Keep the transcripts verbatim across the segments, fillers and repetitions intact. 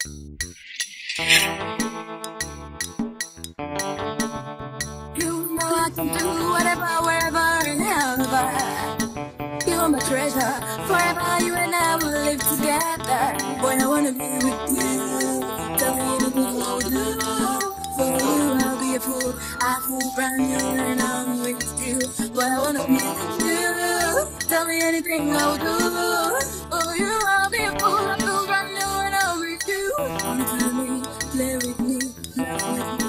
You know I can do whatever, wherever, and however. You're my treasure. Forever you and I will live together. Boy, I wanna be with you. Tell me anything I'll do. For you, I'll be a fool. I fool brand new and I'm with you. Boy, I wanna be with you. Tell me anything I'll do. For you, I'll be a fool. I fool brand new and I'm with you. Come to me, play with me, love with me.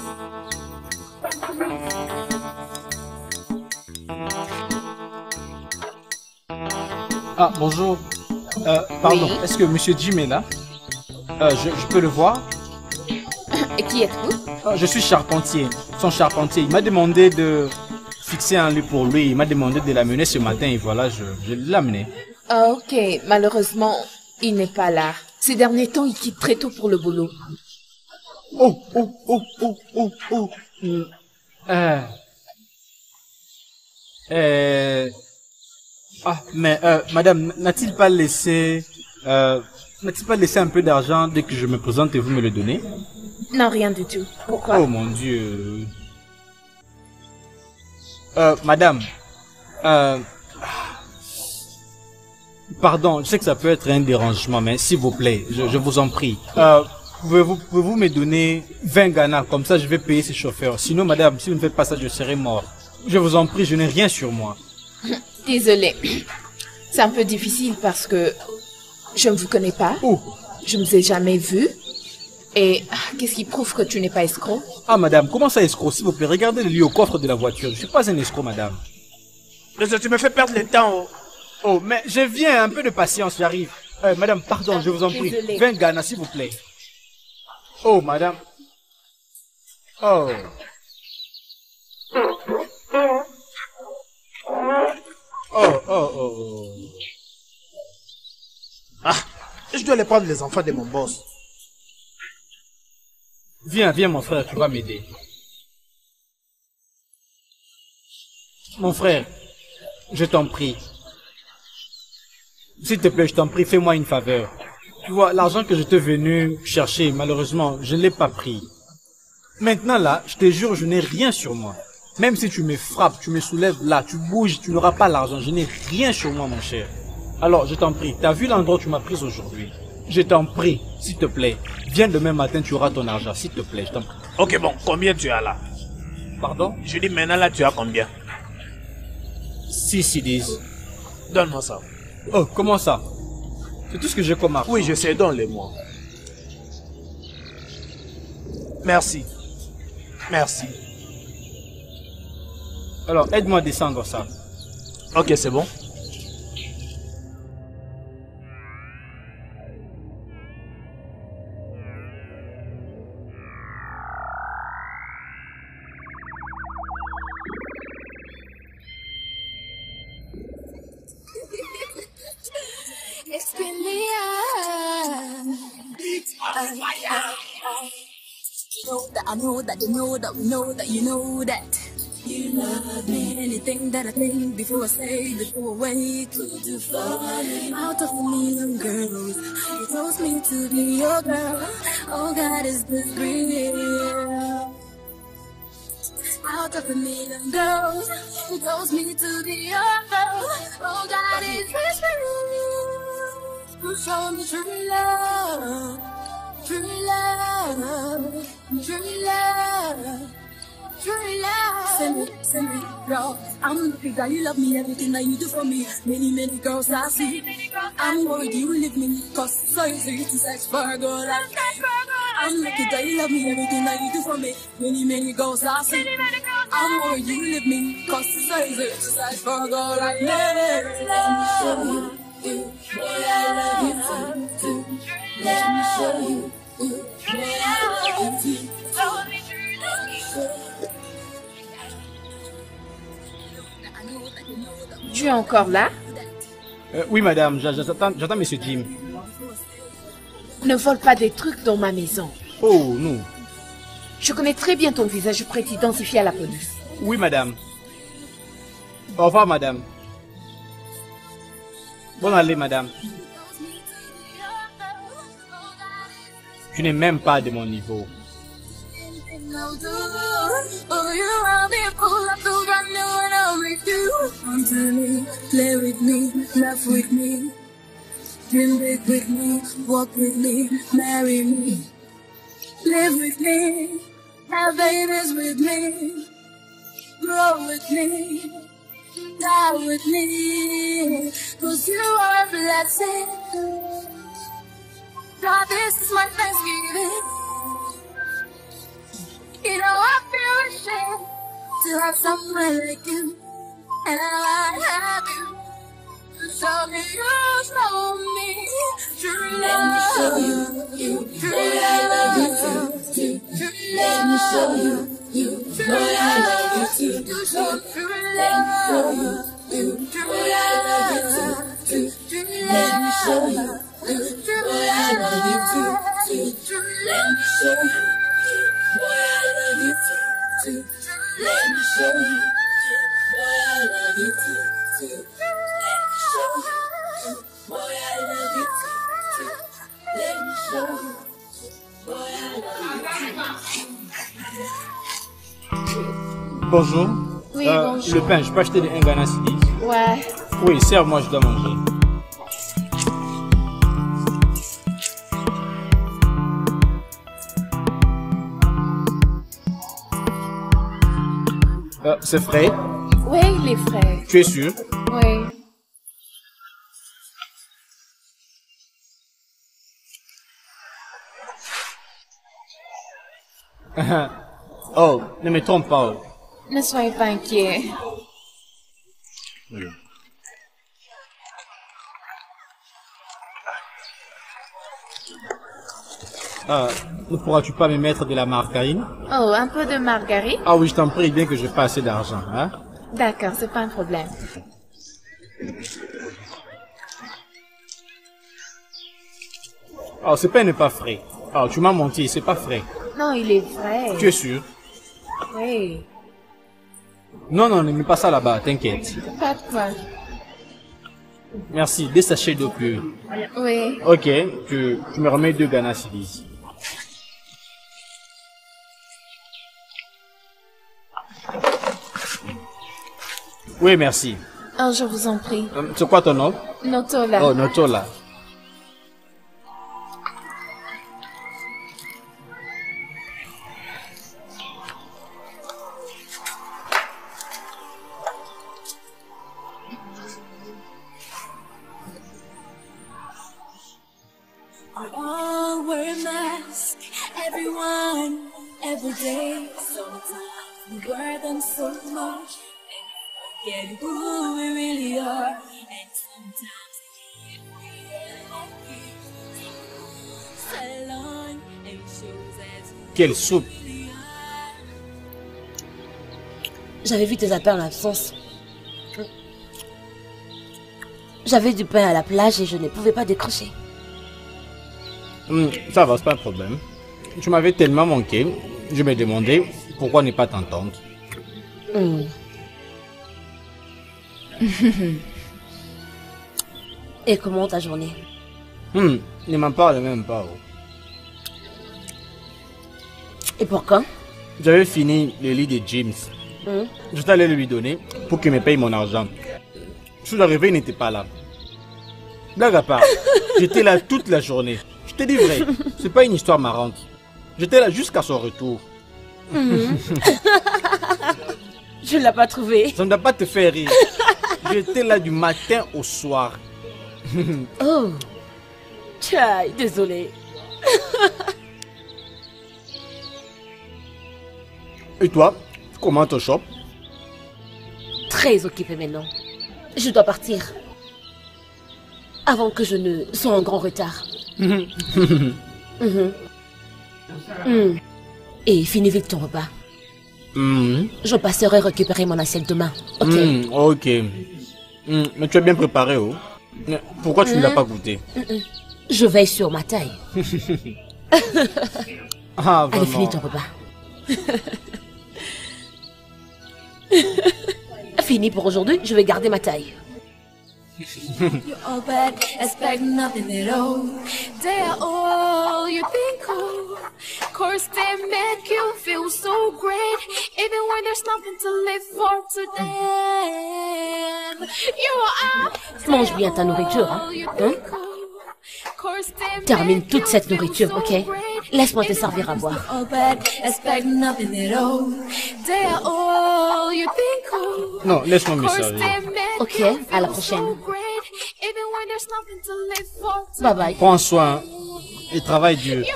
Ah, bonjour. Euh, pardon, Oui. est-ce que Monsieur Jim est là? euh, je, je peux le voir? Et qui êtes-vous? Ah, je suis charpentier, son charpentier. Il m'a demandé de fixer un lit pour lui. Il m'a demandé de l'amener ce matin et voilà, je, je l'ai amené. Ah, ok, malheureusement, il n'est pas là. Ces derniers temps, il quitte très tôt pour le boulot. Oh, oh, oh, oh, oh, oh. Hmm. Euh... Euh... Ah, mais euh, madame, n'a-t-il pas laissé... Euh, n'a-t-il pas laissé un peu d'argent dès que je me présente et vous me le donnez? Non, rien du tout. Pourquoi? Oh mon Dieu. Euh, madame. Euh... Pardon, je sais que ça peut être un dérangement, mais s'il vous plaît, je, je vous en prie. Euh, pouvez-vous pouvez-vous me donner vingt Ghana, comme ça je vais payer ces chauffeurs. Sinon, madame, si vous ne faites pas ça, je serai mort. Je vous en prie, je n'ai rien sur moi. Désolée. C'est un peu difficile parce que je ne vous connais pas. Oh. Je ne vous ai jamais vu. Et ah, qu'est-ce qui prouve que tu n'es pas escroc? Ah, madame, comment ça escroc? S'il vous plaît, regardez le lit au coffre de la voiture. Je ne suis pas un escroc, madame. Mais tu me fais perdre le temps. Oh, oh mais je viens, un peu de patience, j'arrive. Euh, madame, pardon, je vous en prie. Désolée. vingt Ghana, s'il vous plaît. Oh, madame. Oh. Oh, oh, oh, oh. Ah, je dois aller prendre les enfants de mon boss. Viens, viens, mon frère, tu vas m'aider. Mon frère, je t'en prie. S'il te plaît, je t'en prie, fais-moi une faveur. Tu vois, l'argent que je t'ai venu chercher, malheureusement, je ne l'ai pas pris. Maintenant, là, je te jure, je n'ai rien sur moi. Même si tu me frappes, tu me soulèves là, tu bouges, tu n'auras pas l'argent. Je n'ai rien sur moi, mon cher. Alors, je t'en prie, tu as vu l'endroit où tu m'as pris aujourd'hui? Je t'en prie, s'il te plaît. Viens demain matin, tu auras ton argent, s'il te plaît, je t'en prie. Ok, bon, combien tu as là? Pardon? Je dis maintenant là, tu as combien? Six cedis. Donne-moi ça. Oh, comment ça? C'est tout ce que j'ai comme argent. Oui, je sais, donne-les-moi. Merci. Merci. Alors, aide-moi à descendre ça. Ok, c'est bon. It's been the eye. You know that I know that you know that we know that you know that you love me. Anything that I think before I say, before I wait, could you fall out of a million girls? You chose me to be your girl. Oh God, is this real? Out of a million girls, you chose me to be your girl. Oh God, is this real? You show me true love, true love, true love, true love. Send me, send me, girl. I'm the guy, you love me, everything that you do for me. Many, many girls I see. I'm worried you will leave me, cause it's so easy to sex for a girl like me. I'm lucky that you love me, everything that you do for me. Many, many girls I see. I'm worried you will leave me, cause it's so easy to sex for a girl like me. Let me show you. You, I love you too, too. Let me show you, you, I love you too. Tu es encore là? Euh, oui, madame, j'attends, j'attends monsieur Jim. Ne vole pas des trucs dans ma maison. Oh, non. Je connais très bien ton visage, je pourrais t'identifier à la police. Oui, madame. Au revoir, madame. Bonne allée, madame. Tu n'es même pas de mon niveau. I'll do. Oh, you are the cool, I'm so brand new and I'll make you. Come to me, play with me, laugh with me. Dream big with me, walk with me, marry me. Live with me, have babies with me. Grow with me, die with me. Cause you are a blessing. God, this is my Thanksgiving. You know I feel ashamed to have someone like you, and I have you. So me, you show me true love. True love. True Let me show love. you, you, True boy, I love love. you too. You show true Let me show love. you, you, True boy, I love love. you too. True Let me show you, love. you, True boy, I love you love. too. too. True Let me show you, you, boy, I love you too. too. Let me show you, you, boy, I love you too. too. Let me show you, you, boy, I love you too. too. Let me show you, boy, I love you too. Bonjour. Oui, Euh, bonjour. Le pain, je peux acheter un ganasidi? Ouais. Oui, serve-moi, je dois manger. Euh, c'est frais? Oui, il est frais. Tu es sûr? Oui. Oh, ne me trompe pas. oh. Ne soyez pas inquiet. Euh, ne pourras-tu pas me mettre de la margarine? Oh, un peu de margarine? Ah oui, je t'en prie, bien que j'ai pas assez d'argent, hein? D'accord, c'est pas un problème. Oh, ce pain n'est pas frais. Oh, tu m'as menti, c'est pas frais. Non, il est vrai. Tu es sûr? Oui. Non, non, ne mets pas ça là-bas, t'inquiète. Pas de quoi. Merci, des sachets d'eau pure. Oui. Ok, tu, tu me remets deux ganassis. Oui, merci. Oh, je vous en prie. Euh, C'est quoi ton nom? Notola. Oh, Notola. We all wear a mask, everyone, every day. Sometimes we wear them so much, and forget who we really are. And sometimes salon and shoes as Quelle soupe. we are. J'avais vu tes appels en absence. J'avais du pain à la plage et je ne pouvais pas décrocher. Hmm, ça va, c'est pas un problème. Tu m'avais tellement manqué, je me demandais pourquoi ne pas t'entendre. Hmm. Et comment ta journée? Hmm, ne m'en parle même pas. oh. Et pour quand? J'avais fini le lit de James. Hmm. Je t'allais le lui donner pour qu'il me paye mon argent. Je suis arrivé, il n'était pas là. Blague à part, j'étais là toute la journée. Je te dis vrai, c'est pas une histoire marrante. J'étais là jusqu'à son retour. Je ne l'ai pas trouvé. Ça ne doit pas te faire rire. J'étais là du matin au soir. Oh, tchai, désolé. Et toi, comment te chope? Très occupé maintenant. Je dois partir. Avant que je ne sois en grand retard. Mhm. Mm. Et finis vite ton repas. Hmm, Je passerai récupérer mon assiette demain. Ok. hmm, ok. Hmm, mais tu as bien préparé, oh. Mais pourquoi tu ne l'as pas goûté? Je veille sur ma taille. Ah, Allez, vraiment. finis ton repas. Fini pour aujourd'hui, je vais garder ma taille. You're all bad, expect nothing at all. They are all you think of. Course they make you feel so great, even when there's nothing to live for today. You are Mange bien ta nourriture, hein? Hein? Termine toute cette nourriture, ok? Laisse-moi te servir à boire. Non, laisse-moi me servir. Ok, à la prochaine. Bye bye. Prends soin et travaille dur.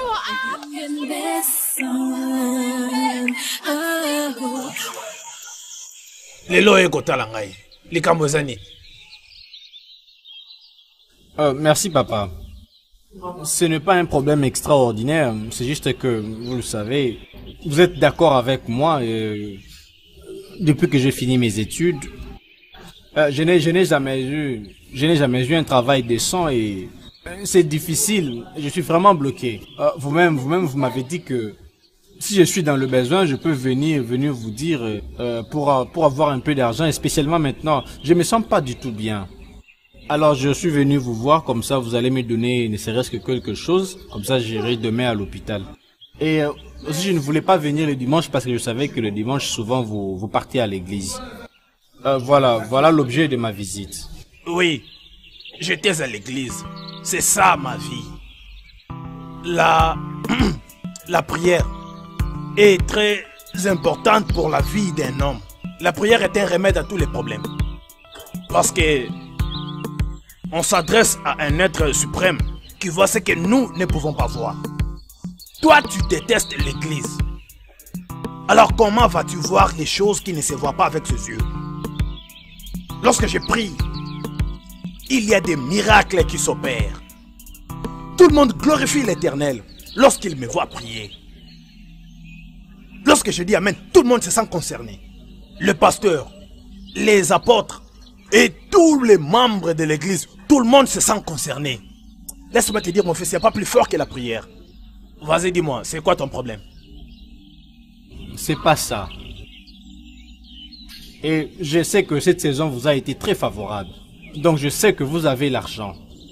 Lelo ekotala ngai. Likambo ezani. Euh, merci papa. Ce n'est pas un problème extraordinaire, c'est juste que, vous le savez, vous êtes d'accord avec moi, euh, depuis que j'ai fini mes études, euh, je n'ai je n'ai jamais eu, je n'ai jamais eu un travail décent et euh, c'est difficile, je suis vraiment bloqué. Euh, vous-même, vous-même, vous m'avez dit que si je suis dans le besoin, je peux venir, venir vous dire euh, pour, pour avoir un peu d'argent, et spécialement maintenant, je me sens pas du tout bien. Alors je suis venu vous voir, comme ça vous allez me donner ne serait-ce que quelque chose, comme ça j'irai demain à l'hôpital. Et euh, aussi je ne voulais pas venir le dimanche parce que je savais que le dimanche souvent vous, vous partez à l'église. Euh, voilà, voilà l'objet de ma visite. Oui, j'étais à l'église, c'est ça ma vie. La, la prière est très importante pour la vie d'un homme. La prière est un remède à tous les problèmes. Parce que on s'adresse à un être suprême qui voit ce que nous ne pouvons pas voir. Toi, tu détestes l'église. Alors comment vas-tu voir les choses qui ne se voient pas avec ses yeux? Lorsque je prie, il y a des miracles qui s'opèrent. Tout le monde glorifie l'Éternel lorsqu'il me voit prier. Lorsque je dis Amen, tout le monde se sent concerné. Le pasteur, les apôtres et tous les membres de l'église, tout le monde se sent concerné. Laisse-moi te dire mon fils, il n'y a pas plus fort que la prière. Vas-y, dis-moi, c'est quoi ton problème? C'est pas ça. Et je sais que cette saison vous a été très favorable. Donc je sais que vous avez l'argent.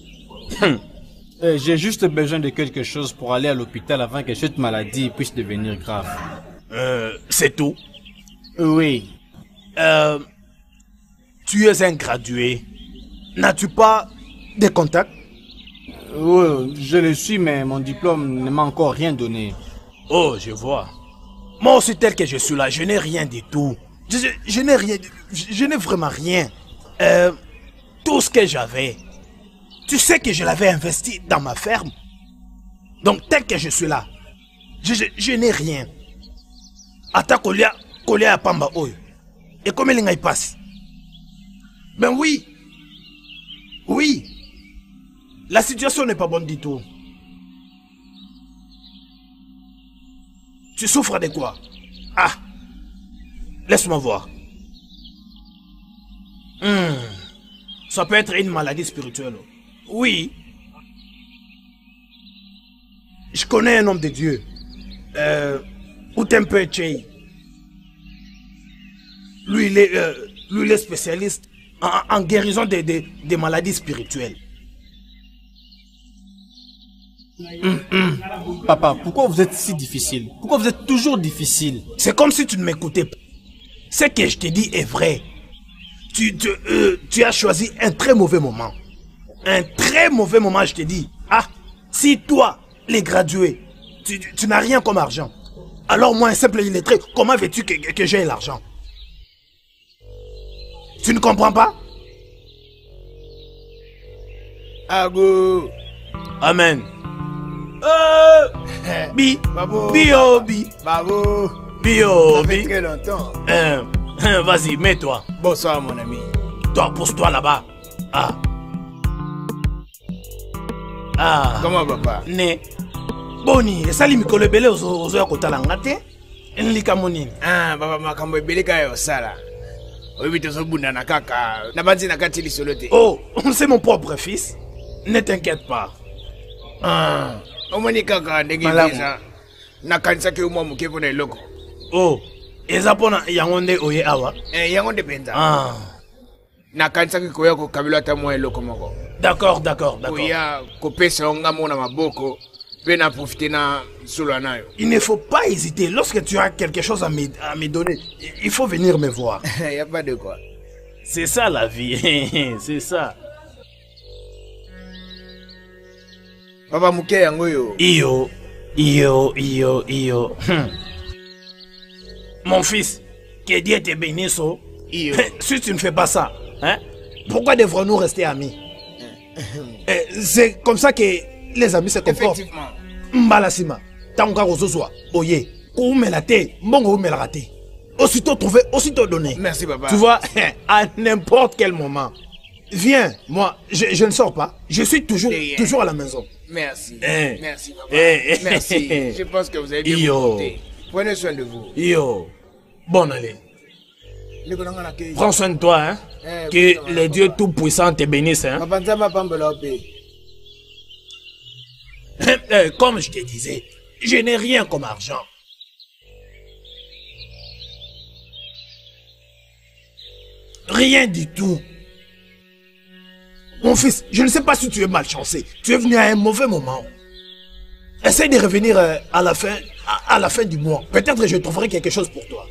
J'ai juste besoin de quelque chose pour aller à l'hôpital avant que cette maladie puisse devenir grave. Euh, c'est tout? Oui. Euh, tu es un gradué. N'as-tu pas de contacts? Oui, je le suis, mais mon diplôme ne m'a encore rien donné. Oh, je vois. Moi aussi, tel que je suis là, je n'ai rien du tout. Je, je, je n'ai rien, je, je n'ai vraiment rien. Euh, tout ce que j'avais, tu sais que je l'avais investi dans ma ferme. Donc, tel que je suis là, je, je, je n'ai rien. Ata kolia, kolia ya pamba oyo. Et comme il y passe. Ben oui. Oui. La situation n'est pas bonne du tout. Tu souffres de quoi? Ah. Laisse-moi voir. Hmm. Ça peut être une maladie spirituelle. Oui. Je connais un homme de Dieu. Euh, Utempe Chey. Lui, il est, euh, lui, il est spécialiste en, en guérison des, des, des maladies spirituelles. Hum, hum. Papa, pourquoi vous êtes si difficile? Pourquoi vous êtes toujours difficile? C'est comme si tu ne m'écoutais pas. Ce que je te dis est vrai. Tu, tu, euh, tu as choisi un très mauvais moment. Un très mauvais moment, je te dis. Ah, si toi, les gradués, tu, tu, tu n'as rien comme argent, alors moi, un simple illettré, comment veux-tu que, que, que j'ai l'argent? Tu ne comprends pas? Ago. Amen. Euh, bi, Babo. bio, bi, Bravo. bio, Ça fait bi. très longtemps. Euh, euh, Vas-y, mets-toi. Bonsoir, mon ami. Toi, pousse-toi là-bas. Ah. Ah. Comment, papa? Ne. Boni, esali mikolo ebele ozo ya kotala nga te. Enlikambo nini? Ah, papa, makambo ebele kaka osala. Oyebi tozobundana kaka. Na banzi na kati lisolo te. Oh, c'est mon propre fils. Ne t'inquiète pas. Ah. Omoni kaka ndenge Malamu. eza. Nakanisaki umwa moke mpona eloko. Oh, eza mpona yango nde oye awa. Eh, yango nde penza. Ah. Nakanisaki koya kokabela ata mwa eloko moko. D'accord, d'accord, d'accord. Koya kopesa yo ngambo na maboko Puis na profiter na Solana. Il ne faut pas hésiter. Lorsque tu as quelque chose à me, à me donner, il faut venir me voir. Il n'y a pas de quoi. C'est ça la vie. C'est ça. Papa Mouké yango yo. Iyo, iyo, iyo, iyo. Hmm. Mon fils, que Dieu te bénisse. Oh. Si tu ne fais pas ça, hein, pourquoi devrons-nous rester amis? C'est comme ça que les amis se comportent. Effectivement. Mbalasima, Tanka Rososwa, Oye, Koumelate, Mongo Oumelate. Aussitôt trouvé, aussitôt donné. Merci papa. Tu vois, à n'importe quel moment. Viens, moi, je, je ne sors pas. Je suis toujours, toujours à la maison. Merci. Eh. Merci papa. Eh. Merci. Je pense que vous avez bien Yo. écouté. Prenez soin de vous. Yo, bon allez. Prends soin de toi, hein. Que les dieux tout-puissants te bénissent, hein. Comme je te disais, je n'ai rien comme argent. Rien du tout. Mon fils, je ne sais pas si tu es malchancé. Tu es venu à un mauvais moment. Essaye de revenir à la fin, à, à la fin du mois. Peut-être que je trouverai quelque chose pour toi.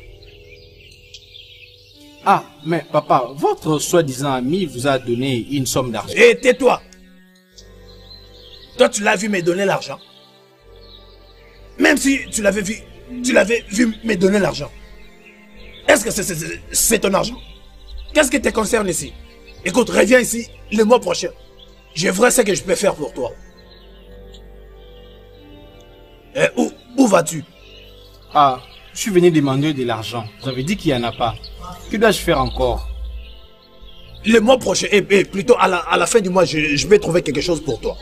Ah, mais papa, votre soi-disant ami vous a donné une somme d'argent. Et tais-toi. Toi, tu l'as vu me donner l'argent. Même si tu l'avais vu, tu l'avais vu me donner l'argent. Est-ce que c'est ton argent? Qu'est-ce qui te concerne ici? Écoute, reviens ici le mois prochain. Je verrai ce que je peux faire pour toi. Et où où vas-tu? Ah, je suis venu demander de l'argent. Vous avez dit qu'il n'y en a pas. Que dois-je faire encore? Le mois prochain, et, et plutôt à la, à la fin du mois, je, je vais trouver quelque chose pour toi.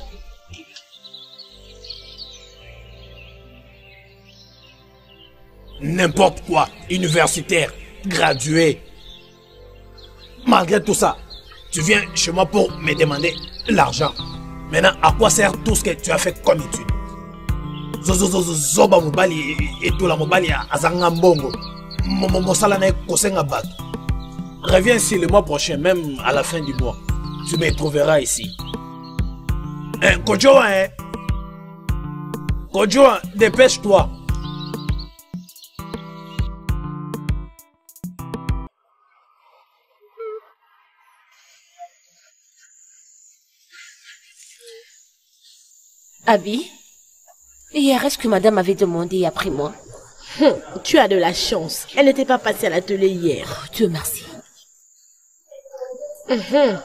N'importe quoi, universitaire, gradué. Malgré tout ça, tu viens chez moi pour me demander l'argent. Maintenant, à quoi sert tout ce que tu as fait comme étude? Zoba mobali et tout la mobali azanga mbongo. Mosala na kosenga bato. Reviens ici le mois prochain, même à la fin du mois. Tu me trouveras ici. Hein, Kojoa, hein? Kojoa, dépêche-toi. Abby, hier, est-ce que madame avait demandé après moi? Hum, tu as de la chance. Elle n'était pas passée à l'atelier hier. Oh, Dieu merci. Hum.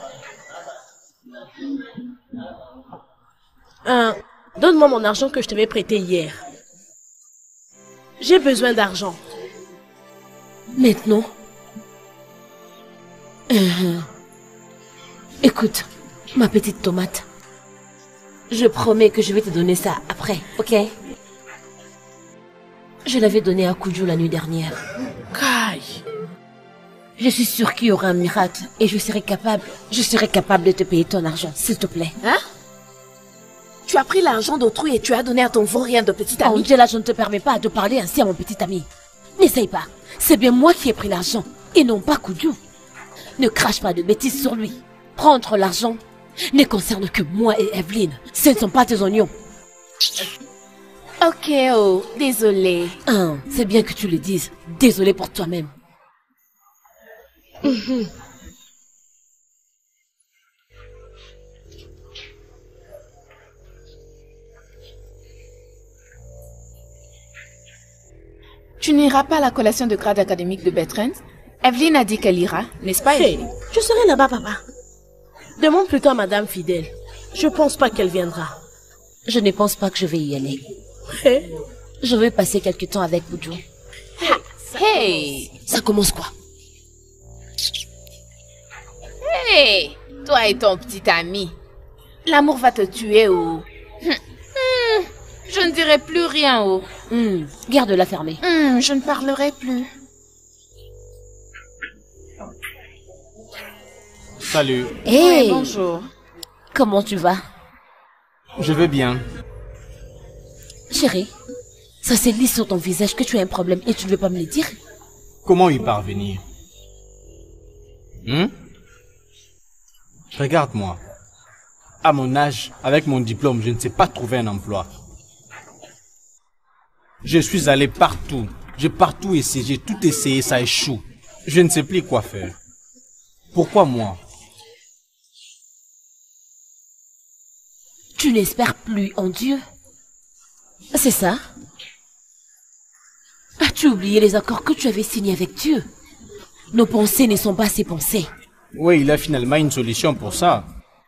Hein, donne-moi mon argent que je t'avais prêté hier. J'ai besoin d'argent. Maintenant? Euh, écoute, ma petite tomate. Je promets que je vais te donner ça après, ok? Je l'avais donné à Kujo la nuit dernière. Kai. Je suis sûre qu'il y aura un miracle et je serai capable, je serai capable de te payer ton argent, s'il te plaît. Hein? Tu as pris l'argent d'autrui et tu as donné à ton vaurien de petit ami? Angela, je ne te permets pas de parler ainsi à mon petit ami. N'essaye pas. C'est bien moi qui ai pris l'argent et non pas Kujo. Ne crache pas de bêtises sur lui. Prendre l'argent ne concerne que moi et Evelyn. Ce ne sont pas tes oignons. Ok, oh, désolé. Ah, c'est bien que tu le dises. Désolé pour toi-même. Mm-hmm. Tu n'iras pas à la collation de grade académique de Bertrand? Evelyn a dit qu'elle ira, n'est-ce pas? Hey, je serai là-bas, papa. Demande plutôt à Madame Fidèle. Je pense pas qu'elle viendra. Je ne pense pas que je vais y aller. Hey. Je vais passer quelque temps avec Kujo. Hey! Ça commence quoi? Hey! Toi et ton petit ami. L'amour va te tuer, oh. Hum, hum, je ne dirai plus rien, oh. Hum, garde-la fermée. Hum, je ne parlerai plus. Salut. Hey! Oui, bonjour. Comment tu vas? Je vais bien. Chérie, ça s'est dit sur ton visage que tu as un problème et tu ne veux pas me le dire? Comment y parvenir? Hmm? Regarde-moi. À mon âge, avec mon diplôme, je ne sais pas trouver un emploi. Je suis allé partout. J'ai partout essayé, j'ai tout essayé, ça échoue. Je ne sais plus quoi faire. Pourquoi moi? Tu n'espères plus en Dieu? C'est ça? As-tu oublié les accords que tu avais signés avec Dieu? Nos pensées ne sont pas ses pensées. Oui, il a finalement une solution pour ça.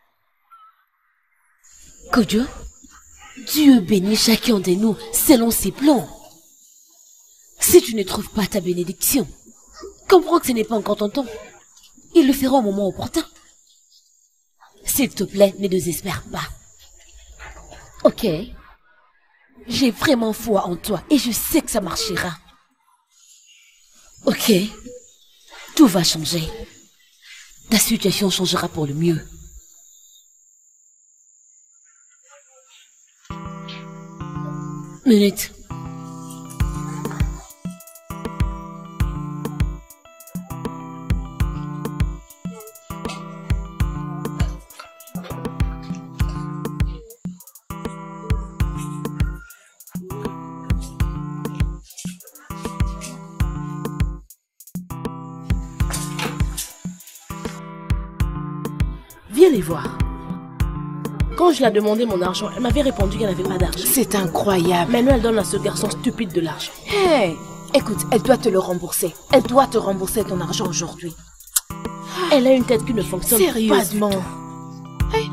Kodjo, Dieu bénit chacun de nous selon ses plans. Si tu ne trouves pas ta bénédiction, comprends que ce n'est pas encore ton temps. Il le fera au moment opportun. S'il te plaît, ne désespère pas. Ok? J'ai vraiment foi en toi et je sais que ça marchera. Ok? Tout va changer. Ta situation changera pour le mieux. Minute. Viens les voir. Quand je lui ai demandé mon argent, elle m'avait répondu qu'elle n'avait pas d'argent. C'est incroyable. Maintenant, elle donne à ce garçon stupide de l'argent. Hey, écoute, elle doit te le rembourser. Elle doit te rembourser ton argent aujourd'hui. Elle a une tête qui ne fonctionne pas du Sérieusement. tout. Hey.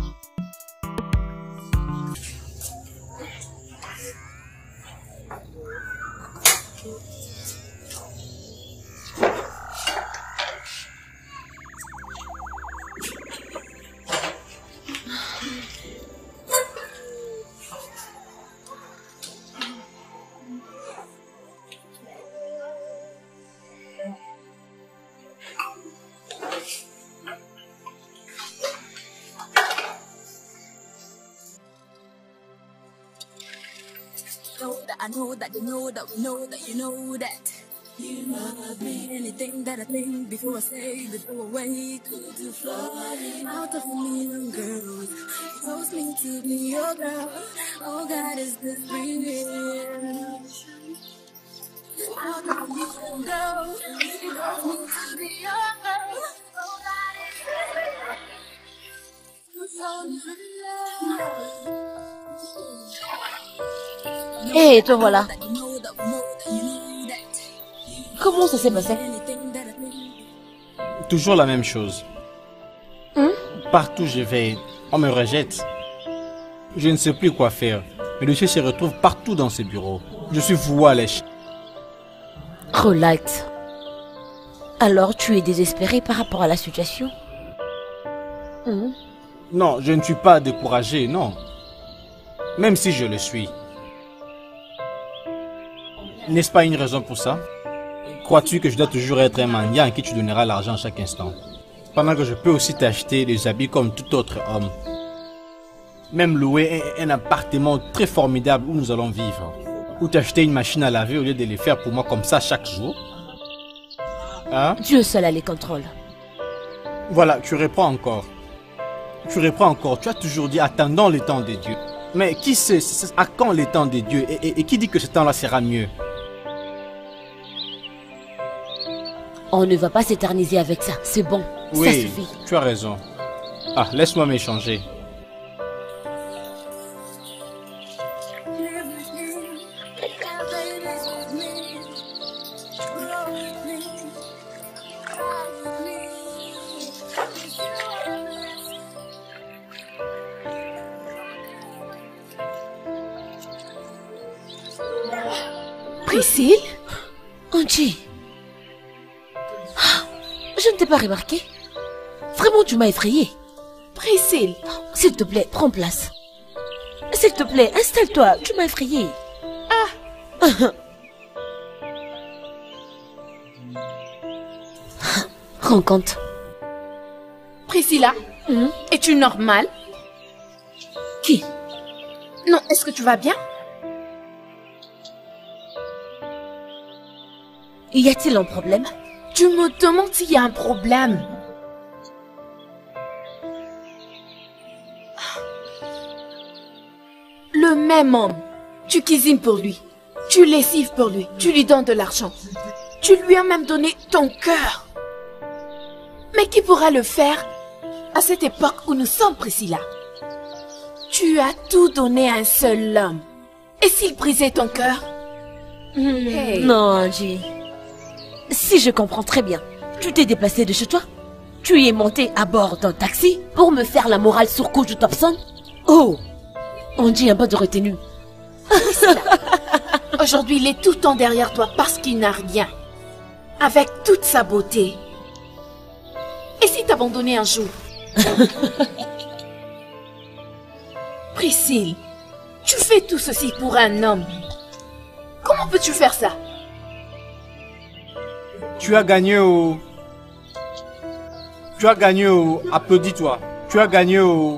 Know that I know that you know that we know that you know that you love me. Anything that I think before I say, before I wait, to fly out of a million girls. You chose me to be your girl. Oh God, is this real? Out of a million girls, you chose me to be your girl. Oh God, is this real? You chose me to be your girl. Hé, hey, te voilà. Comment ça s'est passé? Toujours la même chose. Hum? Partout où je vais, on me rejette. Je ne sais plus quoi faire. Le dossier se retrouve partout dans ses bureaux. Je suis voué à l'échec. Relax. Alors tu es désespéré par rapport à la situation? Hum? Non, je ne suis pas découragé, non. Même si je le suis. N'est-ce pas une raison pour ça? Crois-tu que je dois toujours être un mendiant à qui tu donneras l'argent à chaque instant? Pendant que je peux aussi t'acheter des habits comme tout autre homme. Même louer un, un appartement très formidable où nous allons vivre. Ou t'acheter une machine à laver au lieu de les faire pour moi comme ça chaque jour. Hein? Dieu seul a les contrôles. Voilà, tu reprends encore. Tu reprends encore. Tu as toujours dit attendons le temps de Dieu. Mais qui sait à quand le temps de Dieu et, et, et qui dit que ce temps-là sera mieux? On ne va pas s'éterniser avec ça, c'est bon, oui, ça suffit. Tu as raison. Ah, laisse-moi m'échanger. Priscille? Angie. Je ne t'ai pas remarqué. Vraiment, tu m'as effrayée. Priscille. S'il te plaît, prends place. S'il te plaît, installe-toi. Tu m'as effrayée. Ah. Rends compte. Priscilla, Hum? es-tu normale? Qui? Non, est-ce que tu vas bien? Y a-t-il un problème? Tu me demandes s'il y a un problème. Le même homme. Tu cuisines pour lui. Tu lessives pour lui, tu lui donnes de l'argent. Tu lui as même donné ton cœur. Mais qui pourra le faire à cette époque où nous sommes, Priscilla? Tu as tout donné à un seul homme. Et s'il brisait ton cœur? Hmm, Hey. Non, Angie. Si je comprends très bien, tu t'es déplacé de chez toi. Tu y es monté à bord d'un taxi pour me faire la morale sur couche de Thompson. Oh, Angie, un peu de retenue. Aujourd'hui, il est tout le temps derrière toi parce qu'il n'a rien. Avec toute sa beauté. Et s'il t'abandonnait un jour? Priscille, tu fais tout ceci pour un homme. Comment peux-tu faire ça? Tu as gagné au... Tu as gagné au... Applaudis-toi. Tu as gagné au...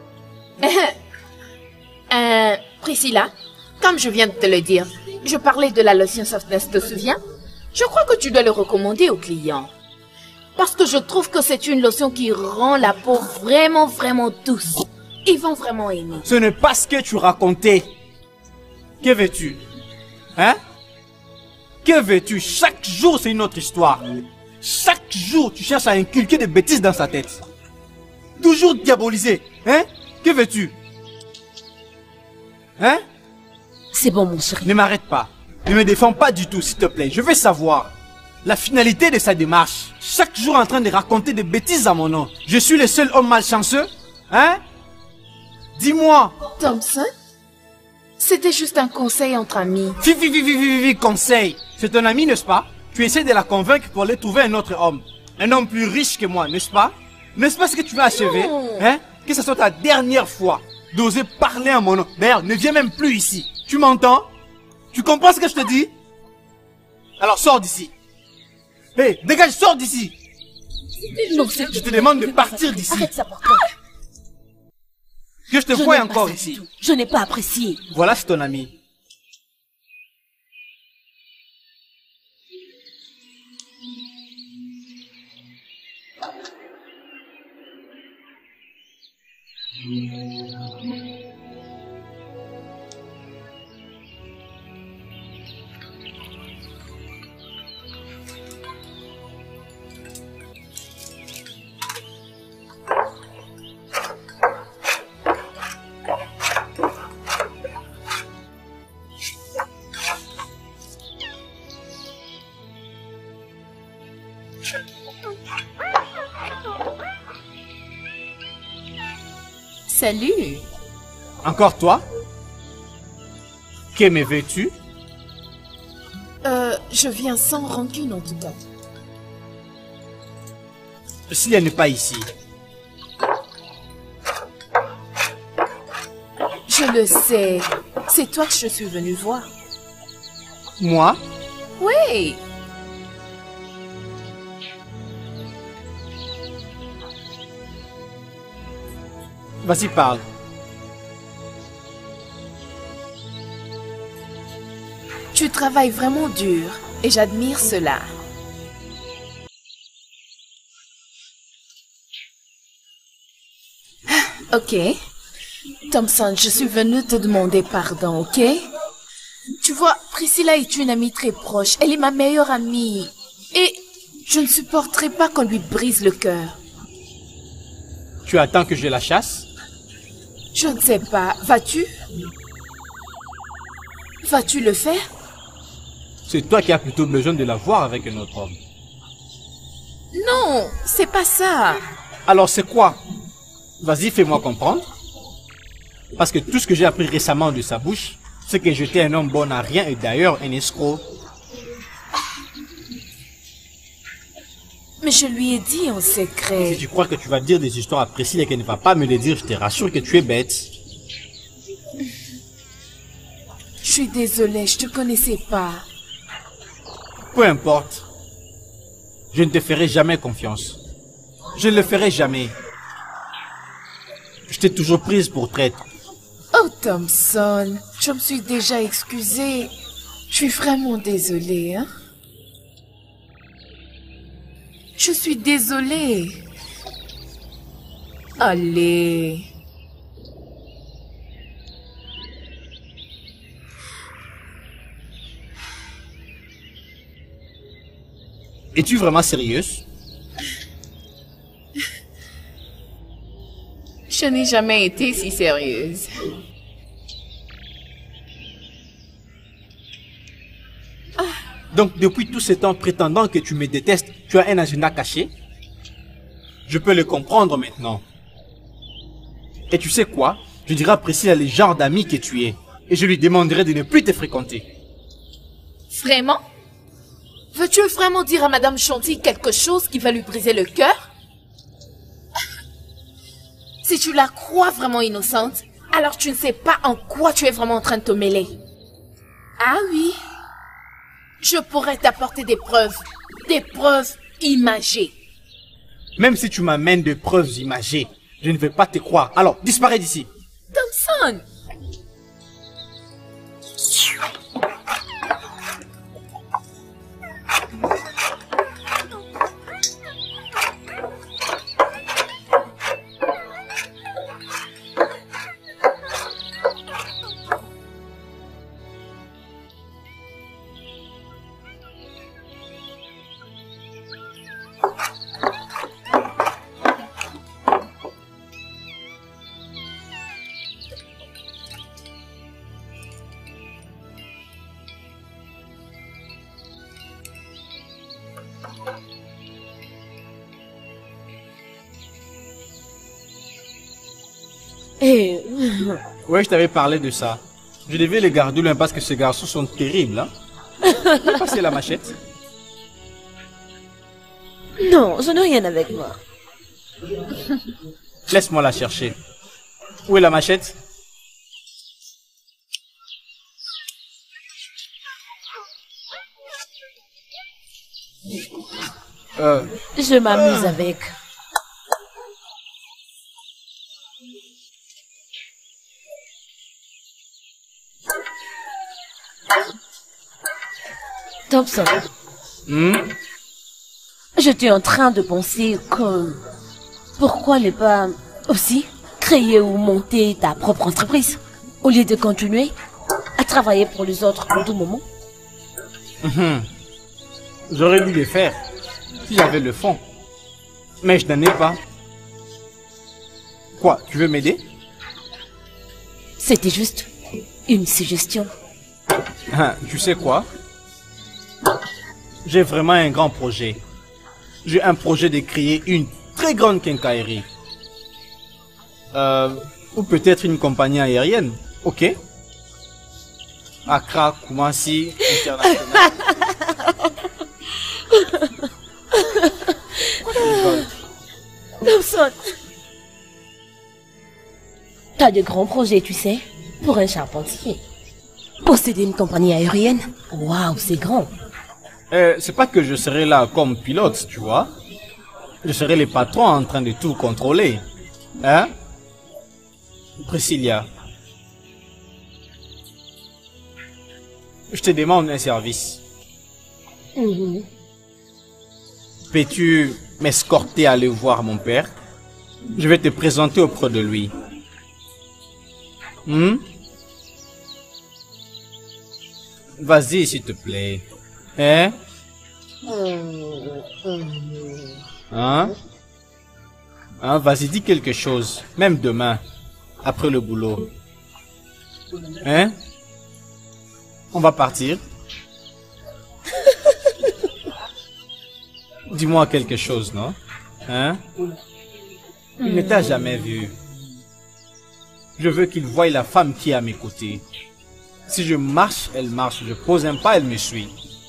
euh, Priscilla, comme je viens de te le dire, je parlais de la lotion Softness, te souviens? Je crois que tu dois le recommander aux clients. Parce que je trouve que c'est une lotion qui rend la peau vraiment, vraiment douce. Ils vont vraiment aimer. Ce n'est pas ce que tu racontais. Que veux-tu? Hein? Que veux-tu? Chaque jour, c'est une autre histoire. Chaque jour, tu cherches à inculquer des bêtises dans sa tête. Toujours diabolisé. Hein? Que veux-tu? Hein? C'est bon, mon chéri. Ne m'arrête pas. Ne me défends pas du tout, s'il te plaît. Je veux savoir la finalité de sa démarche. Chaque jour en train de raconter des bêtises à mon nom. Je suis le seul homme malchanceux? Hein? Dis-moi. Thompson? C'était juste un conseil entre amis. Vivi, vivi, vivi, vivi, conseil. C'est ton ami, n'est-ce pas? Tu essaies de la convaincre pour aller trouver un autre homme. Un homme plus riche que moi, n'est-ce pas? N'est-ce pas ce que tu vas achever? Non. Hein? Que ce soit ta dernière fois d'oser parler à mon nom. D'ailleurs, ne viens même plus ici. Tu m'entends? Tu comprends ce que je te dis? Alors sors d'ici. Hé, hey, dégage, sors d'ici. Non, c'est... Je te demande de partir d'ici. Arrête ça, par contre. Que je te Je voie n'aime pas encore ça ici. du tout. Je n'ai pas apprécié. Voilà, c'est ton ami. Salut. Encore toi? Que me veux-tu? Euh, je viens sans rancune en tout cas. Si elle n'est pas ici. Je le sais. C'est toi que je suis venue voir. Moi? Oui. Vas-y, parle. Tu travailles vraiment dur et j'admire cela. Ah, ok. Thompson, je suis venue te demander pardon, ok? Tu vois, Priscilla est une amie très proche. Elle est ma meilleure amie. Et je ne supporterai pas qu'on lui brise le cœur. Tu attends que je la chasse? Je ne sais pas. Vas-tu? Vas-tu le faire? C'est toi qui as plutôt besoin de la voir avec un autre homme. Non, c'est pas ça. Alors c'est quoi? Vas-y, fais-moi comprendre. Parce que tout ce que j'ai appris récemment de sa bouche, c'est que j'étais un homme bon à rien et d'ailleurs un escroc. Mais je lui ai dit en secret. Si tu crois que tu vas dire des histoires à Priscilla et qu'elle ne va pas me les dire, je te rassure que tu es bête. Je suis désolée, je te connaissais pas. Peu importe. Je ne te ferai jamais confiance. Je ne le ferai jamais. Je t'ai toujours prise pour traître. Oh Thompson, je me suis déjà excusée. Je suis vraiment désolée, hein. Je suis désolée. Allez. Es-tu vraiment sérieuse? Je n'ai jamais été si sérieuse. Donc, depuis tout ce temps prétendant que tu me détestes, tu as un agenda caché? Je peux le comprendre maintenant. Et tu sais quoi? Je dirai à Priscilla le genre d'ami que tu es. Et je lui demanderai de ne plus te fréquenter. Vraiment? Veux-tu vraiment dire à Madame Chantilly quelque chose qui va lui briser le cœur? Si tu la crois vraiment innocente, alors tu ne sais pas en quoi tu es vraiment en train de te mêler. Ah oui? Je pourrais t'apporter des preuves. Des preuves imagées. Même si tu m'amènes des preuves imagées, je ne vais pas te croire. Alors, disparais d'ici. Thompson! Et... Ouais, je t'avais parlé de ça. Je devais les garder loin parce que ces garçons sont terribles, hein. Tu passer la machette? Non, je n'ai rien avec moi. Laisse-moi la chercher. Où est la machette? Euh... Je m'amuse avec. Thompson, hmm? j'étais en train de penser que... Pourquoi ne pas aussi créer ou monter ta propre entreprise au lieu de continuer à travailler pour les autres en tout moment? Mm-hmm. J'aurais dû le faire si j'avais le fond. Mais je n'en ai pas. Quoi, tu veux m'aider? C'était juste une suggestion. Ah, tu sais quoi? J'ai vraiment un grand projet. J'ai un projet de créer une très grande quincaillerie. Euh, ou peut-être une compagnie aérienne. Ok? Accra, Kumasi, international. Thompson, t'as de grands projets, tu sais, pour un charpentier. Posséder une compagnie aérienne, waouh, c'est grand. Euh, c'est pas que je serai là comme pilote, tu vois. Je serai le patron en train de tout contrôler. Hein? Priscilla. Je te demande un service. Mm-hmm. Peux-tu m'escorter à aller voir mon père? Je vais te présenter auprès de lui. Hmm? Vas-y, s'il te plaît. Hein? Hein? Hein? Vas-y, dis quelque chose. Même demain. Après le boulot. Hein? On va partir. Dis-moi quelque chose, non? Hein? Il ne t'a jamais vu. Je veux qu'il voie la femme qui est à mes côtés. Si je marche, elle marche. Je pose un pas, elle me suit.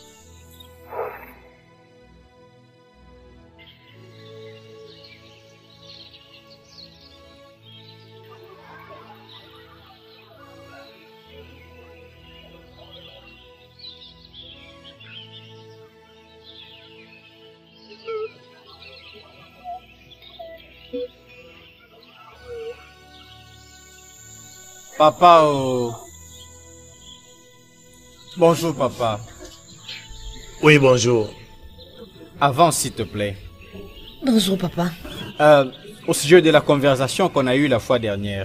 Papa, oh... Bonjour, papa. Oui, bonjour. Avance, s'il te plaît. Bonjour, papa. Euh, au sujet de la conversation qu'on a eue la fois dernière.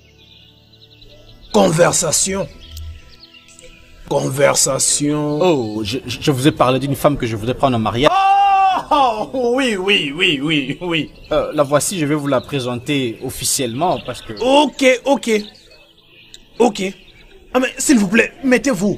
Conversation. Conversation. Oh, je, je vous ai parlé d'une femme que je voudrais prendre en mariage. Oh! Oh, oui, oui, oui, oui, oui. Euh, la voici, je vais vous la présenter officiellement parce que... Ok, ok. Ok. Ah mais s'il vous plaît, mettez-vous.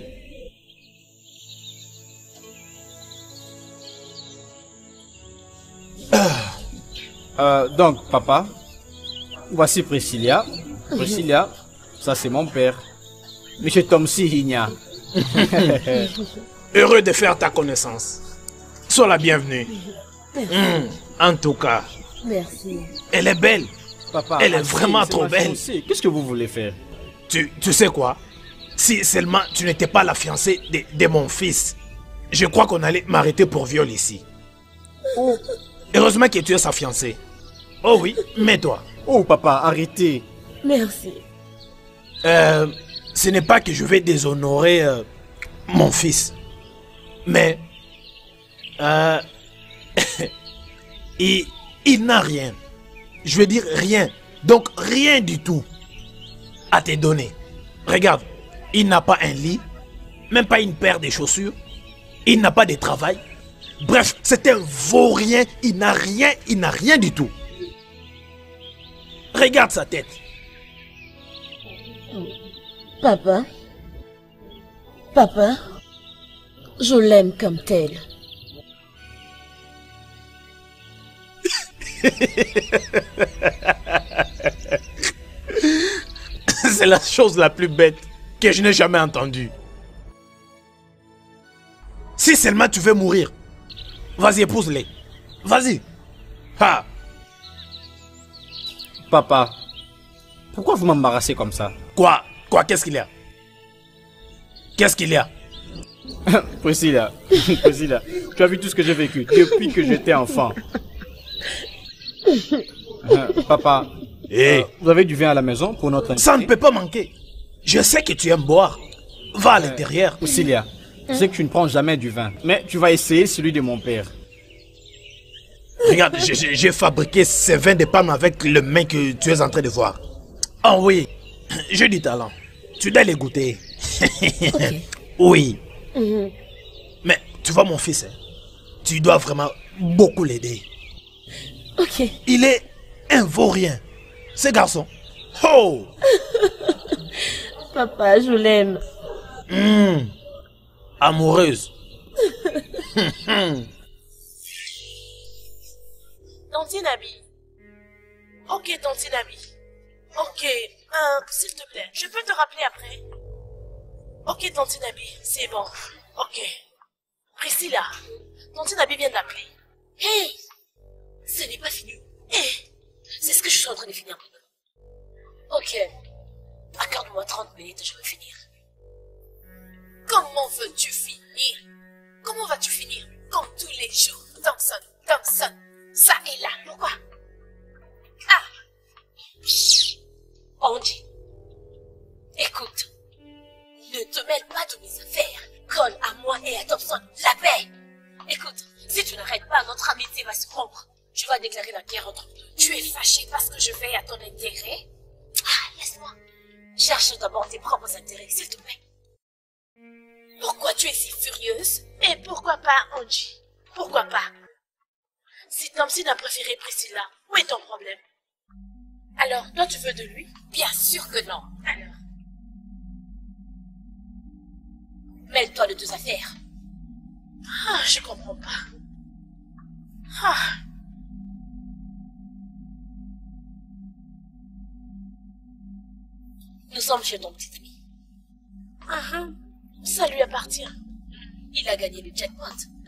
Euh, donc, papa, voici Priscilla. Priscilla, ça c'est mon père. Monsieur Tomsi Higna. Heureux de faire ta connaissance. Sois la bienvenue. Hmm, en tout cas, Merci. elle est belle. Papa, Elle est assez, vraiment c'est trop ma belle. fiancée. Qu'est-ce que vous voulez faire? Tu, tu sais quoi? Si seulement tu n'étais pas la fiancée de, de mon fils, je crois qu'on allait m'arrêter pour viol ici. Oh, Heureusement que tu es sa fiancée. Oh oui, mets-toi. oh papa, arrêtez. Merci. Euh, ce n'est pas que je vais déshonorer euh, mon fils, mais euh, il, il n'a rien. Je veux dire rien. Donc rien du tout à te donner. Regarde, il n'a pas un lit, même pas une paire de chaussures. Il n'a pas de travail. Bref, c'est un vaurien. Il n'a rien, il n'a rien du tout. Regarde sa tête. Papa. Papa. Je l'aime comme tel. C'est la chose la plus bête que je n'ai jamais entendue. Si seulement tu veux mourir, vas-y, épouse-les. Vas-y. Ha. Papa, pourquoi vous m'embarrassez comme ça? Quoi? Quoi? Qu'est-ce qu'il y a? Qu'est-ce qu'il y a? Priscilla, Priscilla, tu as vu tout ce que j'ai vécu depuis que j'étais enfant. Euh, papa, Hé, euh, vous avez du vin à la maison pour notre invité? ça ne peut pas manquer. Je sais que tu aimes boire. Va à l'intérieur. Priscilla, je sais que tu ne prends jamais du vin, mais tu vas essayer celui de mon père. Regarde, j'ai- j'ai j'ai fabriqué ces vins de palme avec le main que tu es en train de voir. Ah oui, j'ai du talent. Tu dois les goûter. Oui. Mhm. Mais tu vois mon fils, hein, tu dois vraiment beaucoup l'aider. Ok. Il est un vaurien. Ce garçon. Oh! Papa, je l'aime. Hum, amoureuse. Tantine Nabi. Ok, Tantine Nabi. Ok, euh, s'il te plaît, je peux te rappeler après? Ok, Tantine Nabi, c'est bon. Ok. Priscilla, Tantine Nabi vient d'appeler. Hey! Ce n'est pas fini. Hey! C'est ce que je suis en train de finir maintenant. Ok. Accorde-moi trente minutes et je vais finir. Comment veux-tu finir? Comment vas-tu finir? Comme tous les jours. Thompson, Thompson. Ça et là. Pourquoi? Ah! Chut. Andy. Écoute. Ne te mêle pas de mes affaires. Colle à moi et à Thompson. La paix. Écoute, si tu n'arrêtes pas, notre amitié va se rompre. Tu vas déclarer la guerre entre nous. Tu es fâché parce que je veille à ton intérêt? Ah, laisse-moi. Cherche d'abord tes propres intérêts, s'il te plaît. Pourquoi tu es si furieuse? Et pourquoi pas Angie? Pourquoi pas? Si Thompson a préféré Priscilla, où est ton problème? Alors, toi tu veux de lui? Bien sûr que non. Alors. Mêle-toi de tes affaires. Ah, je comprends pas. Ah. Nous sommes chez ton petit ami. Uh-huh. Ça lui appartient. Il a gagné le jackpot.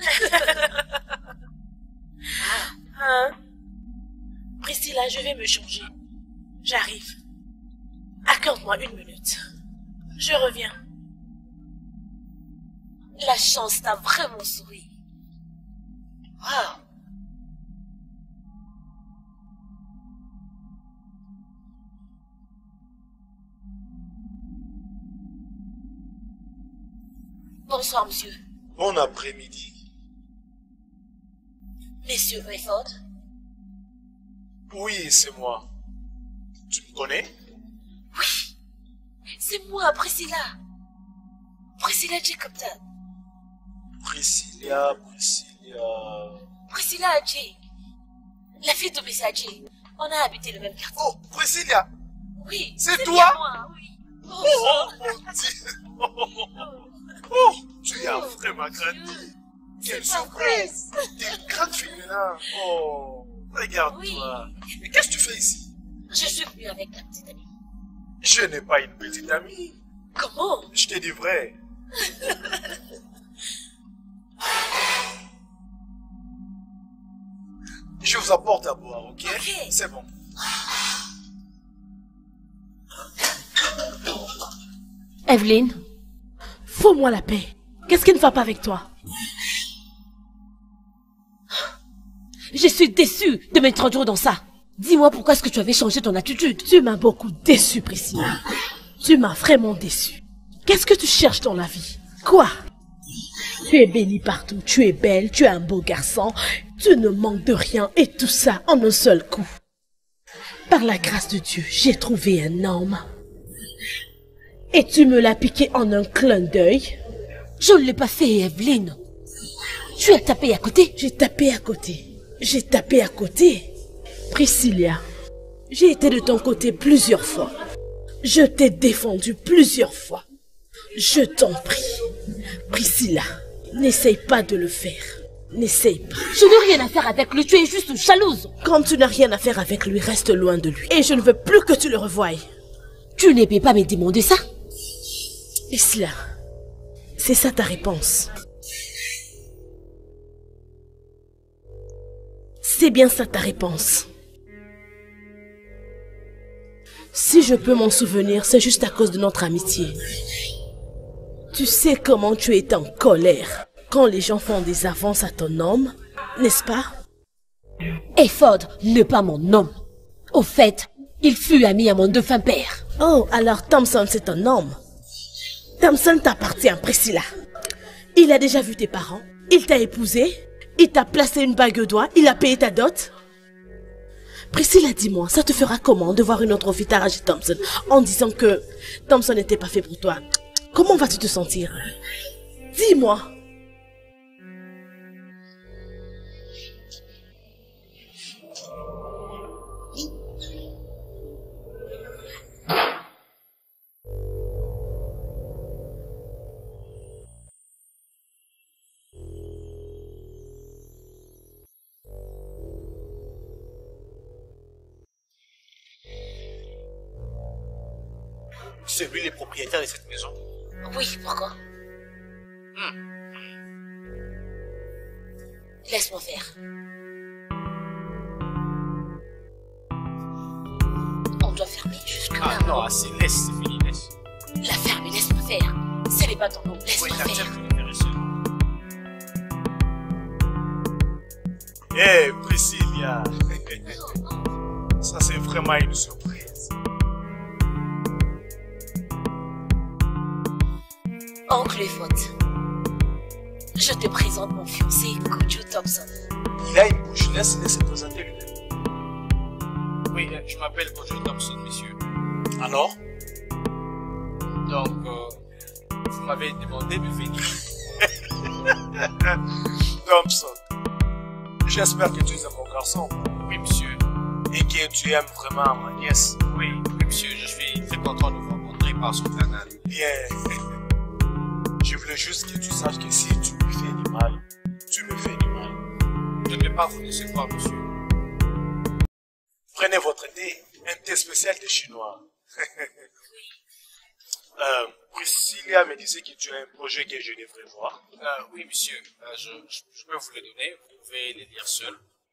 Hein? Priscilla, je vais me changer. J'arrive. Accorde-moi une minute. Je reviens. La chance t'a vraiment souri. Wow. Bonsoir, monsieur. Bon après-midi. Monsieur Rayford? Oui, c'est moi. Tu me connais? Oui. C'est moi, Priscilla. Priscilla Jacobson. Priscilla, Priscilla... Priscilla Adjé. La fille de Messie Adjé. On a habité le même quartier. Oh, Priscilla. Oui. C'est bien toi? moi, oui. Oh, oh, mon Dieu. Oh, oh, oh. Oh, tu as vraiment grandi. Quelle surprise. T'es une grande fille maintenant. Oh, regarde-toi. Mais qu'est-ce que tu fais ici? Je suis venue avec ta petite amie. Je n'ai pas une petite amie. Comment? Je te dis vrai. Je vous apporte à boire, ok? Ok. C'est bon. Evelyne, fous-moi la paix. Qu'est-ce qui ne va pas avec toi? Je suis déçue de m'introduire dans ça. Dis-moi pourquoi est-ce que tu avais changé ton attitude? Tu m'as beaucoup déçue, Priscilla. Tu m'as vraiment déçue. Qu'est-ce que tu cherches dans la vie? Quoi? Tu es bénie partout, tu es belle, tu es un beau garçon, tu ne manques de rien et tout ça en un seul coup. Par la grâce de Dieu, j'ai trouvé un homme. Et tu me l'as piqué en un clin d'œil? Je ne l'ai pas fait, Evelyne. Tu as tapé à côté? J'ai tapé à côté. J'ai tapé à côté. Priscilla, j'ai été de ton côté plusieurs fois. Je t'ai défendu plusieurs fois. Je t'en prie. Priscilla, n'essaye pas de le faire. N'essaye pas. Je n'ai rien à faire avec lui, tu es juste jalouse. Comme tu n'as rien à faire avec lui, reste loin de lui. Et je ne veux plus que tu le revoies. Tu ne peux pas me demander ça? Priscilla, c'est ça ta réponse. C'est bien ça ta réponse. Si je peux m'en souvenir, c'est juste à cause de notre amitié. Tu sais comment tu es en colère quand les gens font des avances à ton homme, n'est-ce pas? Efford n'est pas mon homme. Au fait, il fut ami à mon défunt père. Oh, alors Thompson c'est un homme. Thompson t'appartient, Priscilla. Il a déjà vu tes parents, il t'a épousé, il t'a placé une bague au doigt, il a payé ta dot. Priscilla, dis-moi, ça te fera comment de voir une autre fille t'arracher Thompson en disant que Thompson n'était pas fait pour toi? Comment vas-tu te sentir? Dis-moi. C'est lui le propriétaire de cette maison? Oui, pourquoi? Hmm. Laisse-moi faire. On doit fermer jusque-là. Ah non, assez, laisse, c'est fini, laisse. La ferme, laisse-moi faire. Ce n'est pas ton nom, laisse-moi Oui, faire. t'as que l'intéressé. Hé, Priscilla. Ça, c'est vraiment une surprise. Oncle Efford, je te présente mon fiancé, Kojo Thompson. Il a une bouche, laisse-le se présenter lui-même. Oui, je m'appelle Kojo Thompson, monsieur. Alors? Donc, euh, vous m'avez demandé de venir. Thompson, j'espère que tu es un bon garçon. Oui, monsieur. Et que tu aimes vraiment ma nièce. Oui, oui, monsieur, je suis très content de vous rencontrer par son canal. Bien. Je voulais juste que tu saches que si tu lui fais du mal, tu me fais du mal. Je ne vais pas vous laisser croire, monsieur. Prenez votre thé, un thé spécial de chinois. euh, Priscilla me disait que tu as un projet que je devrais voir. Euh, oui, monsieur, euh, je, je, je peux vous le donner, vous pouvez le lire seul.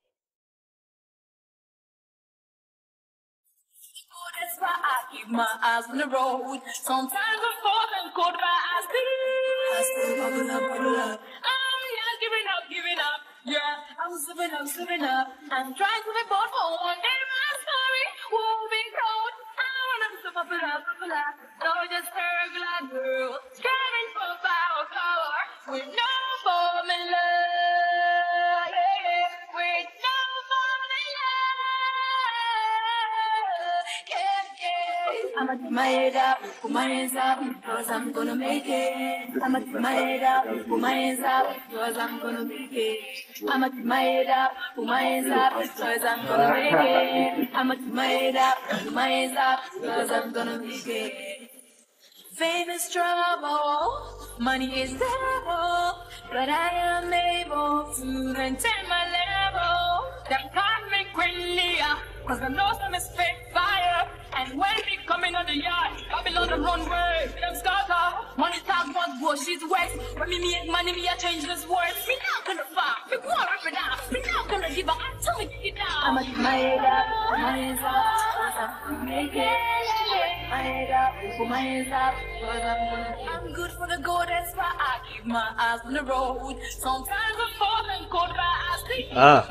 That's why I keep my eyes on the road. Sometimes I'm falling cold, but I still, I still bubble up, bubble up. Oh yeah, giving up, giving up. Yeah, I'm slipping up, slipping up. I'm trying to be bold for one day. My story won't be told. I wanna be so popular, popular. No, just a regular girl, striving for power, power, with no formula. Yeah, with no formula. Yeah, yeah. I'ma keep my head up, put my hands up, cause I'm gonna make it. I'ma keep my head up, put my hands up, cause I'm gonna make it. I'ma keep my head up, put my hands up, cause I'm gonna make it. I'ma keep my head up, put my hands up, cause I'm gonna make it. Fame is trouble, money is devil, but I am able to maintain my level. Them can't make really, cause I know some is fake fire. And when we coming on the yard, Babylon the runway, them scatter. Money talk, one bush is wet. When me make money, me a change this words. Me not gonna fuck, me won't rip it off. Me not gonna give up until me get it down. I'ma keep my head up, put my hands up, cause I'm gonna make it. My head up, put my hands up, cause I'm gonna. I'm good for the gold, that's why I keep my eyes on the road. Sometimes I fall and cold, but I sleep. Ah.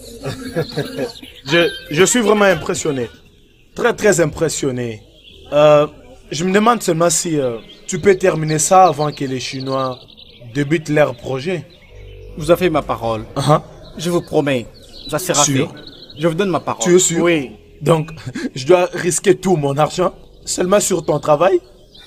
je, je suis vraiment impressionné. Très très impressionné. Euh, je me demande seulement si euh, tu peux terminer ça avant que les Chinois débutent leur projet. Vous avez ma parole. Uh-huh. Je vous promets, ça sera Sûr? fait. Je vous donne ma parole. Tu es sûr? Oui. Donc, je dois risquer tout mon argent seulement sur ton travail?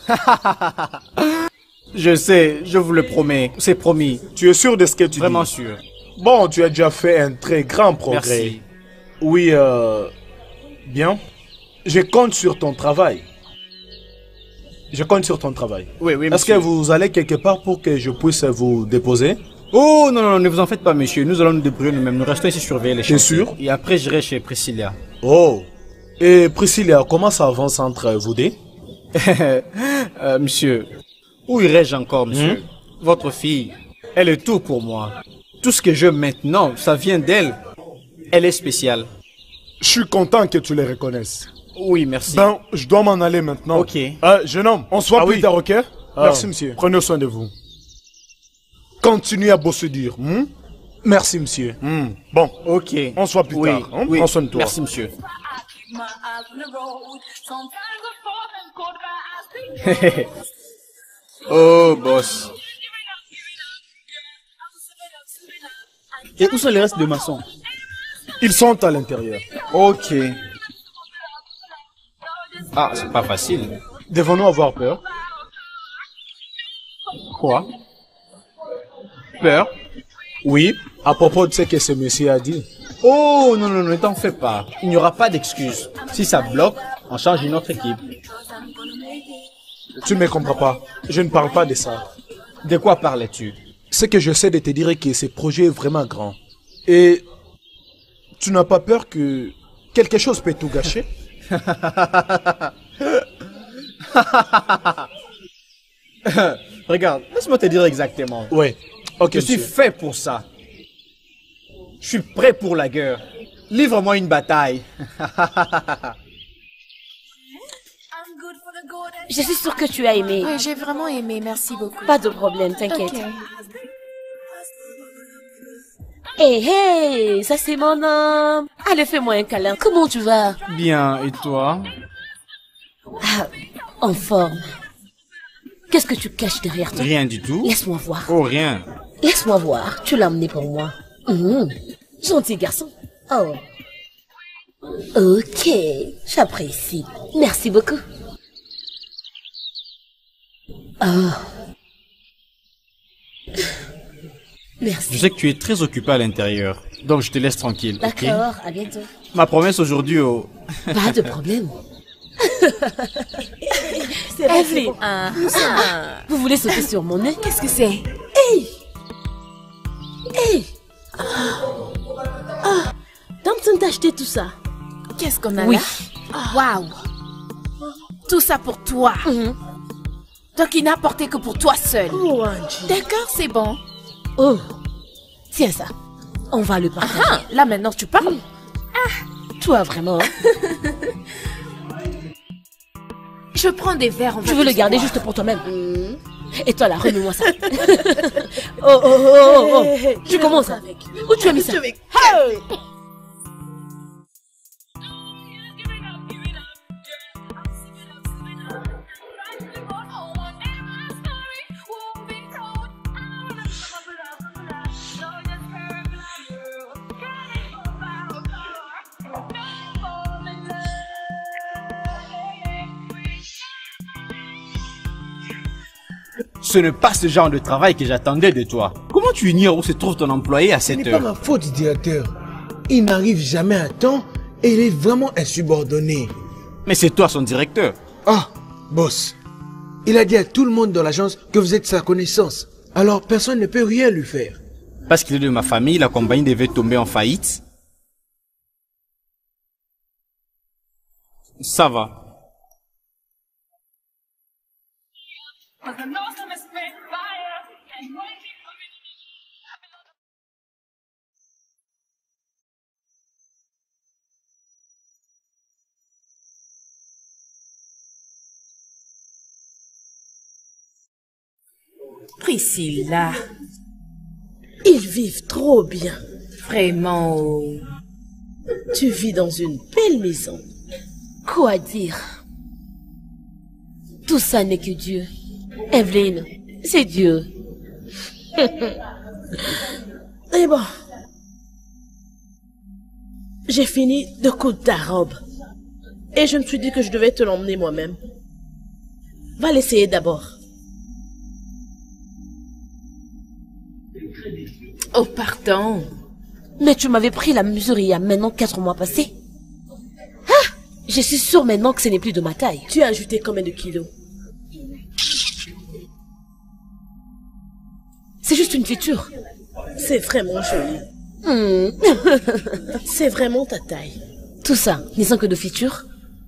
Je sais, je vous le promets, c'est promis. Tu es sûr de ce que tu Vraiment dis? sûr. Bon, tu as déjà fait un très grand progrès. Merci. Oui, euh... bien. Je compte sur ton travail. Je compte sur ton travail. Oui, oui, Est-ce que monsieur. vous allez quelque part pour que je puisse vous déposer? Oh non, non, ne vous en faites pas, monsieur. Nous allons nous débrouiller nous-mêmes. Nous restons ici surveiller les T'es chantiers. sûr? Et après, j'irai chez Priscilla. Oh. Et Priscilla, comment ça avance entre vous deux? euh, monsieur, où irais-je encore, monsieur? Hmm? Votre fille, elle est tout pour moi. Tout ce que je maintenant, ça vient d'elle. Elle est spéciale. Je suis content que tu les reconnaisses. Oui, merci. Ben, je dois m'en aller maintenant. Ok. Euh, jeune homme, on se voit Ah plus oui. tard, ok? Ah. Merci, monsieur. Prenez soin de vous. Continuez à bosser dur. Hmm? Merci, monsieur. Hmm. Bon, Ok. on se voit plus Oui, tard. Hein? oui. Prends soin de toi. Merci, monsieur. I keep my eyes on the road. Sometimes I fall and cold, but I sleep. Oh, boss. Et où sont les restes de maçons? Ils sont à l'intérieur. Ok. Ah, c'est pas facile. Devons-nous avoir peur? Quoi? Peur? Oui, à propos de ce que ce monsieur a dit. Oh, non, non, non, ne t'en fais pas. Il n'y aura pas d'excuse. Si ça bloque, on change une autre équipe. Tu ne me comprends pas. Je ne parle pas de ça. De quoi parlais-tu? Ce que je sais de te dire est que ce projet est vraiment grand. Et tu n'as pas peur que quelque chose peut tout gâcher? Regarde, laisse-moi te dire exactement. Oui. Ok, Je suis monsieur. fait pour ça. Je suis prêt pour la guerre. Livre-moi une bataille. I'm good for the gold. Je suis sûre que tu as aimé. Oui, j'ai vraiment aimé, merci beaucoup. Pas de problème, t'inquiète. Ok. Hé, hé, ça c'est mon homme. Allez, fais-moi un câlin. Comment tu vas? Bien, et toi? Ah, en forme. Qu'est-ce que tu caches derrière toi? Rien du tout. Laisse-moi voir. Oh, rien. Laisse-moi voir. Tu l'as emmené pour moi. Mhm. Gentil garçon. Oh. Ok, j'apprécie. Merci beaucoup. Oh. Merci. Je sais que tu es très occupé à l'intérieur, donc je te laisse tranquille, ok? D'accord, à bientôt. Ma promesse aujourd'hui, oh... Pas de problème. Evelyn, ah, ah. Vous voulez sauter sur mon nez? Qu'est-ce que c'est? Hey! Hey! Ah! Thompson t'a acheté tout ça. Qu'est-ce qu'on a Oui. là? Waouh! Tout ça pour toi. Mhm. Donc il n'a apporté que pour toi seul. Oh, Angie. D'accord, c'est bon. Oh! Tiens ça. On va le partager. Ah, là maintenant tu parles. Toi, vraiment. Hein? Je prends des verres. On Tu va veux le tous garder boire. juste pour toi-même. Et toi là, remets-moi ça. oh, oh, oh, oh, oh. Tu commences avec. Où tu as mis ça? Hey! Ce n'est pas ce genre de travail que j'attendais de toi. Comment tu ignores où se trouve ton employé à Ce cette n'est pas heure? ma faute, directeur. Il n'arrive jamais à temps et il est vraiment insubordonné. Mais c'est toi son directeur. Ah, boss. Il a dit à tout le monde dans l'agence que vous êtes sa connaissance. Alors personne ne peut rien lui faire. Parce qu'il est de ma famille, la compagnie devait tomber en faillite. Ça va. Priscilla, Ils vivent trop bien. vraiment, oh. Tu vis dans une belle maison. Quoi dire? Tout ça n'est que Dieu. Evelyne, c'est Dieu. Et bon. J'ai fini de coudre ta robe. Et je me suis dit que je devais te l'emmener moi-même. Va l'essayer d'abord. Oh, pardon. Mais tu m'avais pris la mesure il y a maintenant quatre mois passés. Ah! Je suis sûre maintenant que ce n'est plus de ma taille. Tu as ajouté combien de kilos? C'est juste une feature. C'est vraiment joli. Hmm. C'est vraiment ta taille. Tout ça, n'ayant que de features?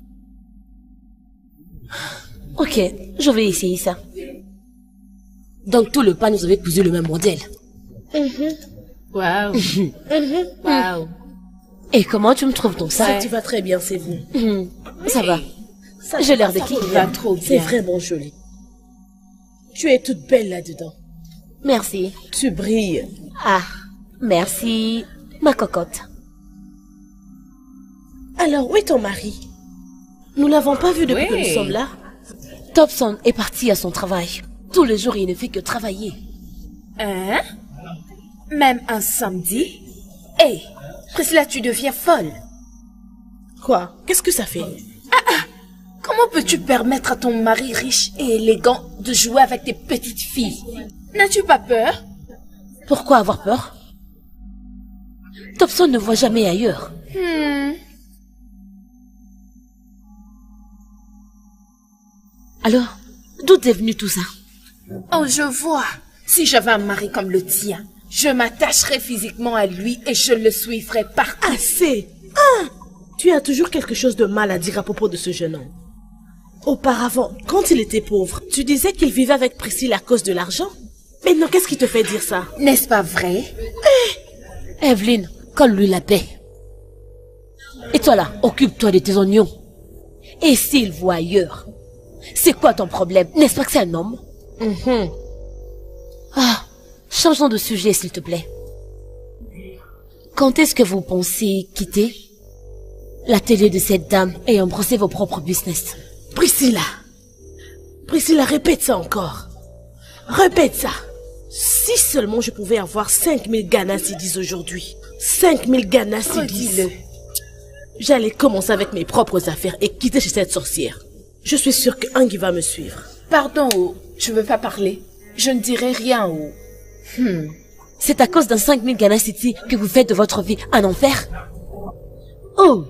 Ok, je vais essayer ça. Donc tout le pas nous avait cousu le même modèle. Waouh. Waouh. Et comment tu me trouves donc ça? Ouais. Tu vas très bien, c'est vous. Mhm. Ça va. J'ai l'air de qui? te va trop bien. C'est vraiment joli. Tu es toute belle là-dedans. Merci. Tu brilles. Ah, merci, ma cocotte. Alors, où est ton mari? Nous l'avons pas vu depuis Oui. que nous sommes là. Thompson est parti à son travail. Tous les jours, il ne fait que travailler. Hein? Même un samedi? Hé, Priscilla, tu deviens folle. Quoi? Qu'est-ce que ça fait? Comment peux-tu permettre à ton mari riche et élégant de jouer avec tes petites filles? N'as-tu pas peur? Pourquoi avoir peur? Thompson ne voit jamais ailleurs. Hmm. Alors, d'où est venu tout ça? Oh, je vois. Si j'avais un mari comme le tien, je m'attacherais physiquement à lui et je le suivrais partout. Assez! Ah! Tu as toujours quelque chose de mal à dire à propos de ce jeune homme. Auparavant, quand il était pauvre, tu disais qu'il vivait avec Priscilla à cause de l'argent. Maintenant, qu'est-ce qui te fait dire ça? N'est-ce pas vrai? Eh! Evelyne, colle-lui la paix. Et toi là, occupe-toi de tes oignons. Et s'il voit ailleurs, c'est quoi ton problème? N'est-ce pas que c'est un homme? Mhm. Ah, changeons de sujet, s'il te plaît. Quand est-ce que vous pensez quitter l'atelier de cette dame et embrasser vos propres business? Priscilla. Priscilla, répète ça encore. Répète ça. Si seulement je pouvais avoir cinq mille Ghana Cedis aujourd'hui. cinq mille Ghana Cedis. Redis-le. J'allais commencer avec mes propres affaires et quitter chez cette sorcière. Je suis sûre que Angie va me suivre. Pardon, oh, je veux pas parler. Je ne dirai rien, oh. Hmm. C'est à cause d'un cinq mille Ghana Cedis que vous faites de votre vie un enfer? Oh!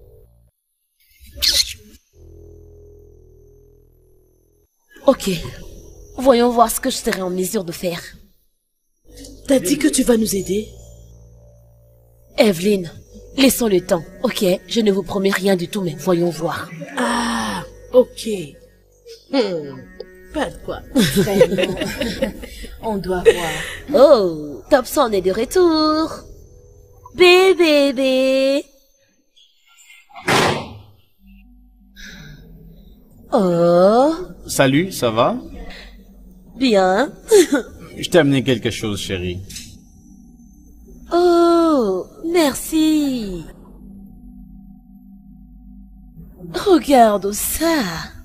Ok. Voyons voir ce que je serai en mesure de faire. T'as dit que tu vas nous aider? Evelyne, laissons le temps. Ok, je ne vous promets rien du tout, mais voyons voir. Ah, ok. Hmm. Pas de quoi. Vraiment. On doit voir. Oh, Thompson est de retour. Bébé, bébé. Oh, Salut, ça va? bien. Je t'ai amené quelque chose, chérie. Oh, merci. Regarde ça.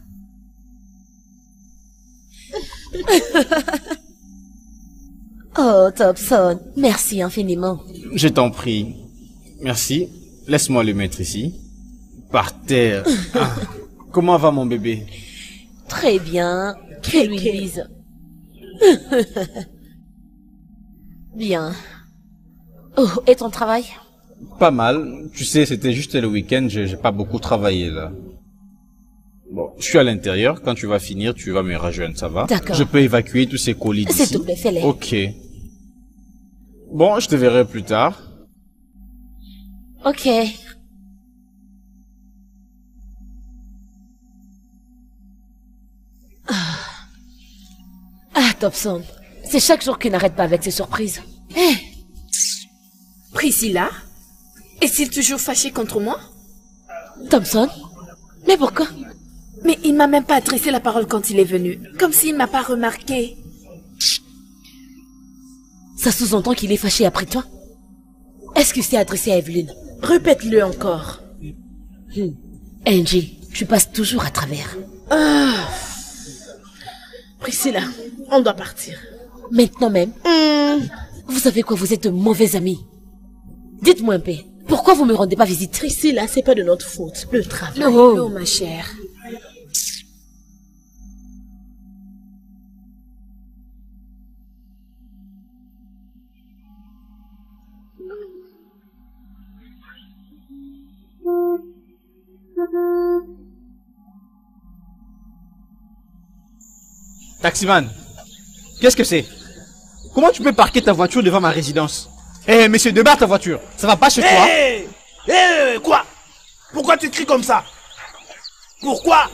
Oh, Thompson, merci infiniment. Je t'en prie. Merci. Laisse-moi le mettre ici. Par terre. Ah. Comment va mon bébé? Très bien. Que lui dise. Bien. Oh, et ton travail? Pas mal. Tu sais, c'était juste le week-end, j'ai j'ai pas beaucoup travaillé là. Bon, je suis à l'intérieur. Quand tu vas finir, tu vas me rejoindre, ça va? D'accord. Je peux évacuer tous ces colis d'ici. S'il te plaît, fais-les. Ok. Bon, je te verrai plus tard. Ok. Ah, ah Thompson. C'est chaque jour qu'il n'arrête pas avec ses surprises. Hé Priscilla? Est-il toujours fâché contre moi? Thompson? Mais pourquoi? Mais il m'a même pas adressé la parole quand il est venu. Comme s'il m'a pas remarqué. Ça sous-entend qu'il est fâché après toi? Est-ce que c'est adressé à Evelyn? Répète-le encore. Hmm. Angie, tu passes toujours à travers. Ah. Priscilla, on doit partir. Maintenant même? Hmm. Vous savez quoi, vous êtes de mauvais amis. Dites-moi un peu, pourquoi vous me rendez pas visite? Priscilla, c'est pas de notre faute. Le travail. Oh. L'eau, ma chère. Taximan, qu'est-ce que c'est? Comment tu peux parquer ta voiture devant ma résidence? Eh, monsieur, débarre ta voiture. Ça va pas chez toi? Hé Hé Quoi? Pourquoi tu cries comme ça? Pourquoi?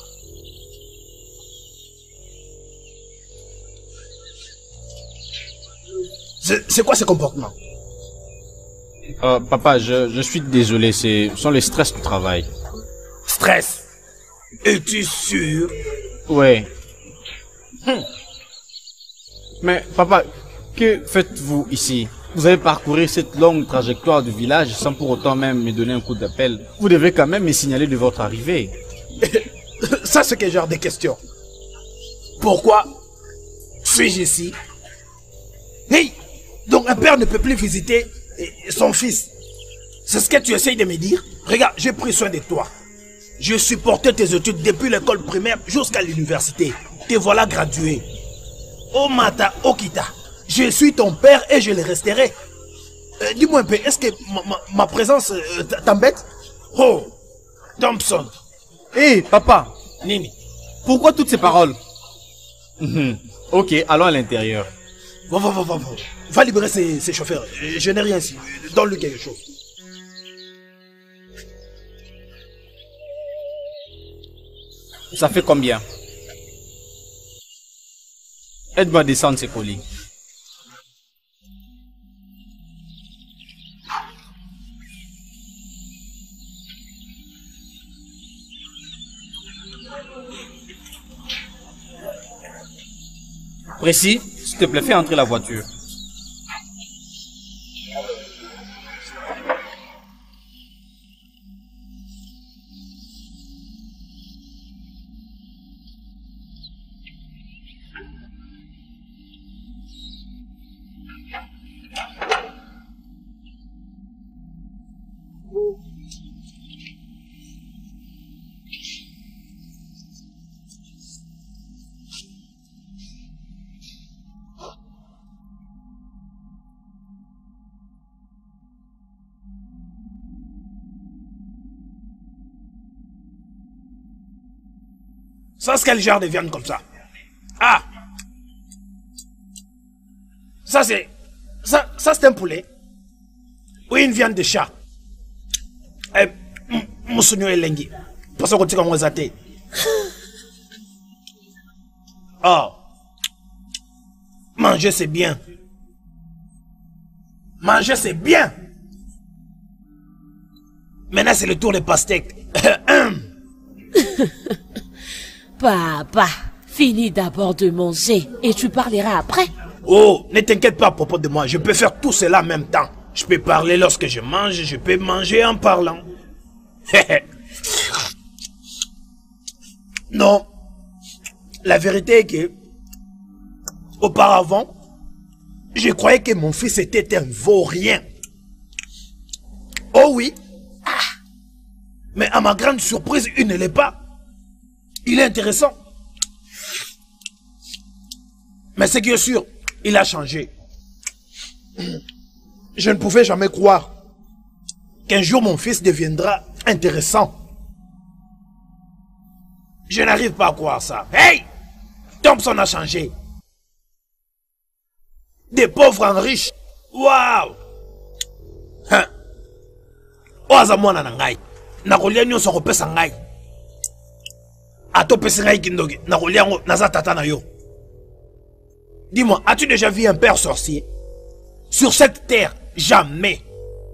C'est c'est quoi ce comportement? Euh, papa, je, je suis désolé, c'est ce sont les stress du travail. Stress? Es-tu sûr? Ouais. Hmm. Mais papa, que faites-vous ici? Vous avez parcouru cette longue trajectoire du village sans pour autant même me donner un coup d'appel. Vous devez quand même me signaler de votre arrivée. Ça, c'est quel genre de question? Pourquoi suis-je ici? Hey! Donc un père ne peut plus visiter son fils. C'est ce que tu essayes de me dire? Regarde, j'ai pris soin de toi. J'ai supporté tes études depuis l'école primaire jusqu'à l'université. Te voilà gradué. Omata Okita, je suis ton père et je le resterai. Euh, Dis-moi un peu, est-ce que ma, ma, ma présence euh, t'embête? Oh, Thompson. Hé, hey, papa. Nini. Pourquoi toutes ces paroles? Mmh. Ok, allons à l'intérieur. Va, va, va, va, va. Va libérer ces, ces chauffeurs. Je n'ai rien ici. Donne-lui quelque chose. Ça fait combien? Aide-moi à descendre ces colis. Précis, s'il te plaît, fais entrer la voiture. Ça, c'est quel genre de viande comme ça? Ah! Ça, c'est... Ça, ça c'est un poulet. Ou une viande de chat. Eh, Moussonio et Lengi. Pour ça, on continue comme on Oh. Manger, c'est bien. Manger, c'est bien. Maintenant, c'est le tour des pastèques. Papa, finis d'abord de manger et tu parleras après. Oh, ne t'inquiète pas à propos de moi, je peux faire tout cela en même temps. Je peux parler lorsque je mange, je peux manger en parlant. Non, la vérité est que, auparavant, je croyais que mon fils était un vaurien. Oh oui, ah. Mais à ma grande surprise, il ne l'est pas. Il est intéressant. Mais ce qui est sûr, il a changé. Je ne pouvais jamais croire qu'un jour mon fils deviendra intéressant. Je n'arrive pas à croire ça. Hey! Thompson a changé. Des pauvres en riches. Waouh! Hein? Oaza mwana na ngai. Nakolia nyonso kopesa ngai. Atopesi ngai kindoki. Nakolia ngo naza tata na yo. Dis-moi, as-tu déjà vu un père sorcier? Sur cette terre, jamais.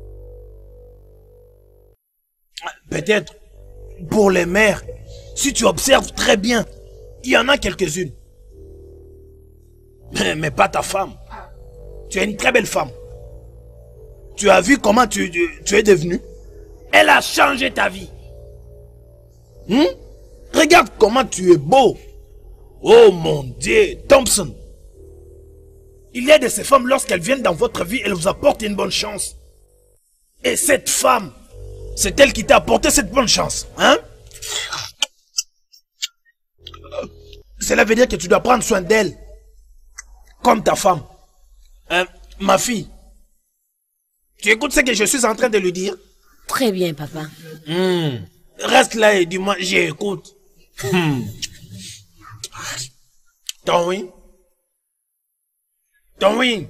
Peut-être pour les mères, si tu observes très bien, il y en a quelques-unes. Mais, mais pas ta femme. Tu es une très belle femme. Tu as vu comment tu, tu, tu es devenu? Elle a changé ta vie. Hmm? Regarde comment tu es beau. Oh mon Dieu, Thompson. Il y a de ces femmes, lorsqu'elles viennent dans votre vie, elles vous apportent une bonne chance. Et cette femme, c'est elle qui t'a apporté cette bonne chance. Hein? Cela veut dire que tu dois prendre soin d'elle. Comme ta femme. Hein? Ma fille. Tu écoutes ce que je suis en train de lui dire? Très bien, papa. Mmh. Reste là et dis-moi, j'écoute. Mmh. Tonwi. Tonwi.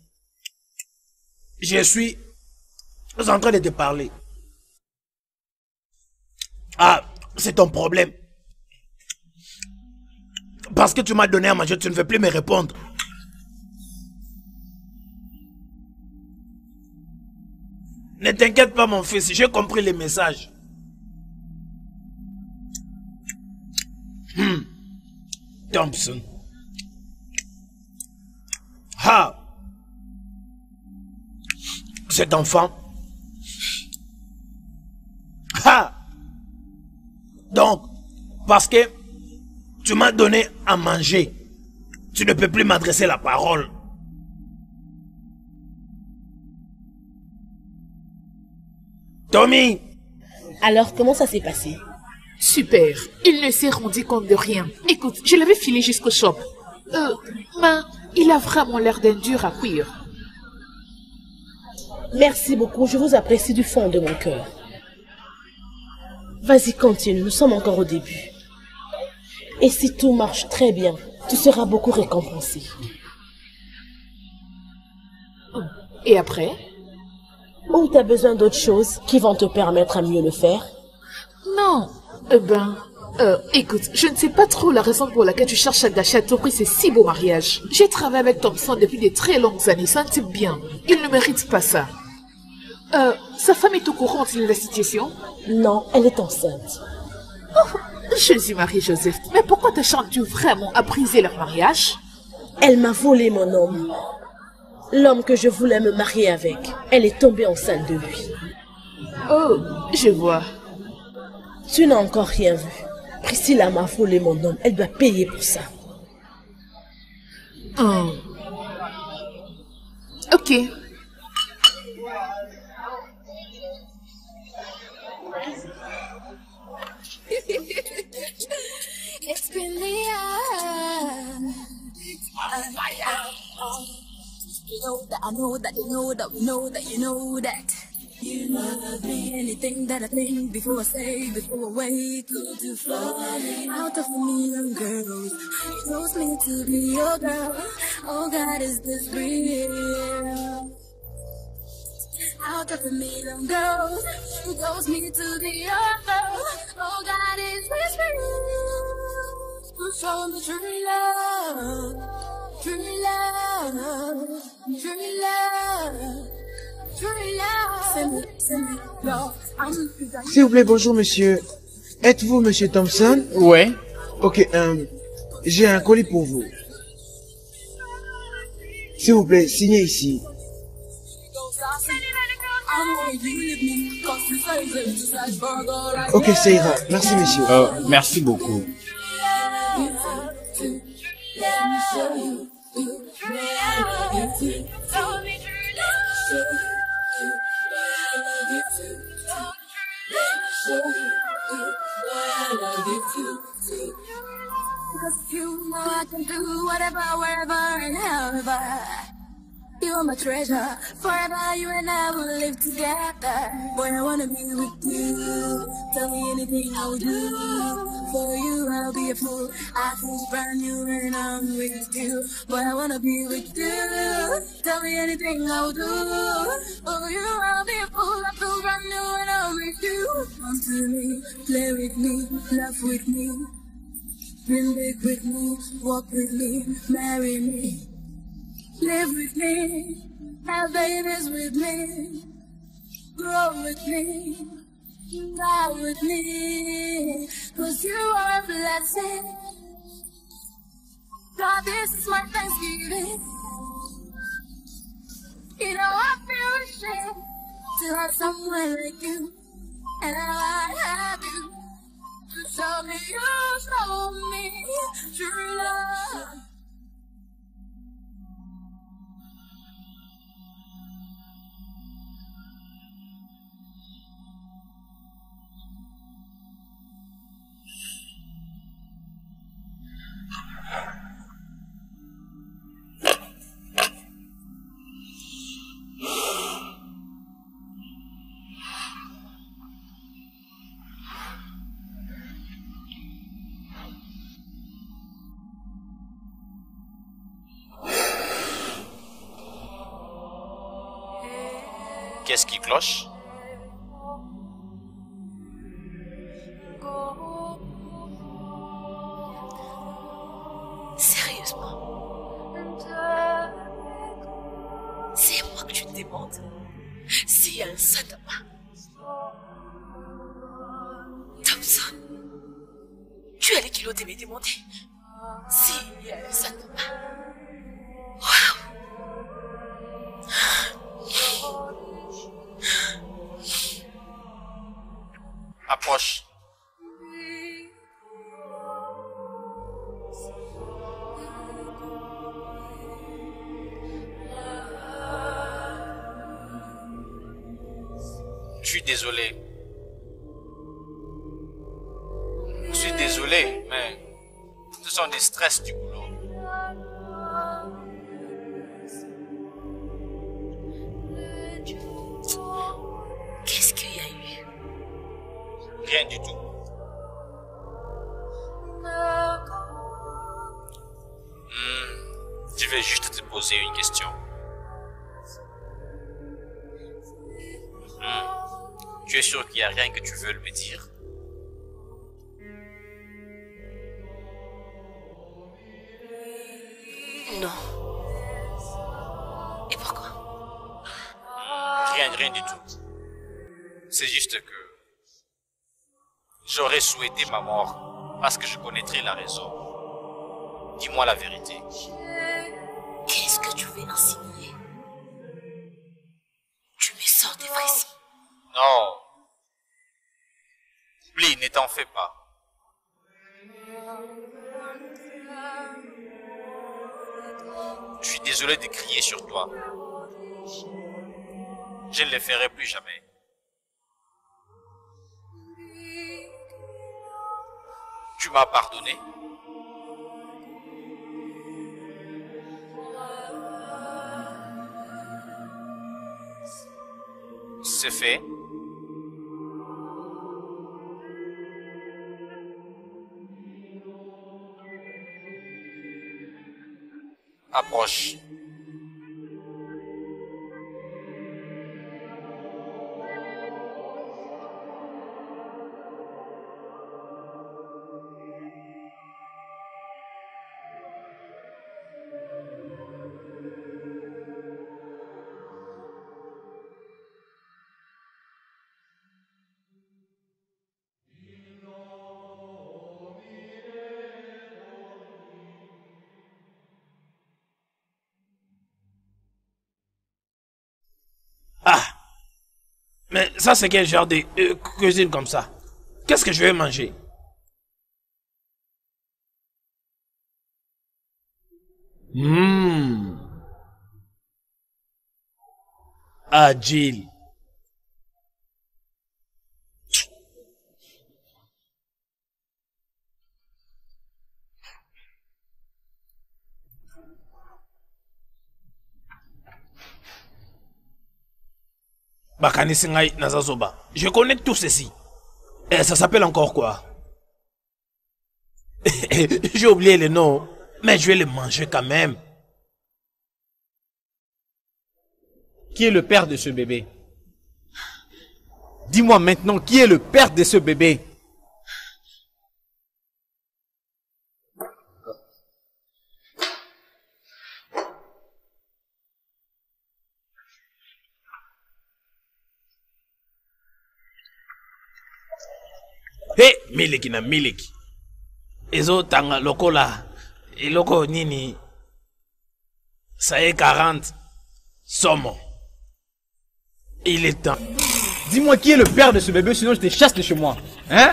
Je suis en train de te parler. Ah, c'est ton problème. Parce que tu m'as donné à manger, tu ne veux plus me répondre. Ne t'inquiète pas, mon fils, j'ai compris les messages. Hmm. Thompson. Ah. Cet enfant. Ah. Donc, parce que tu m'as donné à manger, tu ne peux plus m'adresser la parole. Tommy! Alors, comment ça s'est passé? Super. Il ne s'est rendu compte de rien. Écoute, je l'avais filé jusqu'au shop. Euh, mais il a vraiment l'air d'un dur à cuire. Merci beaucoup, je vous apprécie du fond de mon cœur. Vas-y, continue, nous sommes encore au début. Et si tout marche très bien, tu seras beaucoup récompensé. Et après? Ou tu as besoin d'autres choses qui vont te permettre à mieux le faire? Non. Eh ben, euh, écoute, je ne sais pas trop la raison pour laquelle tu cherches à gâcher à tout prix ces si beaux mariages. J'ai travaillé avec Thompson depuis de très longues années, ça ne type bien. Il ne mérite pas ça. Euh, sa femme est au courant de la situation? Non, elle est enceinte. Oh, Jésus-Marie-Joseph, mais pourquoi te chantes-tu vraiment à briser leur mariage? Elle m'a volé mon homme. L'homme que je voulais me marier avec. Elle est tombée enceinte de lui. Oh, je vois. Tu n'as encore rien vu. Priscilla m'a volé mon homme. Elle doit payer pour ça. Oh. Ok. It's been the eye. You know that I know that you know that we know that you know that you love me. Anything that I think before I say, before I wake up to falling out of a million girls. You chose me to be your girl. Oh God, is this real? Out of a million girls, you chose me to be your girl. Oh God, is this real? To show me true love. True love, true love, true love. S'il vous plaît, bonjour monsieur. Êtes-vous monsieur Thompson? Ouais. Ok, euh, j'ai un colis pour vous. S'il vous plaît, signez ici. Ok, ça ira. Merci monsieur. Euh, merci beaucoup. Let me show you, you, I love you too. Tell me true love. Show you, boy, I love you too. Let me show you, you, boy, I love you too. Because of you, now I can do whatever, wherever, and however. You're my treasure, forever you and I will live together. Boy, I wanna be with you, tell me anything I will do. For you I'll be a fool, I feel brand new when I'm with you. Boy, I wanna be with you, tell me anything I will do. For you I'll be a fool, I feel brand new when I'm with you. Come to me, play with me, laugh with me. Dream big with me, walk with me, marry me. Live with me, have babies with me, grow with me, die with me, cause you are a blessing. God, this is my Thanksgiving. You know I feel ashamed to have someone like you, and I have you to show me, you show me true love. Qu'est-ce qui cloche? Sérieusement? C'est moi que tu te demandes s'il y a un Saint-Tabac. Thompson, tu as les kilos de me demander s'il y a un Saint-Tabac. Waouh! Approche. Je suis désolé. Je suis désolé, mais ce sont des stress du boulot. Qu'est-ce qu'il y a eu? Rien du tout. Hmm, je vais juste te poser une question. Hmm, tu es sûr qu'il n'y a rien que tu veux me dire? Non. Et pourquoi? Rien, rien du tout. C'est juste que j'aurais souhaité ma mort parce que je connaîtrais la raison. Dis-moi la vérité. Qu'est-ce que tu veux insinuer? Tu me sors des vrais. Non. Oublie, ne t'en fais pas. Je suis désolé de crier sur toi. Je ne le ferai plus jamais. Tu m'as pardonné? C'est fait. Approche. Ah! Mais ça, c'est quel genre de euh, cuisine comme ça? Qu'est-ce que je vais manger? Hmm. Ah, Jill. Bakanisi ngai nazazoba. Je connais tout ceci. Et ça s'appelle encore quoi? J'ai oublié le nom, mais je vais le manger quand même. Qui est le père de ce bébé? Dis-moi maintenant, qui est le père de ce bébé? Hé, miliki na miliki. Ezo tanga lokola. Et loko nini. Ça est quarante. Somme. Il est temps. Dis-moi qui est le père de ce bébé, sinon je te chasse de chez moi. Hein?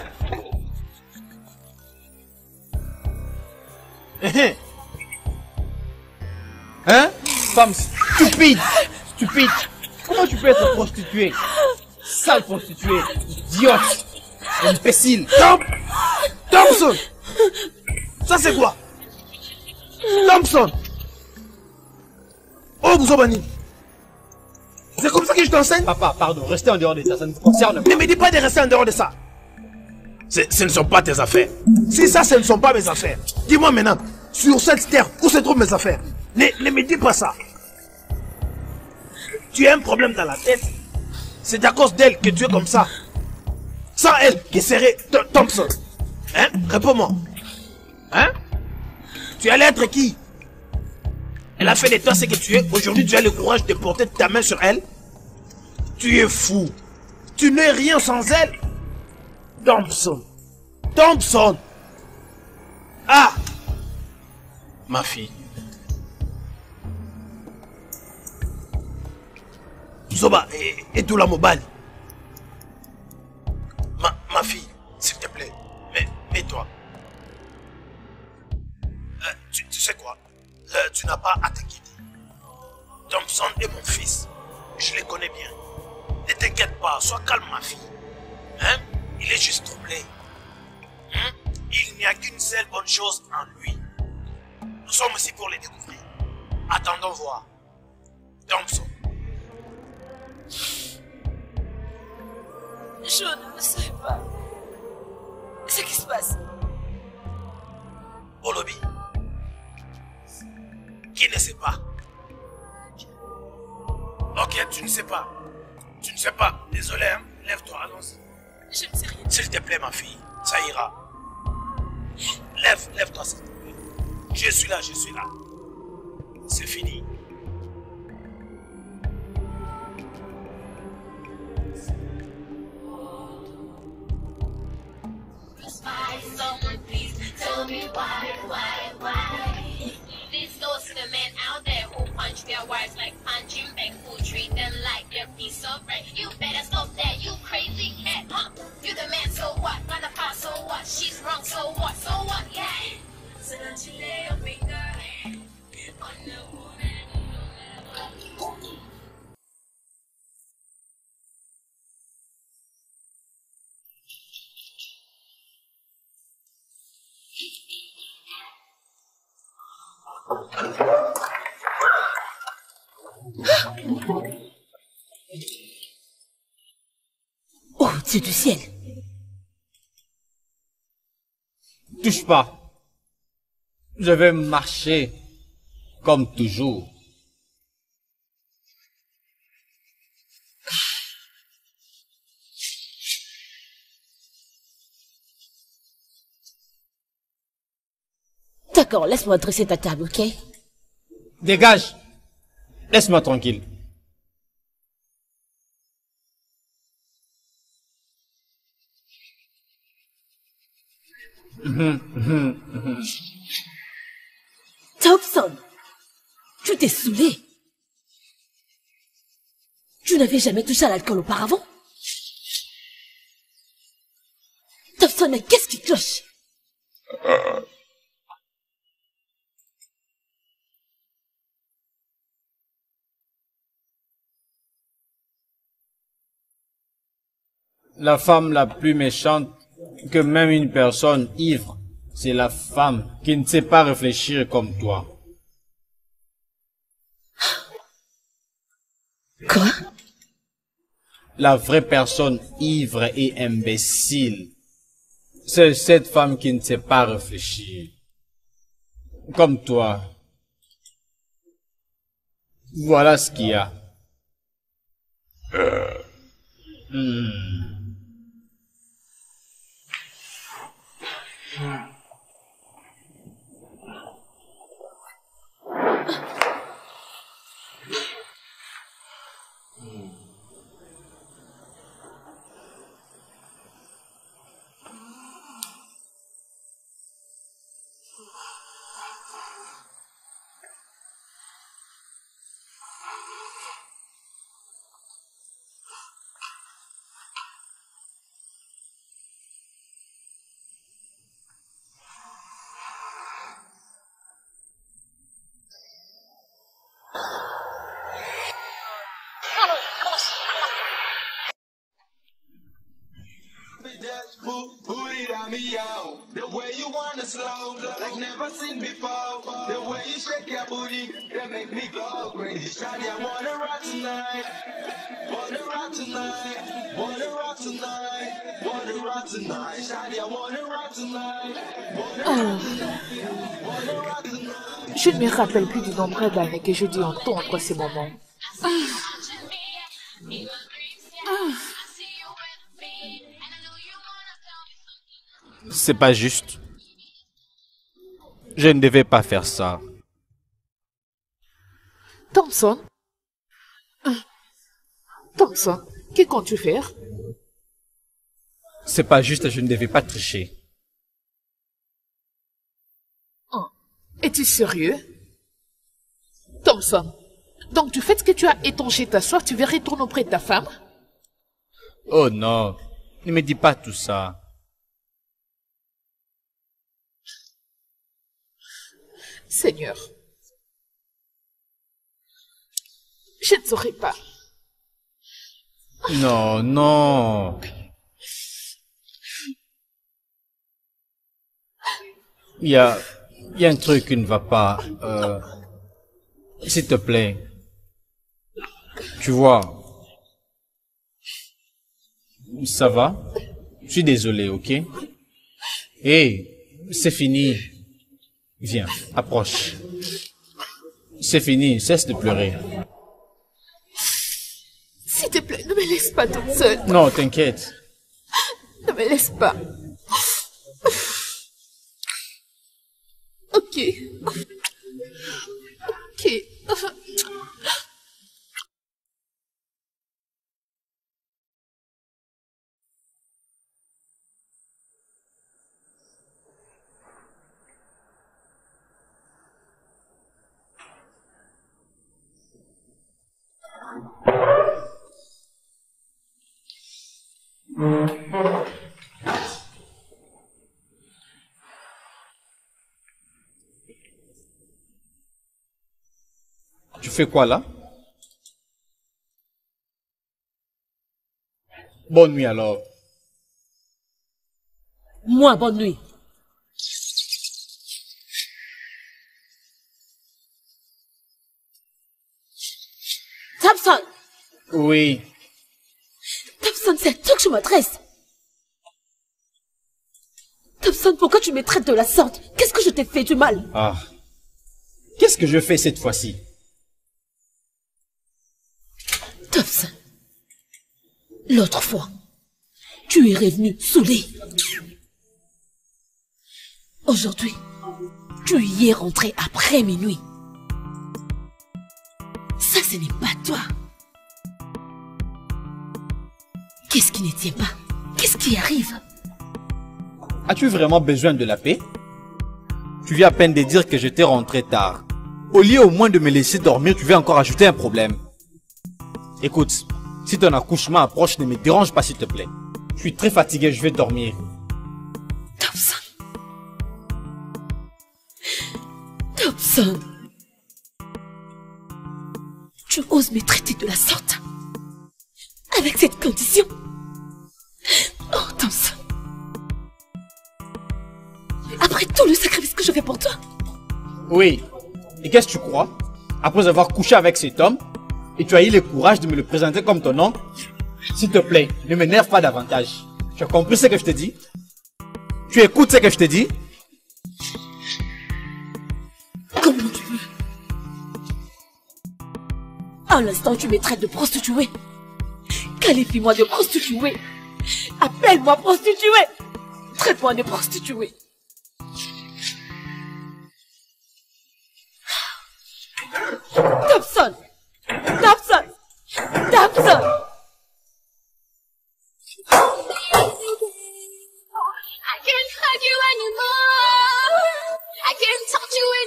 Hein? Femme stupide! Stupide! Comment tu peux être prostituée? Sale prostituée! Idiote! Imbécile! Tom! Thompson! Ça c'est quoi? Thompson! Oh, Bouzobani! C'est comme ça que je t'enseigne? Papa, pardon, restez en dehors de ça, ça ne vous concerne pas. Ne me dis pas de rester en dehors de ça. Ce ne sont pas tes affaires. Si ça, ce ne sont pas mes affaires. Dis-moi maintenant, sur cette terre, où se trouvent mes affaires? Ne, ne me dis pas ça. Tu as un problème dans la tête. C'est à cause d'elle que tu es comme ça. Sans elle, qui serait Thompson. Hein? Réponds-moi. Hein? Tu allais être qui? Elle a fait de toi ce que tu es. Aujourd'hui, tu as le courage de porter ta main sur elle. Tu es fou. Tu n'es rien sans elle. Thompson. Thompson. Ah! Ma fille. Zoba, et, et tout la mobile. Ma, ma fille, s'il te plaît. Mais, mais toi. Euh, tu, tu sais quoi? Euh, tu n'as pas à t'inquiéter. Thompson est mon fils. Je le connais bien. Ne t'inquiète pas, sois calme ma fille. Hein? Il est juste troublé. Hein? Il n'y a qu'une seule bonne chose en lui. Nous sommes ici pour le découvrir. Attendons voir. Thompson. Je ne sais pas. Ce qui se passe. Olobi. Qui ne sait pas? Ok, tu ne sais pas. Tu ne sais pas. Désolé, hein? Lève-toi, allons-y. Je ne sais rien. S'il te plaît, ma fille, ça ira. Lève, lève-toi, s'il te plaît. Je suis là, je suis là. C'est fini. Someone please tell me why, why, why. This goes to the men out there who punch their wives like punching bag, who treat them like their piece of bread. You better stop that, you crazy cat, huh? You the man, so what? Got the power, so what? She's wrong, so what? So what? Yeah. So don't you lay your finger on the woman. Oh, Dieu du ciel! Touche pas. Je vais marcher comme toujours. D'accord, laisse-moi dresser ta table, ok? Dégage. Laisse-moi tranquille. Thompson, tu t'es saoulé. Tu n'avais jamais touché à l'alcool auparavant? Thompson, mais qu'est-ce qui cloche? La femme la plus méchante que même une personne ivre, c'est la femme qui ne sait pas réfléchir comme toi. Quoi? La vraie personne ivre et imbécile, c'est cette femme qui ne sait pas réfléchir. Comme toi. Voilà ce qu'il y a. Euh. Hmm. Ah. Je ne me rappelle plus du nombre d'années que je dis en ton entre ces moments. Ah. Ah. C'est pas juste. Je ne devais pas faire ça. Thompson? Thompson, que comptes-tu faire? C'est pas juste, je ne devais pas tricher. Oh. Es-tu sérieux? Thompson, donc du fait que tu as étanché ta soif, tu veux retourner auprès de ta femme? Oh non, ne me dis pas tout ça. Seigneur, je ne saurais pas. Non, non. Il y a, il y a un truc qui ne va pas. Euh, s'il te plaît. Tu vois. Ça va? Je suis désolé, ok? Hé, c'est fini. Viens, approche. C'est fini, cesse de pleurer. S'il te plaît, ne me laisse pas toute seule. Non, t'inquiète. Ne me laisse pas. Ok. Ok. Tu fais quoi là? Bonne nuit alors. Moi, bonne nuit. Thompson! Oui. Thompson, c'est à toi que je m'adresse. Thompson, pourquoi tu me traites de la sorte? Qu'est-ce que je t'ai fait du mal? Ah. Qu'est-ce que je fais cette fois-ci? Thompson, l'autre fois, tu es revenu saoulé. Aujourd'hui, tu y es rentré après minuit. Ça, ce n'est pas toi. Qu'est-ce qui ne tient pas? Qu'est-ce qui arrive? As-tu vraiment besoin de la paix? Tu viens à peine de dire que j'étais rentré tard. Au lieu au moins de me laisser dormir, tu veux encore ajouter un problème. Écoute, si ton accouchement approche, ne me dérange pas s'il te plaît. Je suis très fatigué, je vais dormir. Thompson. Thompson. Tu oses me traiter de la sorte? Avec cette condition? Oh, Thompson. Après tout le sacrifice que je fais pour toi? Oui. Et qu'est-ce que tu crois? Après avoir couché avec cet homme, et tu as eu le courage de me le présenter comme ton oncle? S'il te plaît, ne m'énerve pas davantage. Tu as compris ce que je te dis? Tu écoutes ce que je te dis? Comment tu veux? À l'instant, tu me traites de prostituée. Qualifie-moi de prostituée. Appelle-moi prostituée. Traite-moi de prostituée. Dobson! Dobson! Dobson! I can't hug you anymore. I can't touch you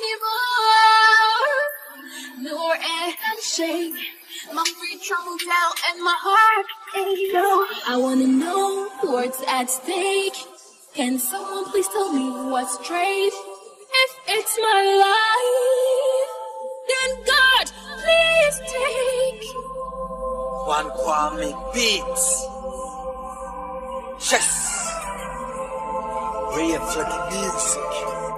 anymore. Nor a handshake. My feet tremble down and my heart aches. I wanna know what's at stake. Can someone please tell me what's straight? If it's my life, then God, please take. One Kwame Beats. Yes. Real fucking music.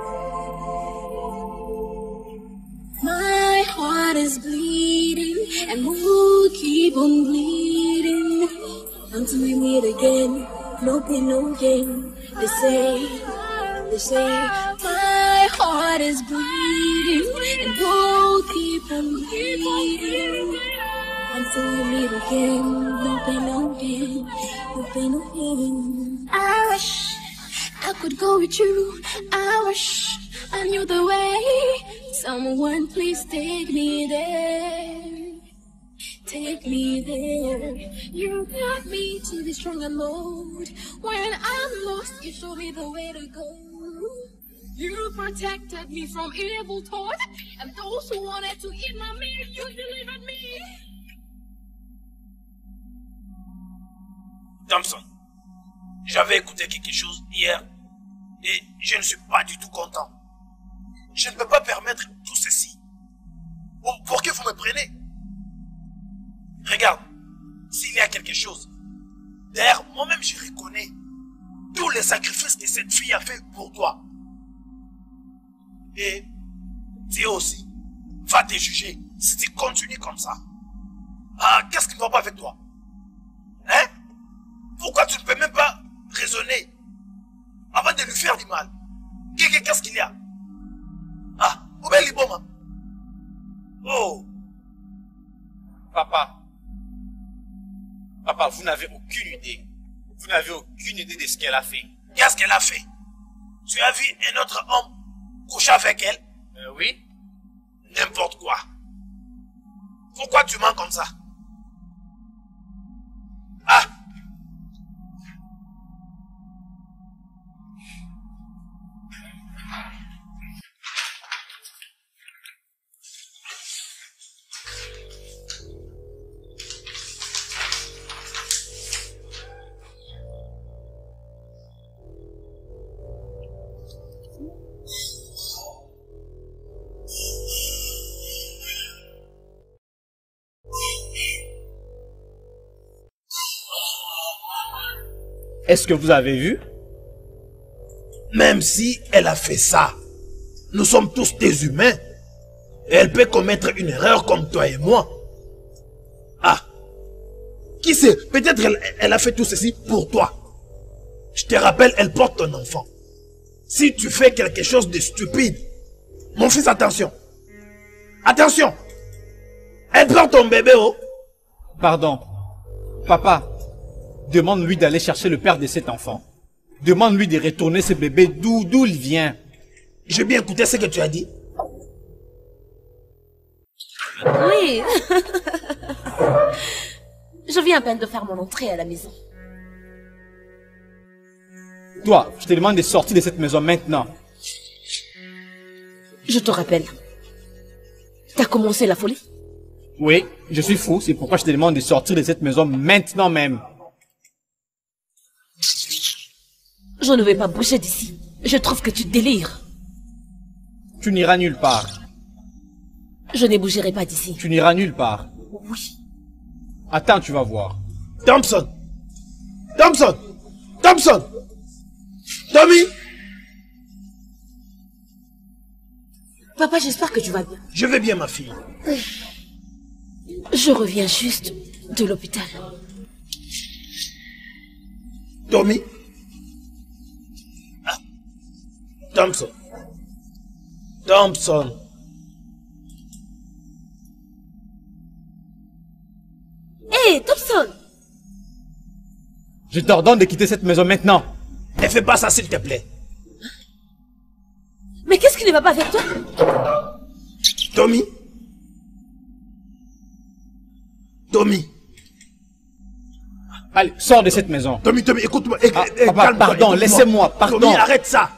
My heart is bleeding and will keep on bleeding until we meet again. No pain, no gain. They say, they say, my heart is bleeding and will keep on bleeding until we meet again. No pain, no gain. No pain, no gain. I wish I could go with you. I wish I knew the way. Someone please take me there. Take me there. You got me to be strong and load. When I'm lost, you show me the way to go. You protected me from evil thoughts, and those who wanted to eat my meat, you delivered me. Thompson, j'avais écouté quelque chose hier et je ne suis pas du tout content. Je ne peux pas permettre tout ceci. Pour, pour que vous me preniez? Regarde, s'il y a quelque chose, d'ailleurs, moi-même je reconnais tous les sacrifices que cette fille a fait pour toi. Et Dieu aussi va te juger si tu continues comme ça. Ah, qu'est-ce qui ne va pas avec toi? Hein? Pourquoi tu ne peux même pas raisonner avant de lui faire du mal? Qu'est-ce qu'il y a? Ah, Oubel Liboma. Oh. Papa. Papa, vous n'avez aucune idée. Vous n'avez aucune idée de ce qu'elle a fait. Qu'est-ce qu'elle a fait? Tu as vu un autre homme coucher avec elle? Euh, oui. N'importe quoi. Pourquoi tu mens comme ça? Ah! Est-ce que vous avez vu? Même si elle a fait ça, nous sommes tous des humains. Et elle peut commettre une erreur comme toi et moi. Ah, qui sait, peut-être elle, elle a fait tout ceci pour toi. Je te rappelle, elle porte ton enfant. Si tu fais quelque chose de stupide, mon fils, attention. Attention. Elle prend ton bébé, oh. Pardon. Papa, demande-lui d'aller chercher le père de cet enfant. Demande-lui de retourner ce bébé d'où d'où il vient. J'ai bien écouté ce que tu as dit. Oui. Je viens à peine de faire mon entrée à la maison. Toi, je te demande de sortir de cette maison maintenant. Je te rappelle. T'as commencé la folie? Oui, je suis fou, c'est pourquoi je te demande de sortir de cette maison maintenant même. Je ne vais pas bouger d'ici. Je trouve que tu délires. Tu n'iras nulle part. Je ne bougerai pas d'ici. Tu n'iras nulle part. Oui. Attends, tu vas voir. Thompson! Thompson! Thompson! Tommy! Papa, j'espère que tu vas bien. Je vais bien, ma fille. Je reviens juste de l'hôpital. Tommy? Ah. Thompson. Thompson. Hé, hey, Thompson! Je t'ordonne de quitter cette maison maintenant. Ne fais pas ça, s'il te plaît. Mais qu'est-ce qui ne va pas avec toi? Tommy? Tommy? Allez, sors de cette maison. Tommy, Tommy, écoute-moi. Eh, Ah, eh, papa, calme-toi, pardon, écoute-moi. laissez-moi, pardon. Tommy, arrête ça.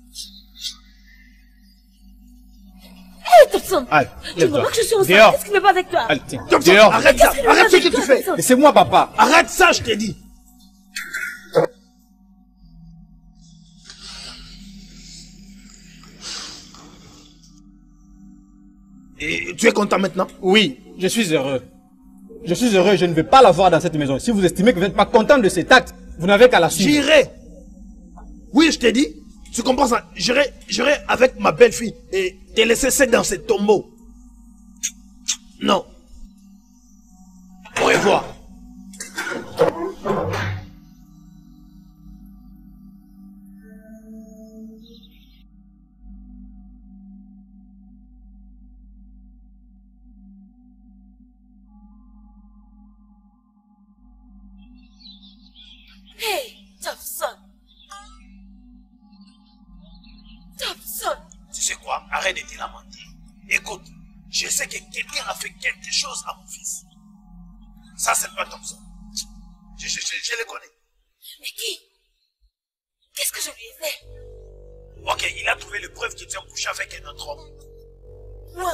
Hé, hey, Thompson! Allez, Tu lève-toi. vois que je suis enceinte, Dehors. qu'est-ce qui ne va pas avec toi? Allez, tiens. Thompson, Dehors. arrête ça. Qu'est-ce qui ne va Arrête pas ce avec que tu toi, fais. Thompson? Laissez-moi, papa. Arrête ça, je t'ai dit. Et tu es content maintenant? Oui, je suis heureux. Je suis heureux et je ne veux pas la voir dans cette maison. Si vous estimez que vous n'êtes pas content de cet acte, vous n'avez qu'à la suivre. J'irai. Oui, je t'ai dit. Tu comprends ça? J'irai, j'irai avec ma belle-fille et te laisser seul dans ce tombeau. Non. Au revoir. Hey, Thompson! Thompson! Tu sais quoi? Arrête de te lamenter. Écoute, je sais que quelqu'un a fait quelque chose à mon fils. Ça, c'est pas Thompson. Je, je, je, je le connais. Mais qui? Qu'est-ce que je lui ai fait? Ok, il a trouvé le preuve qu'il était couché avec un autre homme. Moi?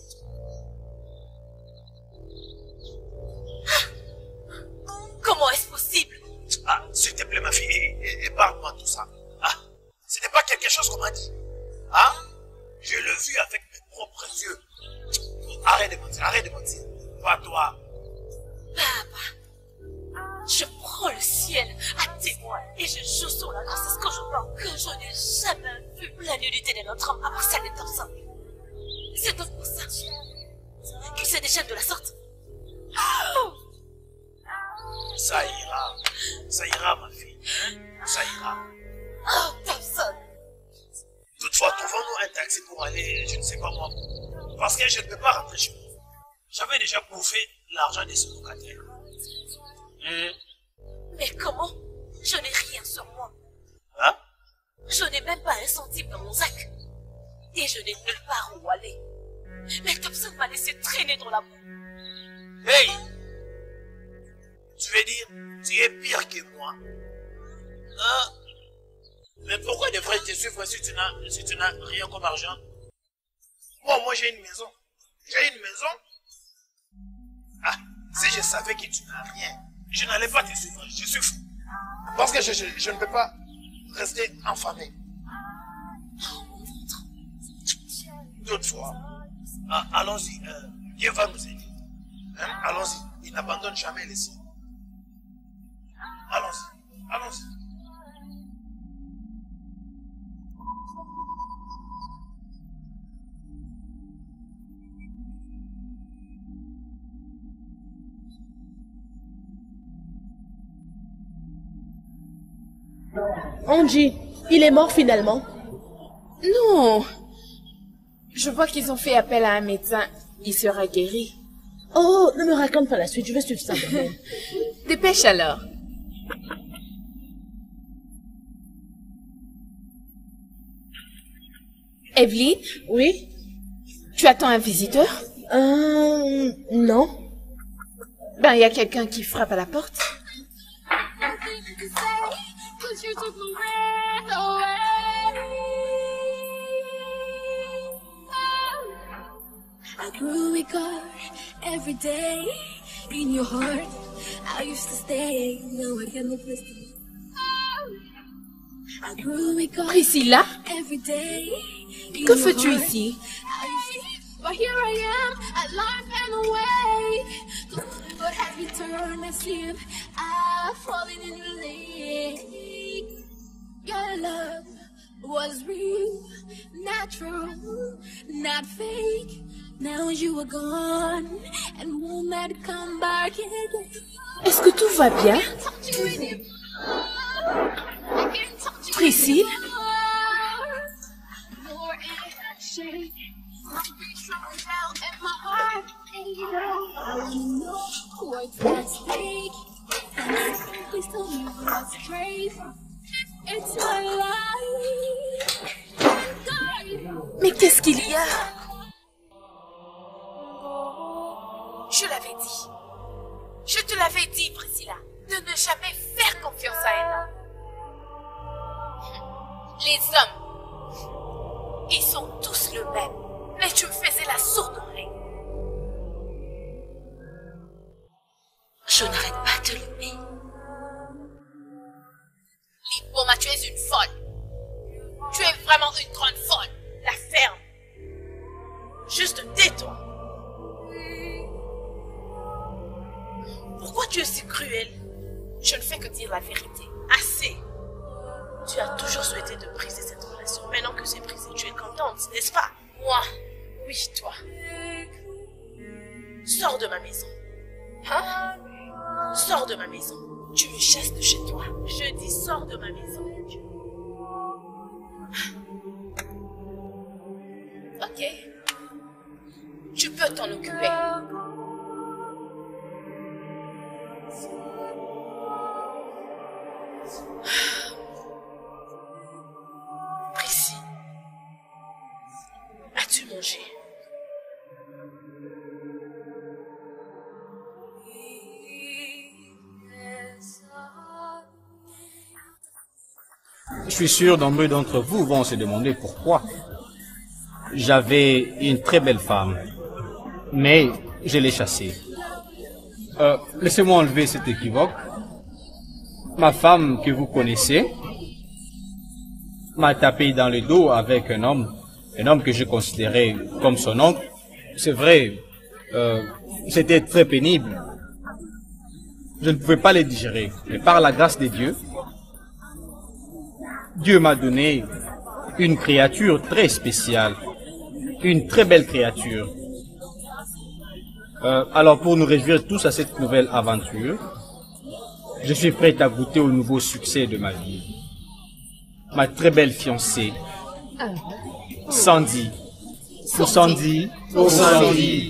Comment est-ce possible? Ah, s'il te plaît, ma fille, épargne-moi tout ça. Ah, c'était pas quelque chose qu'on m'a dit. Ah, je l'ai vu avec mes propres yeux. Arrête de mentir, arrête de mentir. Pas toi. Papa, je prends le ciel à témoin et je joue sur la grossesse que je vois que je n'ai jamais vu la nudité de notre homme à part celle de Thompson. C'est donc pour ça qu'il se déchaîne de la sorte. Oh! Ça ira. Ça ira, ma fille. Ça ira. Oh, Thompson! Toutefois, trouvons-nous un taxi pour aller, je ne sais pas moi. Parce que je ne peux pas rentrer chez moi. J'avais déjà bouffé l'argent de ce locataire. Mmh. Mais comment? Je n'ai rien sur moi. Hein? Je n'ai même pas un centime dans mon sac. Et je n'ai nulle part où aller. Mais Thompson m'a laissé traîner dans la boue. Hey! Tu veux dire, tu es pire que moi? Hein? Mais pourquoi devrais-je te suivre si tu n'as si tu n'as rien comme argent? Moi, moi j'ai une maison. J'ai une maison. Ah, si je savais que tu n'as rien, je n'allais pas te suivre. Je suis fou. Parce que je, je, je ne peux pas rester enfamé. Toutefois, ah, allons-y. Euh, Dieu va nous aider. Hein? Allons-y. Il n'abandonne jamais les siens. Allons-y. Allons-y. Angie, il est mort finalement? Non. Je vois qu'ils ont fait appel à un médecin. Il sera guéri. Oh, ne me raconte pas la suite, je vais suivre ça. Dépêche alors. Evelyne? Oui? Tu attends un visiteur? Euh... Non. Ben, il y a quelqu'un qui frappe à la porte. I grew a guard every day in your heart. I used to stay, now I got no place to be. I grew a guard Priscilla? every day. Que fais-tu ici? But here I am, at life and away. But has returned and sleep. I've fallen in your lake. Your love was real, natural, not fake. Now you are gone and will not come back again. Est-ce que tout va bien? Priscille? Mais qu'est-ce qu'il y a? Je l'avais dit. Je te l'avais dit, Priscilla, de ne jamais faire confiance à un homme. Les hommes, ils sont tous le même. Mais tu me faisais la sourde oreille. Je n'arrête pas de l'aimer. Lipoma, tu es une folle. Tu es vraiment une grande folle. La ferme. Juste tais-toi. Pourquoi tu es si cruel? Je ne fais que dire la vérité. Assez. Tu as toujours souhaité de briser cette relation. Maintenant que c'est brisé, tu es contente, n'est-ce pas? Moi? Oui, toi. Sors de ma maison. Hein? Sors de ma maison. Tu me chasses de chez toi. Je dis sors de ma maison. Ok. Tu peux t'en occuper. Priscille, as-tu mangé? Je suis sûr, nombreux d'entre vous vont se demander pourquoi. J'avais une très belle femme, mais je l'ai chassée. Euh, Laissez-moi enlever cet équivoque. Ma femme que vous connaissez m'a tapé dans le dos avec un homme, un homme que je considérais comme son oncle. C'est vrai, euh, c'était très pénible. Je ne pouvais pas les digérer, mais par la grâce de Dieu, Dieu m'a donné une créature très spéciale, une très belle créature. Euh, alors pour nous réjouir tous à cette nouvelle aventure, je suis prêt à goûter au nouveau succès de ma vie. Ma très belle fiancée, Sandy. Pour Sandy, pour Sandy.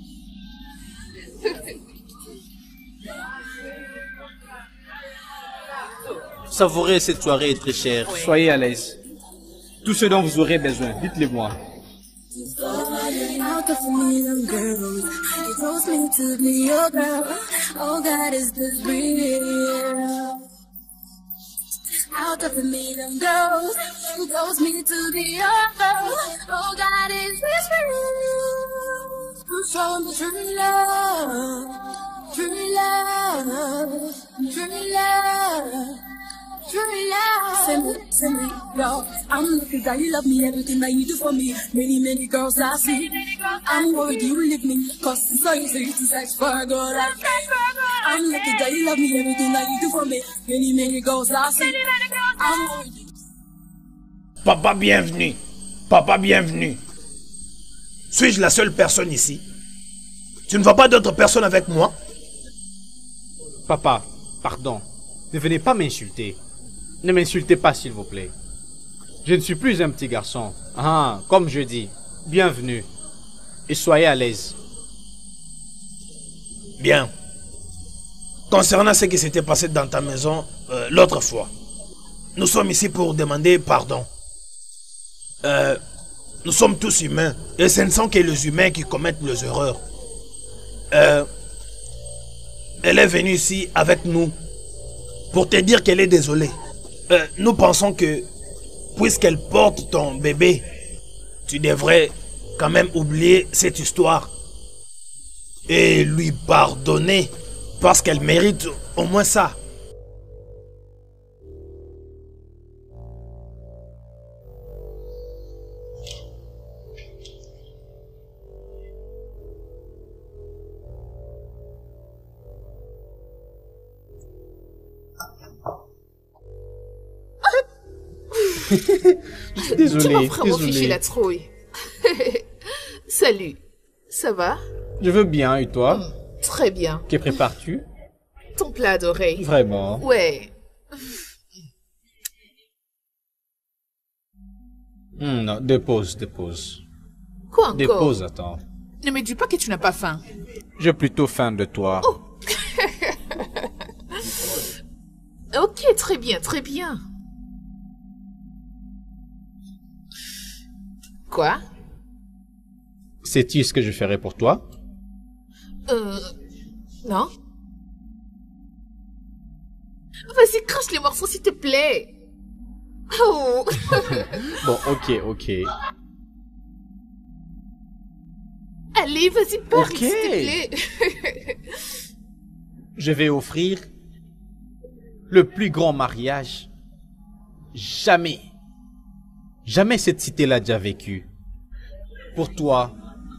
Savourez cette soirée très chère. Soyez à l'aise. Tout ce dont vous aurez besoin, dites-le moi. Out of a million girls, he told me to be your girl. Oh God, is this real? Out of a million girls, he told me to be your girl. Oh God, is this real? You show me true love, true love, true love. Send me, send me, yo. I'm looking that you love me, everything that you do for me. Many, many girls I see. I'm worried you leave me, cause it's so easy to sex for a girl like me. I'm looking that you love me, everything that you do for me. Many, many girls I see. I'm worried. Papa, bienvenue. Papa, bienvenue. Suis-je la seule personne ici? Tu ne vois pas d'autres personnes avec moi? Papa, pardon. Ne venez pas m'insulter. Ne m'insultez pas, s'il vous plaît. Je ne suis plus un petit garçon. Ah, comme je dis, bienvenue. Et soyez à l'aise. Bien. Concernant ce qui s'était passé dans ta maison euh, l'autre fois, nous sommes ici pour demander pardon. Euh, nous sommes tous humains, et ce ne sont que les humains qui commettent les erreurs. Euh, elle est venue ici avec nous pour te dire qu'elle est désolée. Euh, nous pensons que, puisqu'elle porte ton bébé, tu devrais quand même oublier cette histoire et lui pardonner, parce qu'elle mérite au moins ça. Désolé, tu m'as vraiment désolé. fiché la trouille. Salut, ça va? Je veux bien, et toi? Très bien. Que prépares-tu? Ton plat adoré. Vraiment? Ouais. Hmm, non, dépose, dépose. Quoi encore? Dépose, attends. Ne me dis pas que tu n'as pas faim. J'ai plutôt faim de toi. Oh. Ok, très bien, très bien. Quoi? Sais-tu ce que je ferais pour toi? Euh... Non. Vas-y, crache les morceaux, s'il te plaît. Oh. Bon, ok, ok. Allez, vas-y, parle, Ok. s'il te plaît. Je vais offrir le plus grand mariage. Jamais. Jamais cette cité l'a déjà vécu. Pour toi.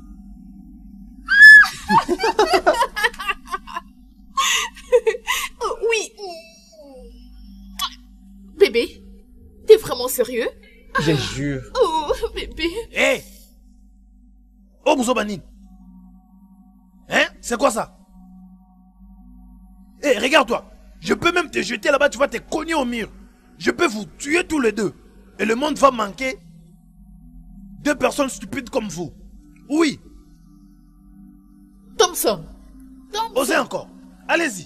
Oh, oui. Bébé, t'es vraiment sérieux? Je jure. Oh, bébé. Hé hey! Oh, Mouzobani. Hein? C'est quoi ça? Hé, hey, regarde-toi. Je peux même te jeter là-bas, tu vas te cogner au mur. Je peux vous tuer tous les deux. Et le monde va manquer deux personnes stupides comme vous. Oui. Thompson. Thompson. Osez encore. Allez-y.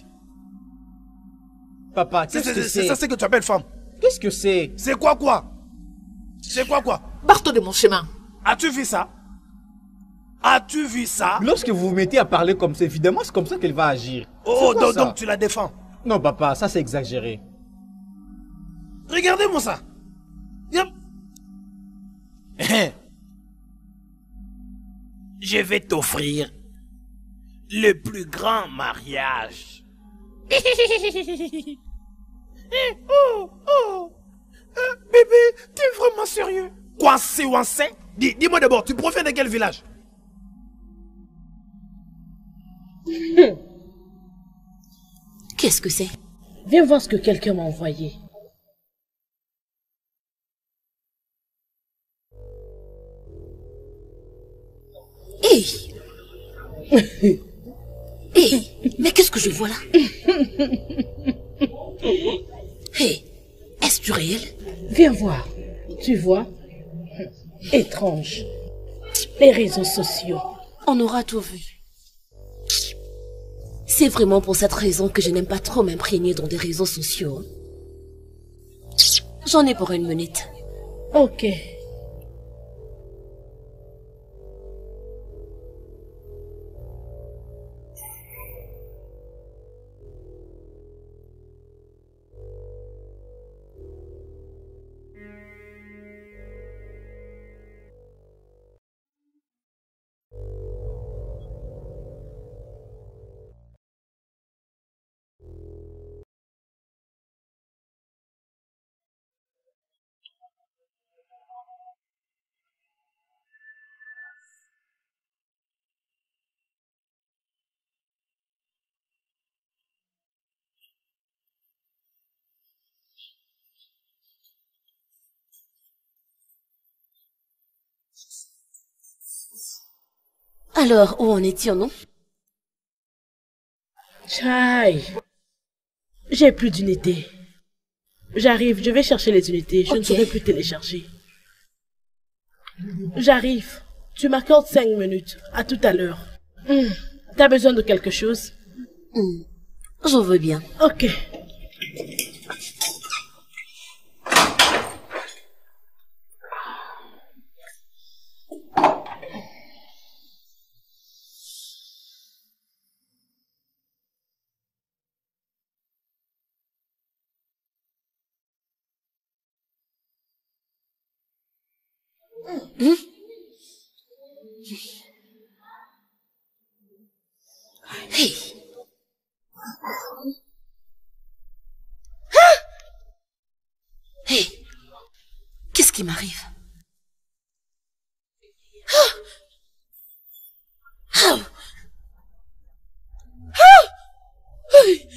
Papa, C'est qu'est-ce que c'est c'est? ça c'est que tu appelles femme. Qu'est-ce que c'est? C'est quoi quoi? C'est quoi quoi? Barre-toi de mon chemin. As-tu vu ça? As-tu vu ça? Lorsque vous vous mettez à parler comme ça, évidemment, c'est comme ça qu'elle va agir. Oh, C'est quoi donc, ça? donc tu la défends. Non, papa, ça c'est exagéré. Regardez-moi ça. Yep. Je vais t'offrir le plus grand mariage. Oh, oh. Euh, bébé, t'es vraiment sérieux? Quoi, c'est Wansen? Dis, dis-moi d'abord, tu proviens de quel village? Qu'est-ce que c'est? Viens voir ce que quelqu'un m'a envoyé. Hé Hé Mais qu'est-ce que je vois là? Hé Est-ce du réel? Viens voir. Tu vois? Étrange. Les réseaux sociaux. On aura tout vu. C'est vraiment pour cette raison que je n'aime pas trop m'imprégner dans des réseaux sociaux. J'en ai pour une minute. Ok. Alors, où en étions, non? Chai. J'ai plus d'unités. J'arrive, je vais chercher les unités. Je Ok. ne saurais plus télécharger. J'arrive. Tu m'accordes cinq minutes. À tout à l'heure. Hmm. T'as besoin de quelque chose? Hmm. J'en veux bien. Ok. Hmm? Hey. Ah! Hey. Qu'est-ce qui m'arrive? Ah! Ah! Ah! Hey.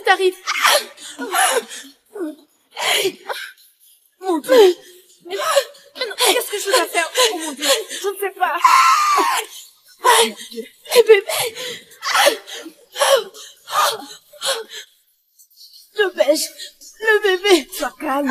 t'arrive? Mon Dieu. Mais non, qu'est-ce que je dois faire? Oh mon Dieu, je ne sais pas. Le bébé. Le beige. Le bébé. Sois calme.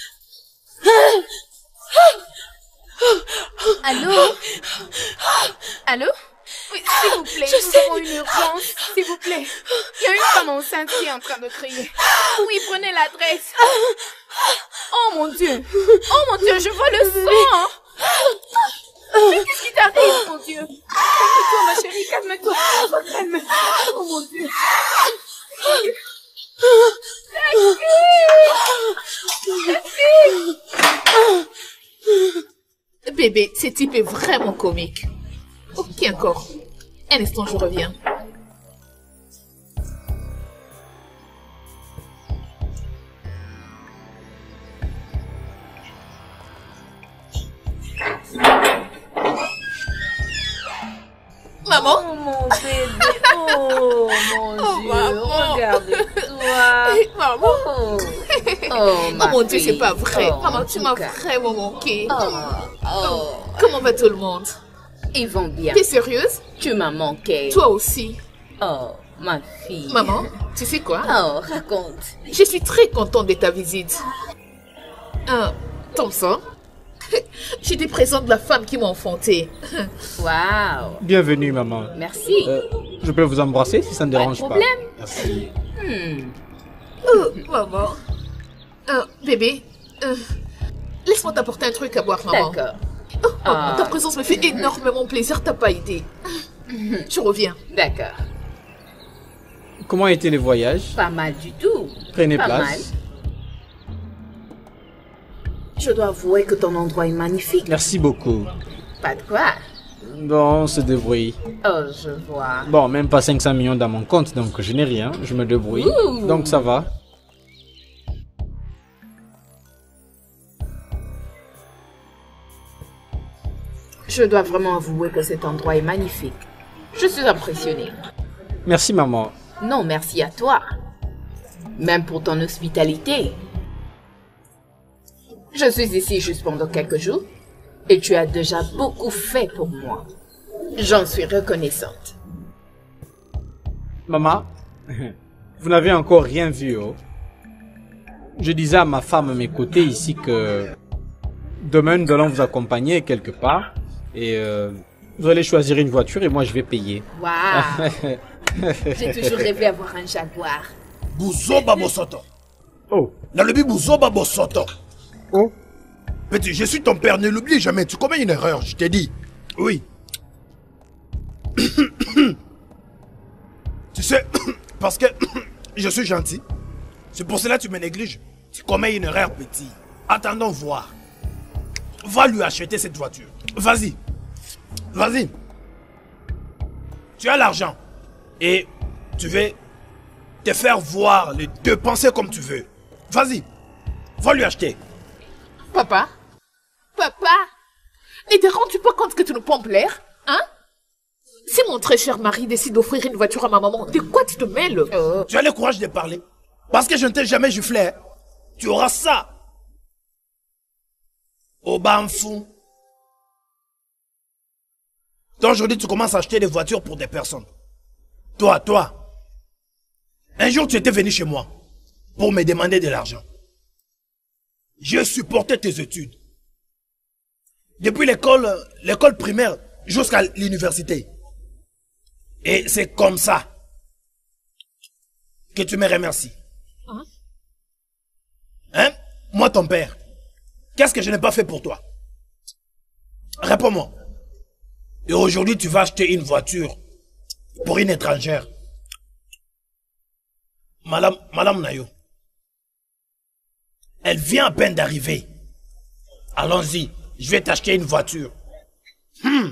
Allô? Allô? Oui, s'il vous plaît, Je nous sais. avons une urgence. S'il vous plaît. Il y a une femme enceinte qui est en train de crier. Oui, prenez l'adresse. Oh mon Dieu. Oh mon Dieu, je vois le sang. Mais qu'est-ce qui t'arrive, mon Dieu? Calme-toi, ma chérie, calme-toi. Sois calme. Oh mon Dieu. Bébé, ce type est vraiment comique. Ok, encore. Un instant, je reviens. Maman? Oh mon bébé. Oh mon Oh, Dieu. maman. Regarde-toi. Maman? Oh, oh, Oh ma mon Dieu, fille. c'est pas vrai. Oh, Maman, en tu tout m'as cas. vraiment manqué. Oh, oh. Comment va tout le monde? Ils vont bien. T'es sérieuse? Tu m'as manqué. Toi aussi. Oh, ma fille. Maman, tu sais quoi? Oh, raconte. Je suis très contente de ta visite. Euh, Thompson, j'étais présente de la femme qui m'a enfantée. Waouh. Bienvenue, maman. Merci. Euh, je peux vous embrasser si ça ne Pas de dérange pas. problème. Merci. Hmm. Oh, maman. Euh, bébé, euh, laisse-moi t'apporter un truc à boire, maman. D'accord. Oh, oh, Ah. ta présence me fait énormément plaisir, t'as pas idée. Je reviens. D'accord. Comment étaient les voyages? Pas mal du tout. Prenez Pas place. mal. Je dois avouer que ton endroit est magnifique. Merci beaucoup. Pas de quoi. Bon, on se débrouille. Oh, je vois. Bon, même pas cinq cents millions dans mon compte, donc je n'ai rien. Je me débrouille. Ouh. Donc ça va. Je dois vraiment avouer que cet endroit est magnifique. Je suis impressionnée. Merci, maman. Non, merci à toi. Même pour ton hospitalité. Je suis ici juste pendant quelques jours et tu as déjà beaucoup fait pour moi. J'en suis reconnaissante. Maman, vous n'avez encore rien vu, oh. Je disais à ma femme à mes côtés ici que demain nous allons vous accompagner quelque part et euh, vous allez choisir une voiture et moi je vais payer. Waouh. J'ai toujours rêvé d'avoir un jaguar. Buzoba Bosoto. Oh. Nalobi Buzoba Bosoto. Oh. Petit, je suis ton père, ne l'oublie jamais. Tu commets une erreur, je t'ai dit. Oui. Tu sais, parce que je suis gentil. C'est pour cela que tu me négliges. Tu commets une erreur, petit. Attendons voir. Va lui acheter cette voiture. Vas-y. Vas-y. Tu as l'argent. Et tu veux te faire voir, les dépenser comme tu veux. Vas-y. Va lui acheter. Papa? Papa? Ne te rends-tu pas compte que tu nous pompes l'air? Hein? Si mon très cher mari décide d'offrir une voiture à ma maman, de quoi tu te mêles? Tu as le courage de parler. Parce que je ne t'ai jamais giflé. Hein. Tu auras ça. Au banfou. Donc aujourd'hui, tu commences à acheter des voitures pour des personnes. Toi, toi. Un jour, tu étais venu chez moi pour me demander de l'argent. J'ai supporté tes études. Depuis l'école, l'école primaire jusqu'à l'université. Et c'est comme ça que tu me remercies. Hein? Hein? Moi, ton père. Qu'est-ce que je n'ai pas fait pour toi? Réponds-moi. Et aujourd'hui, tu vas acheter une voiture pour une étrangère. Madame, Madame Nayo. Elle vient à peine d'arriver. Allons-y, je vais t'acheter une voiture. Hmm.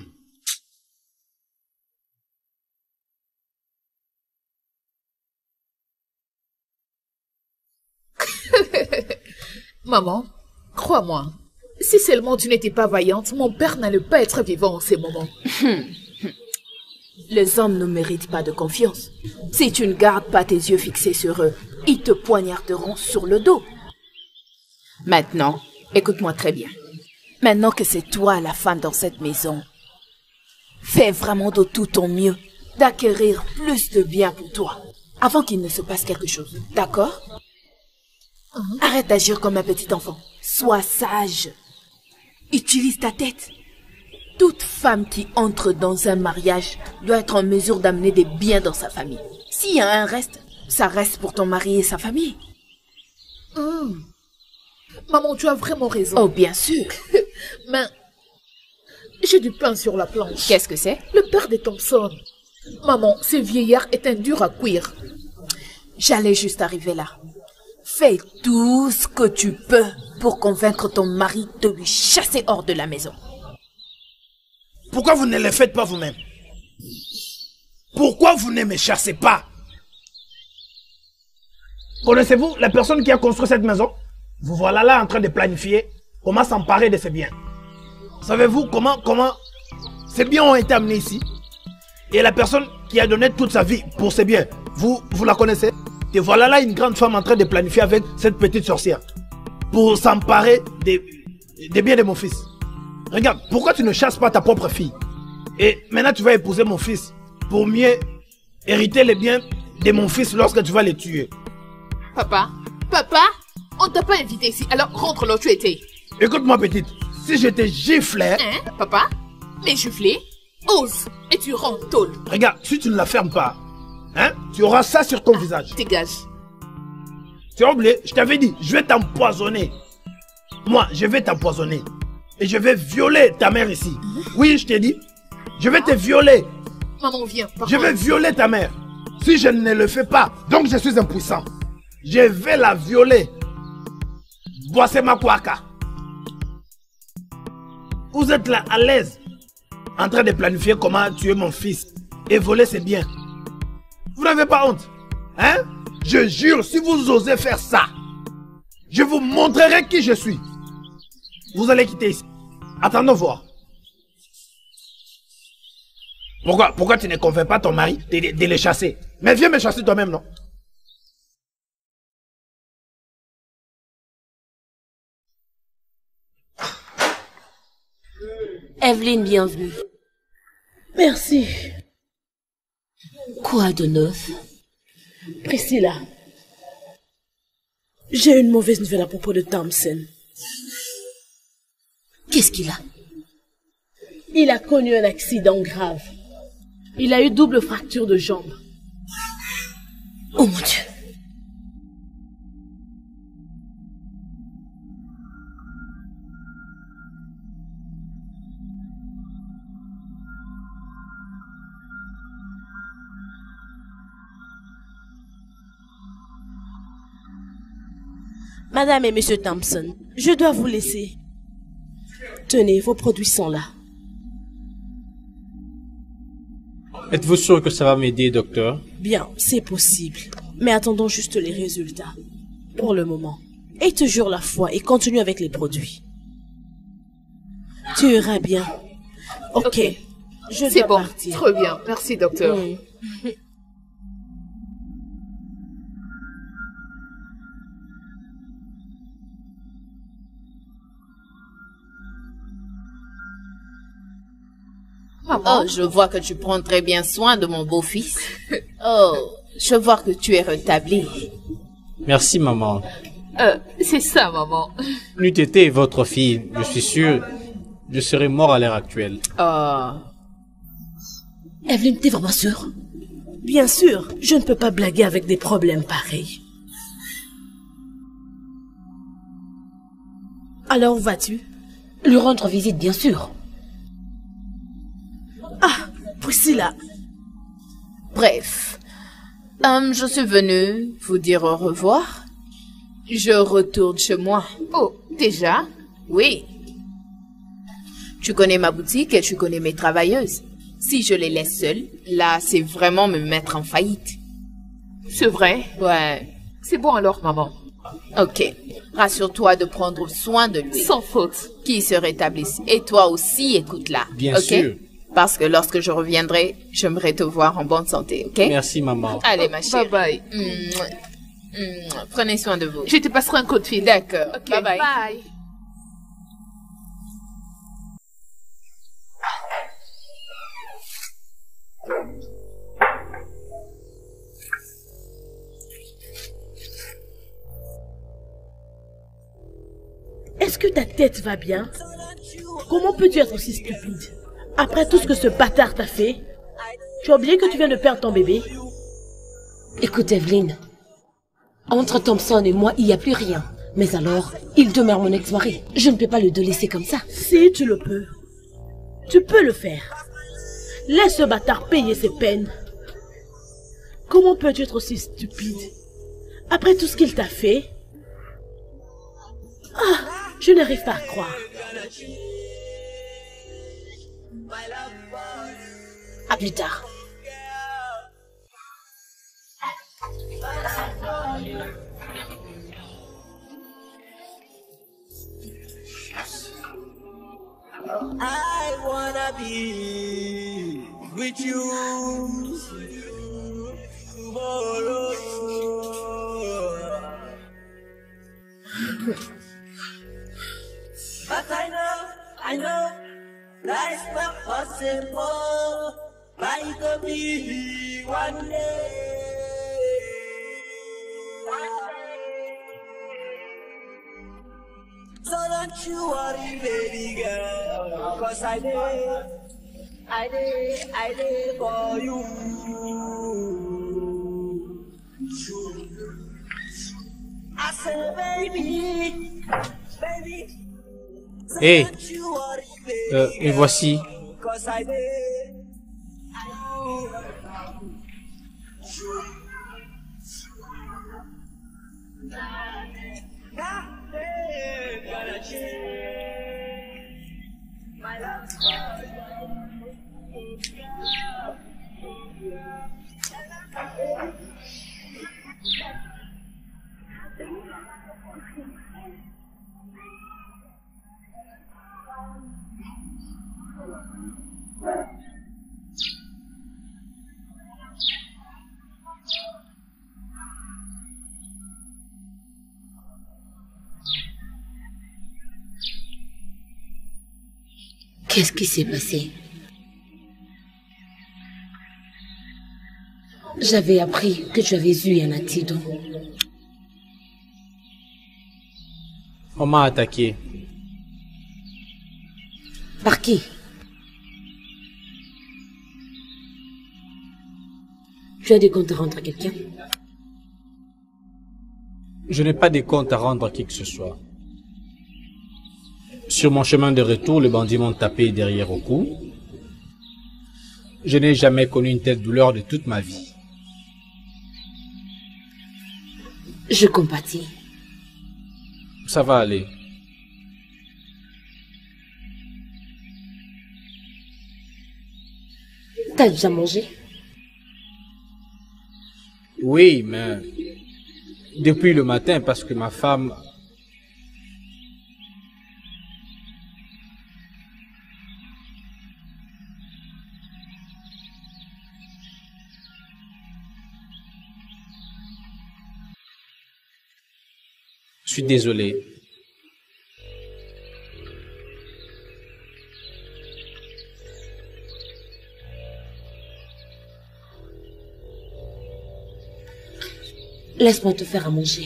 Maman, crois-moi, si seulement tu n'étais pas vaillante, mon père n'allait pas être vivant en ces moments. Les hommes ne méritent pas de confiance. Si tu ne gardes pas tes yeux fixés sur eux, ils te poignarderont sur le dos. Maintenant, écoute-moi très bien. Maintenant que c'est toi la femme dans cette maison, fais vraiment de tout ton mieux d'acquérir plus de biens pour toi avant qu'il ne se passe quelque chose. D'accord? Arrête d'agir comme un petit enfant. Sois sage. Utilise ta tête. Toute femme qui entre dans un mariage doit être en mesure d'amener des biens dans sa famille. S'il y a un reste, ça reste pour ton mari et sa famille. Mmh. Maman, tu as vraiment raison. Oh, bien sûr. Mais j'ai du pain sur la planche. Qu'est-ce que c'est? Le père de Thompson. Maman, ce vieillard est un dur à cuire. J'allais juste arriver là. Fais tout ce que tu peux pour convaincre ton mari de lui chasser hors de la maison. Pourquoi vous ne le faites pas vous-même? Pourquoi vous ne me chassez pas? Connaissez-vous la personne qui a construit cette maison? Vous voilà là en train de planifier comment s'emparer de ces biens. Savez-vous comment, comment ces biens ont été amenés ici? Et la personne qui a donné toute sa vie pour ces biens, vous, vous la connaissez? Et voilà là une grande femme en train de planifier avec cette petite sorcière pour s'emparer des, des biens de mon fils. Regarde, pourquoi tu ne chasses pas ta propre fille? Et maintenant tu vas épouser mon fils pour mieux hériter les biens de mon fils lorsque tu vas les tuer. Papa, papa, on t'a pas invité ici, alors rentre là où tu étais. Écoute-moi petite, si je te giflais... Hein, papa? Mais gifler? Ose, et tu rentres tôle. Regarde, si tu ne la fermes pas, hein, tu auras ça sur ton ah, visage. Dégage. Tu as oublié, je t'avais dit, je vais t'empoisonner. Moi, je vais t'empoisonner. Et je vais violer ta mère ici. Mm-hmm. Oui, je t'ai dit. Je vais te violer. Maman, viens. Je vais violer ta mère. Si je ne le fais pas, donc je suis impuissant. Je vais la violer. Boissez ma kouaka. Vous êtes là à l'aise, en train de planifier comment tuer mon fils et voler ses biens. Vous n'avez pas honte, hein? Je jure, si vous osez faire ça, je vous montrerai qui je suis. Vous allez quitter ici. Attendons voir. Pourquoi, pourquoi tu ne convaincs pas ton mari de, de, de les chasser? Mais viens me chasser toi-même, non? Evelyne, bienvenue. Merci. Quoi de neuf? Priscilla, j'ai une mauvaise nouvelle à propos de Thompson. Qu'est-ce qu'il a? Il a connu un accident grave. Il a eu double fracture de jambe. Oh mon Dieu. Madame et Monsieur Thompson, je dois vous laisser. Tenez, vos produits sont là. Êtes-vous sûr que ça va m'aider, docteur? Bien, c'est possible. Mais attendons juste les résultats. Pour le moment. Et te jure la foi et continue avec les produits. Tu iras bien. Ok. okay. Je dois C'est bon, partir. très bien. Merci, docteur. Mm. Oh, je vois que tu prends très bien soin de mon beau-fils. Oh, je vois que tu es rétabli. Merci, maman. Euh, c'est ça, maman. N'eût été votre fille, je suis sûr, je serais mort à l'heure actuelle. Oh. Evelyne, t'es vraiment sûre? Bien sûr, je ne peux pas blaguer avec des problèmes pareils. Alors, où vas-tu? Lui rendre visite, bien sûr. Ah, Priscilla. Bref, um, je suis venue vous dire au revoir. Je retourne chez moi. Oh, déjà? Oui. Tu connais ma boutique et tu connais mes travailleuses. Si je les laisse seules, là, c'est vraiment me mettre en faillite. C'est vrai? Ouais. C'est bon alors, maman. Ok. Rassure-toi de prendre soin de lui. Sans faute. Qu'il se rétablisse. Et toi aussi, écoute-la. Bien okay? sûr. Parce que lorsque je reviendrai, j'aimerais te voir en bonne santé, ok? Merci, maman. Allez, ma chérie. Bye bye. Mouah. Mouah. Prenez soin de vous. Je te passerai un coup de fil. D'accord. Ok, bye bye. bye. Est-ce que ta tête va bien? Comment peux-tu être aussi stupide? Après tout ce que ce bâtard t'a fait, tu as oublié que tu viens de perdre ton bébé? Écoute, Evelyne. Entre Thompson et moi, il n'y a plus rien. Mais alors, il demeure mon ex-mari. Je ne peux pas le délaisser comme ça. Si tu le peux. Tu peux le faire. Laisse ce bâtard payer ses peines. Comment peux-tu être aussi stupide? Après tout ce qu'il t'a fait? Ah, je n'arrive pas à croire. À plus tard. I wanna be with you tomorrow. But I know, I know, life's not possible. But it could be one day. So don't you worry, baby girl, cause I did, I did, I did for you. I said, baby, baby. Hé, euh, me voici. Cause I did, nothing gonna change my love. Qu'est-ce qui s'est passé? J'avais appris que tu avais eu un accident. On m'a attaqué. Par qui? Tu as des comptes à rendre à quelqu'un? Je n'ai pas de compte à rendre à qui que ce soit. Sur mon chemin de retour, les bandits m'ont tapé derrière au cou. Je n'ai jamais connu une telle douleur de toute ma vie. Je compatis. Ça va aller. T'as déjà mangé? Oui, mais depuis le matin, parce que ma femme... Je suis désolé. Laisse-moi te faire à manger.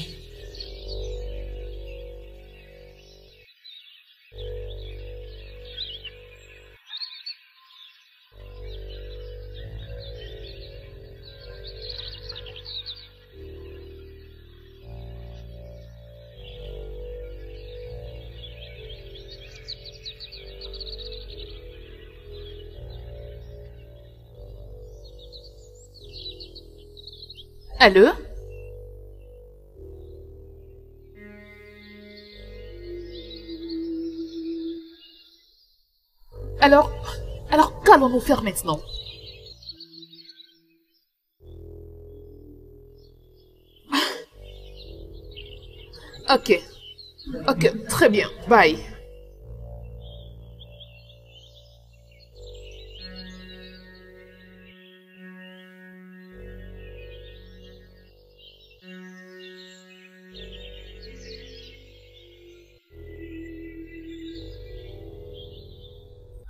Allô? Alors, alors qu'allons-nous faire maintenant? Ok, ok, très bien, bye.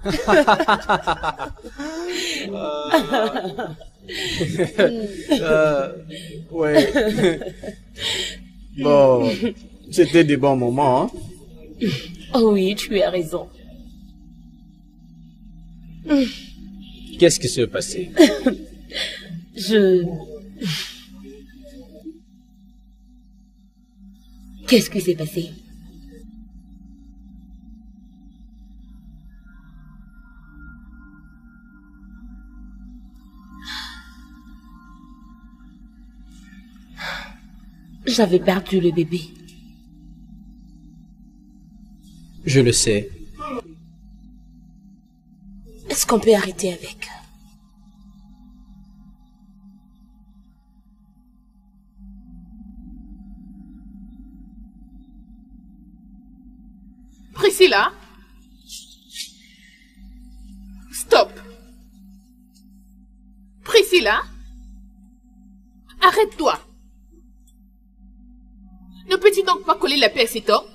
euh, ouais. Bon, c'était des bons moments, hein? Oh oui, tu as raison. Qu'est-ce qui s'est passé? Je... Qu'est-ce qui s'est passé? J'avais perdu le bébé. Je le sais. Est-ce qu'on peut arrêter avec? Priscilla? Stop. Priscilla? Arrête-toi. Ne peux-tu donc pas coller la paix à cet homme?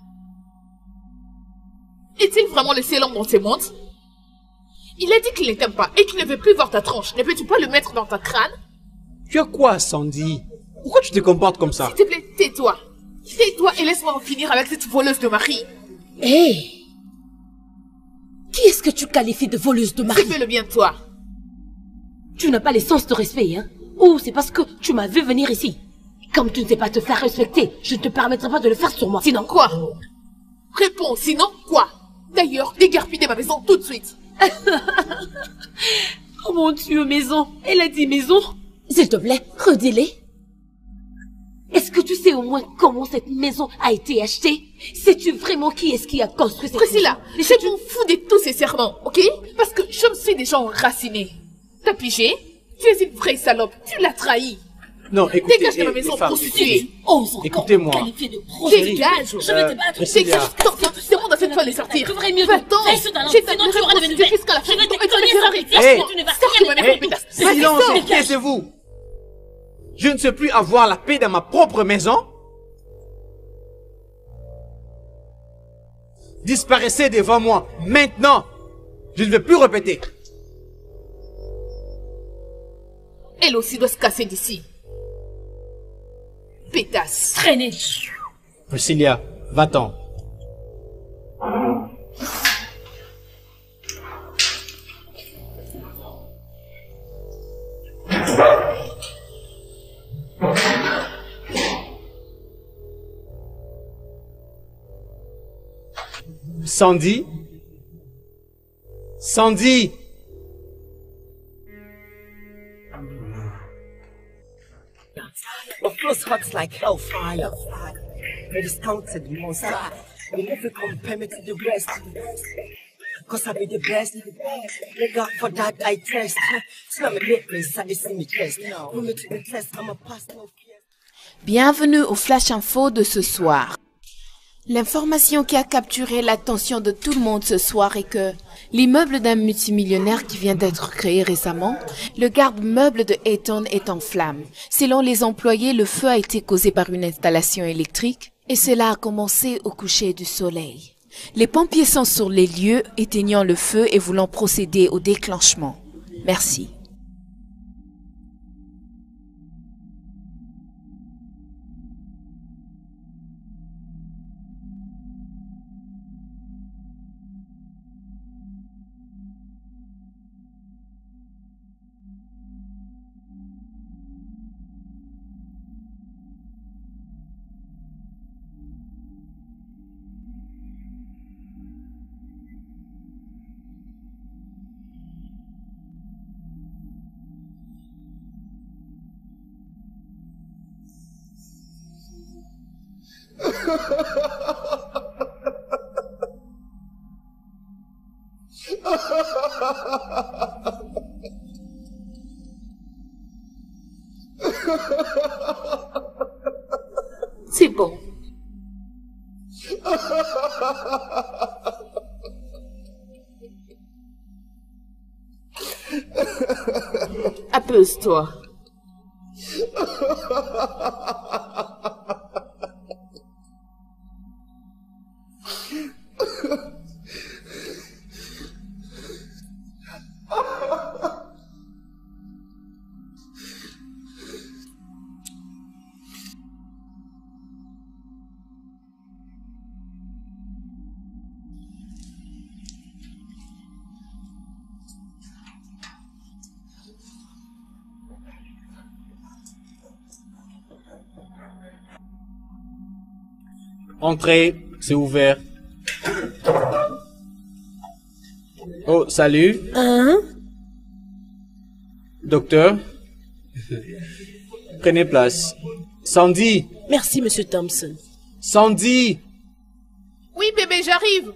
Est-il vraiment le seul homme dans ce monde? Il a dit qu'il ne t'aime pas et qu'il ne veut plus voir ta tronche. Ne peux-tu pas le mettre dans ta crâne? Tu as quoi, Sandy? Pourquoi tu te comportes comme ça? S'il te plaît, tais-toi. Tais-toi et laisse-moi en finir avec cette voleuse de mari. Hé! Hey! Qui est-ce que tu qualifies de voleuse de mari? Fais le bien de toi. Tu n'as pas l'essence de respect, hein? Ou c'est parce que tu m'as vu venir ici? Comme tu ne sais pas te faire respecter, je ne te permettrai pas de le faire sur moi. Sinon quoi? Réponds, sinon quoi? D'ailleurs, dégarpille de ma maison tout de suite. Oh mon Dieu, maison. Elle a dit maison. S'il te plaît, redis-les. Est-ce que tu sais au moins comment cette maison a été achetée? Sais-tu vraiment qui est-ce qui a construit cette Priscilla, maison? je m'en fous de tous ces serments, ok? Parce que je me suis déjà enracinée. T'as pigé? Tu es une vraie salope, tu l'as trahi. Non, écoutez, dégage de ma les, maison, les femmes, prostituée. Écoutez-moi. Dégage. Je vais te battre. Dégage. Demande à cette fois de sortir. Tu devrais mieux. Va-t'en. J'ai fait de prostituée jusqu'à la fin. Je vais te donner ça. Hé, silence, taisez-vous. Je ne sais plus avoir la paix dans ma propre maison. Disparaissez devant moi, maintenant. Je ne vais plus répéter. Elle aussi doit se casser d'ici. Pétasse. Traînez. Priscilla, va-t'en. Sandy? Sandy? Of course, hot's like hellfire. But it's counted the most high. We never compare me to the rest. Cause I be the best. Nigga, for that I trust. Tell me the place, I see me test. Put me to the test, I'm a past no. Bienvenue au Flash Info de ce soir. L'information qui a capturé l'attention de tout le monde ce soir est que l'immeuble d'un multimillionnaire qui vient d'être créé récemment, le garde-meuble de Eton est en flammes. Selon les employés, le feu a été causé par une installation électrique et cela a commencé au coucher du soleil. Les pompiers sont sur les lieux, éteignant le feu et voulant procéder au déclenchement. Merci. C'est bon. Apaise-toi. Entrez, c'est ouvert. Oh, salut. Hein? Docteur. Prenez place. Sandy. Merci, monsieur Thompson. Sandy. Oui, bébé, j'arrive.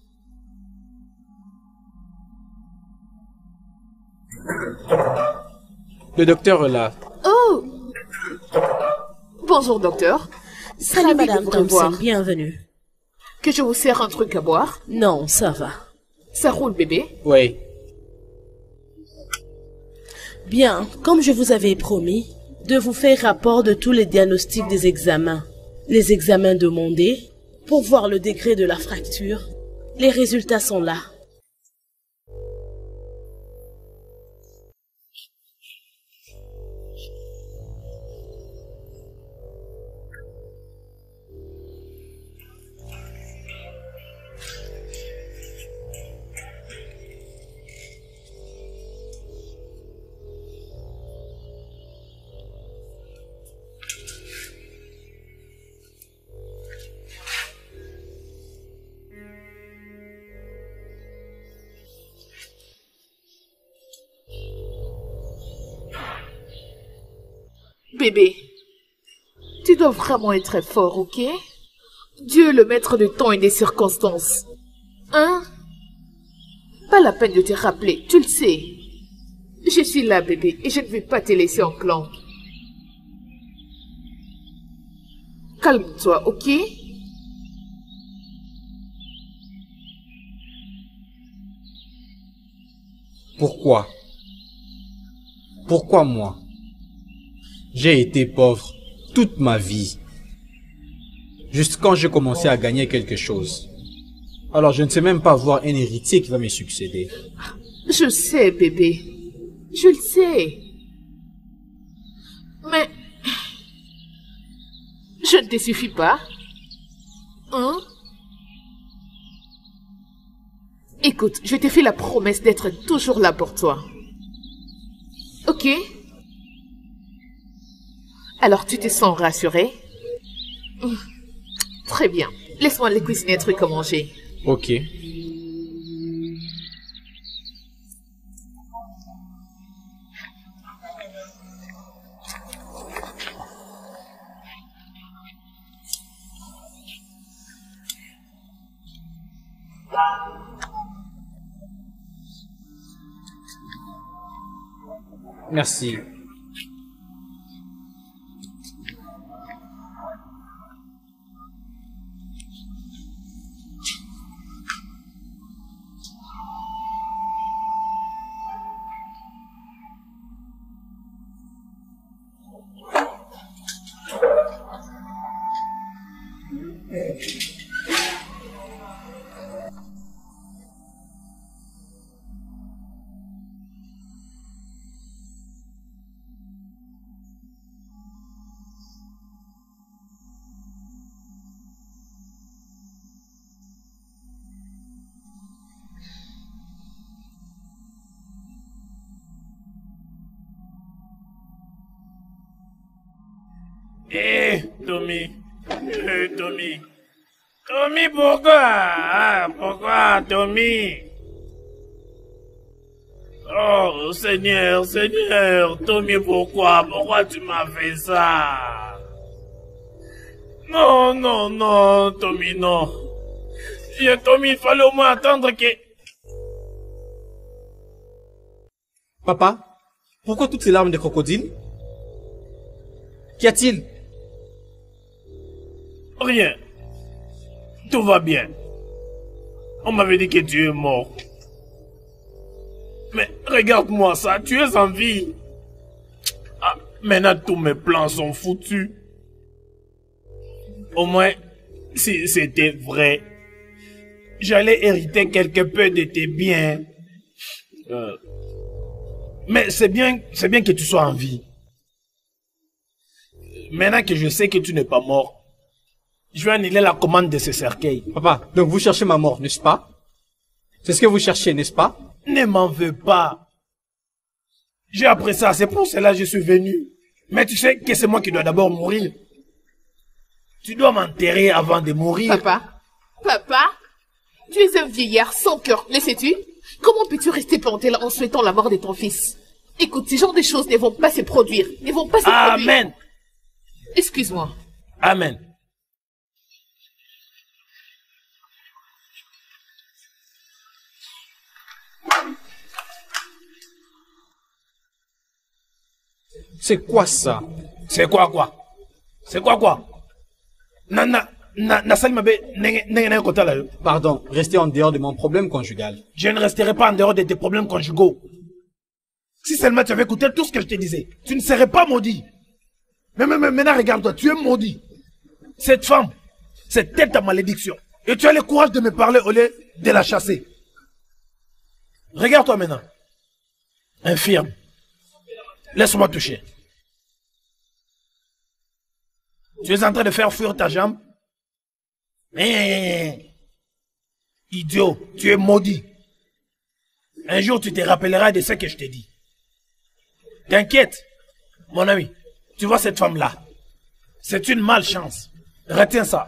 Le docteur est là. Oh! Bonjour, docteur. Salut, Ravi de madame vous Thompson, revoir. bienvenue. Que je vous sers un truc à boire? Non, ça va. Ça roule, bébé? Oui. Bien, comme je vous avais promis, de vous faire rapport de tous les diagnostics des examens. Les examens demandés, pour voir le degré de la fracture. Les résultats sont là. Bébé, tu dois vraiment être fort, ok? Dieu est le maître du temps et des circonstances. Hein? Pas la peine de te rappeler, tu le sais. Je suis là, bébé, et je ne vais pas te laisser en plan. Calme-toi, ok? Pourquoi? Pourquoi moi? J'ai été pauvre toute ma vie. Juste quand j'ai commencé à gagner quelque chose. Alors je ne sais même pas avoir un héritier qui va me succéder. Je sais, bébé. Je le sais. Mais... je ne te suffis pas. Hein? Écoute, je t'ai fait la promesse d'être toujours là pour toi. Ok? Alors tu te sens rassuré? Très bien. Laisse-moi aller cuisiner un truc à manger. Ok. Merci. Eh, Tommy. Eh, Tommy. Tommy, pourquoi? Ah, pourquoi, Tommy? Oh, Seigneur, Seigneur. Tommy, pourquoi? Pourquoi tu m'as fait ça? Non, non, non, Tommy, non. Je, Tommy, il fallait au moins attendre que... Papa, pourquoi toutes ces larmes de crocodile? Qu'y a-t-il? Rien. Tout va bien. On m'avait dit que tu es mort. Mais regarde-moi ça, tu es en vie. Ah, maintenant tous mes plans sont foutus. Au moins, si c'était vrai, j'allais hériter quelque peu de tes biens. Euh, mais c'est bien, c'est bien que tu sois en vie. Maintenant que je sais que tu n'es pas mort, je vais annuler la commande de ce cercueil. Papa, donc vous cherchez ma mort, n'est-ce pas? C'est ce que vous cherchez, n'est-ce pas? Ne m'en veux pas. J'ai appris ça, c'est pour cela que je suis venu. Mais tu sais que c'est moi qui dois d'abord mourir. Tu dois m'enterrer avant de mourir. Papa, papa, tu es un vieillard sans cœur, le sais-tu? Comment peux-tu rester planté là en souhaitant la mort de ton fils? Écoute, ce genre de choses ne vont pas se produire, ne vont pas se Amen. produire. Amen. Excuse-moi. Amen. C'est quoi ça? C'est quoi quoi? C'est quoi quoi? Nana, na, na salima be, nenge, nenge, nenge kota la yo. Pardon, restez en dehors de mon problème conjugal. Je ne resterai pas en dehors de tes problèmes conjugaux. Si seulement tu avais écouté tout ce que je te disais, tu ne serais pas maudit. Mais, mais, mais maintenant, regarde-toi, tu es maudit. Cette femme, c'est elle ta malédiction. Et tu as le courage de me parler au lieu de la chasser. Regarde-toi maintenant. Infirme. Laisse-moi toucher. Tu es en train de faire fuir ta jambe? Mais, idiot, tu es maudit. Un jour, tu te rappelleras de ce que je t'ai dit. T'inquiète, mon ami. Tu vois cette femme-là? C'est une malchance. Retiens ça.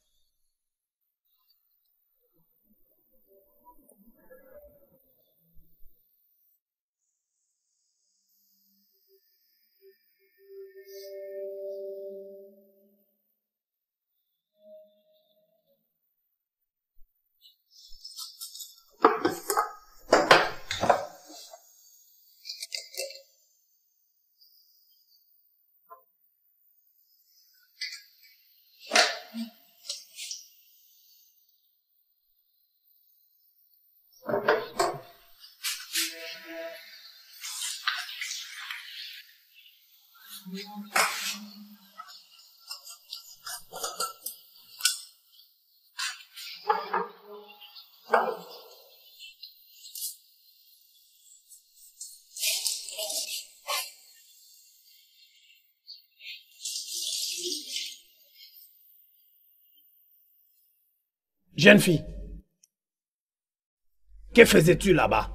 Jeune fille, que faisais-tu là-bas?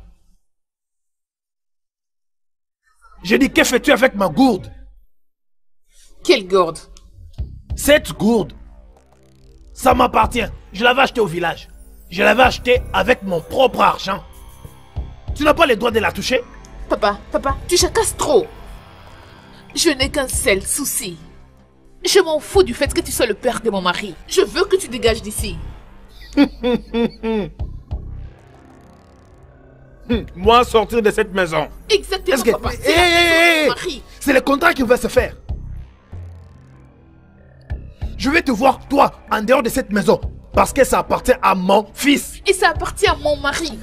J'ai dit, que fais-tu avec ma gourde? Quelle gourde? Cette gourde, ça m'appartient. Je l'avais achetée au village. Je l'avais achetée avec mon propre argent. Tu n'as pas le droit de la toucher? Papa, papa, tu jacasses trop. Je n'ai qu'un seul souci. Je m'en fous du fait que tu sois le père de mon mari. Je veux que tu dégages d'ici. Moi, sortir de cette maison. Exactement, que... papa. C'est hey, hey, hey, hey. le contrat qui va se faire. Je vais te voir, toi, en dehors de cette maison. Parce que ça appartient à mon fils. Et ça appartient à mon mari.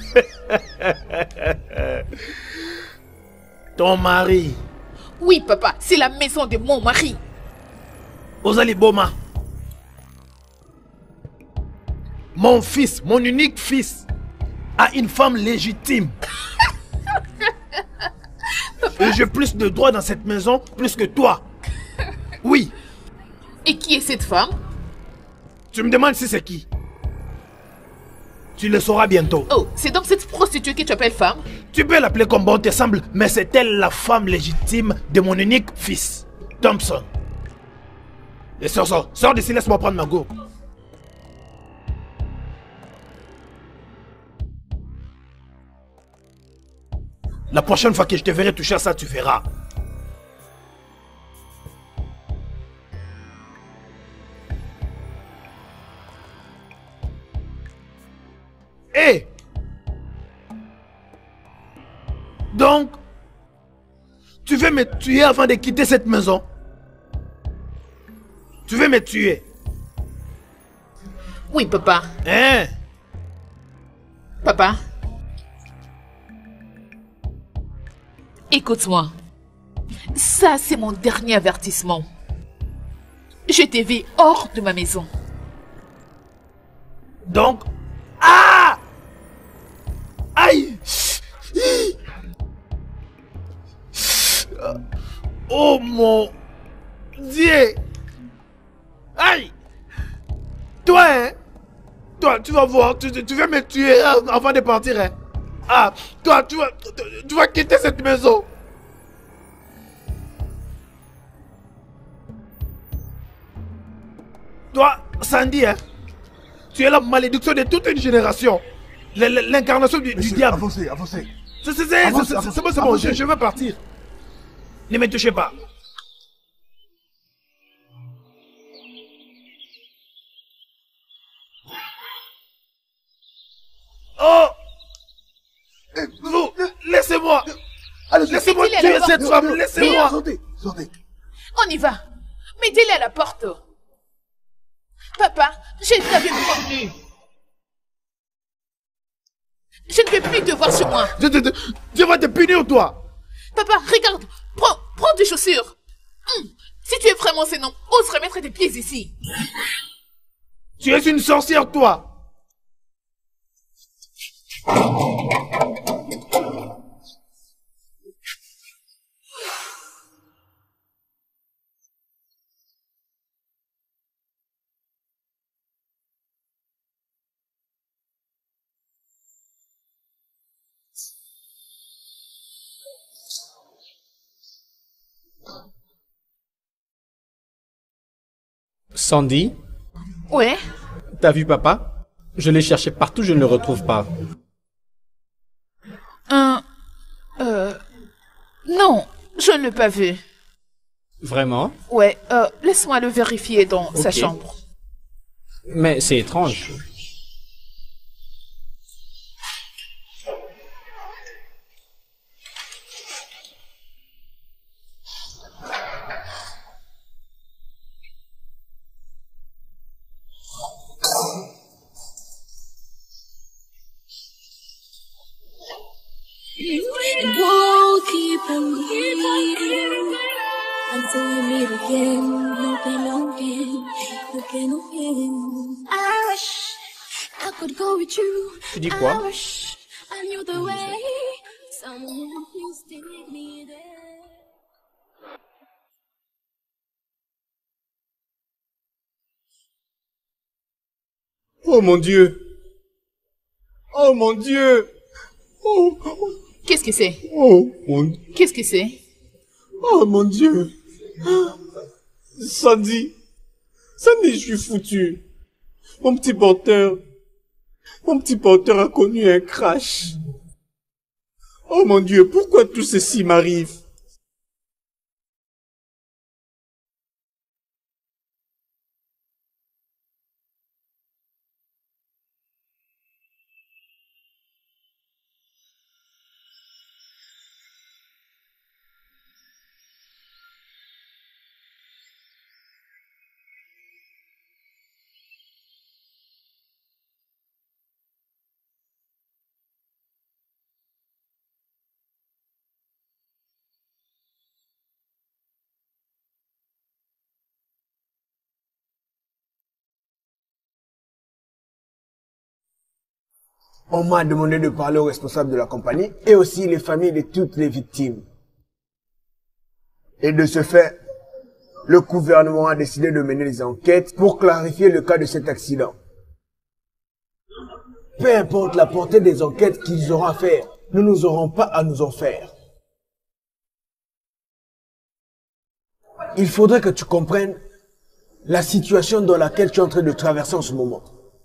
Ton mari. Oui, papa, c'est la maison de mon mari. Ozali Boma. Mon fils, mon unique fils, a une femme légitime. Et j'ai plus de droits dans cette maison, plus que toi. Oui. Et qui est cette femme? Tu me demandes si c'est qui? Tu le sauras bientôt. Oh, c'est donc cette prostituée que tu appelles femme? Tu peux l'appeler comme bon te semble, mais c'est elle la femme légitime de mon unique fils, Thompson. Et sors, sors, sors d'ici, laisse-moi prendre ma gourde. La prochaine fois que je te verrai toucher à ça, tu verras. Hé! Hey! Donc, tu veux me tuer avant de quitter cette maison? Tu veux me tuer? Oui, papa. Hein? Papa? Écoute-moi. Ça, c'est mon dernier avertissement. Je t'ai vu hors de ma maison. Donc... Ah! Aïe! Oh mon Dieu! Aïe! Toi, hein? Toi, tu vas voir, tu, tu vas me tuer avant de partir, hein? Ah, toi, tu vas, tu, tu vas quitter cette maison. Toi, Sandy, hein, tu es la malédiction de toute une génération. L'incarnation du, du diable. Avancez, avancez. C'est c'est- c'est- Avancez, c'est- avancez, c'est bon, c'est bon, je, avancez. je vais partir. Ne me touchez pas. Oh! Vous, laissez-moi! Laissez-moi Mettez-les à la tuer cette porte. femme, laissez-moi! Sortez, sortez. On y va. Mettez-les à la porte. Papa, je t'avais prévenu. Je ne vais plus te voir chez moi. Je, je, je, je vais te punir, toi! Papa, regarde. Prends, prends tes chaussures. Hum, Si tu es vraiment ce nom, ose remettre tes pieds ici. Tu es une sorcière, toi! Sandy, Ouais. t'as vu papa? Je l'ai cherché partout, je ne le retrouve pas. Euh, euh, non, je ne l'ai pas vu. Vraiment? Ouais, euh, laisse-moi le vérifier dans sa Ok. chambre. Mais c'est étrange. Won't keep on bleeding until we meet again. No pain, no gain, no pain, no gain. I wish I could go with you. Tu dis quoi? I wish I knew the way. Someone please take me there. Oh mon Dieu! Oh mon Dieu! Oh, Qu'est-ce que c'est? oh mon, Qu'est-ce que c'est? oh mon Dieu! Sandy! Sandy, je suis foutu! Mon petit porteur! Mon petit porteur a connu un crash! Oh mon Dieu, pourquoi tout ceci m'arrive? On m'a demandé de parler aux responsables de la compagnie et aussi les familles de toutes les victimes. Et de ce fait, le gouvernement a décidé de mener des enquêtes pour clarifier le cas de cet accident. Peu importe la portée des enquêtes qu'ils auront à faire, nous n'aurons pas à nous en faire. Il faudrait que tu comprennes la situation dans laquelle tu es en train de traverser en ce moment.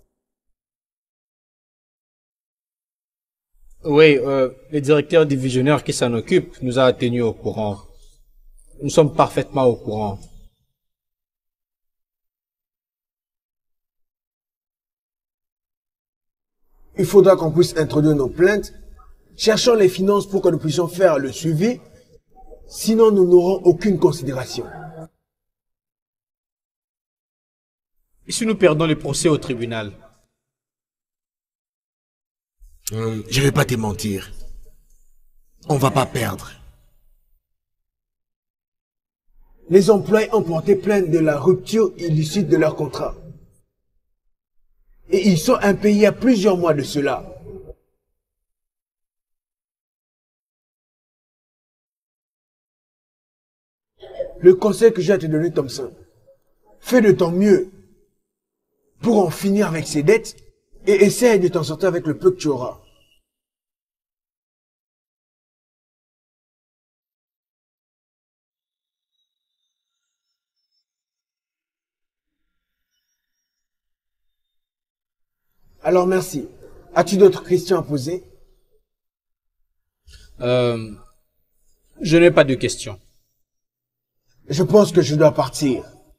Oui, euh, le directeur divisionnaire qui s'en occupe nous a tenus au courant. Nous sommes parfaitement au courant. Il faudra qu'on puisse introduire nos plaintes. Cherchons les finances pour que nous puissions faire le suivi. Sinon, nous n'aurons aucune considération. Et si nous perdons le procès au tribunal? Hum, je vais pas te mentir. On va pas perdre. Les employés ont porté plainte de la rupture illicite de leur contrat. Et ils sont impayés à plusieurs mois de cela. Le conseil que j'ai à te donner, Thompson, fais de ton mieux pour en finir avec ces dettes et essaye de t'en sortir avec le peu que tu auras. Alors merci. As-tu d'autres questions à poser? Euh... Je n'ai pas de questions. Je pense que je dois partir.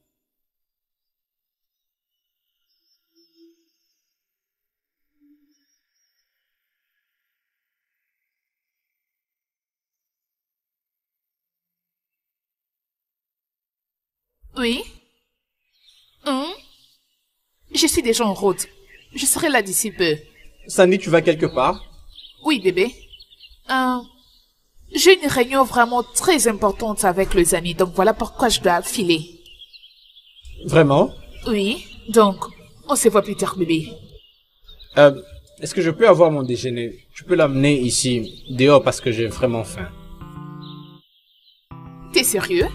Oui. Hum? Je suis déjà en route. Je serai là d'ici peu. Sandy, tu vas quelque part? Oui, bébé. Euh, j'ai une réunion vraiment très importante avec les amis, donc voilà pourquoi je dois filer. Vraiment? Oui, donc, on se voit plus tard, bébé. Euh, est-ce que je peux avoir mon déjeuner? Tu peux l'amener ici, dehors, parce que j'ai vraiment faim. T'es sérieux?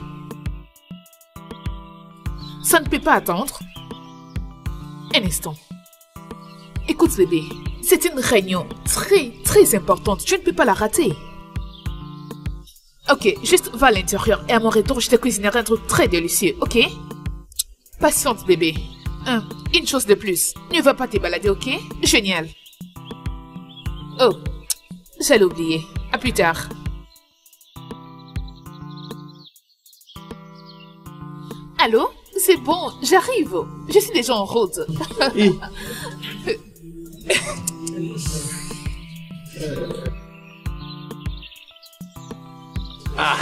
Ça ne peut pas attendre. Un instant. Écoute, bébé, c'est une réunion très, très importante. Tu ne peux pas la rater. Ok, juste va à l'intérieur et à mon retour, je te cuisinerai un truc très délicieux, ok? Patiente, bébé. Hein, une chose de plus. Ne va pas te balader, ok? Génial. Oh, j'allais oublier. À plus tard. Allô? C'est bon, j'arrive. Je suis déjà en route. Oui. Ah.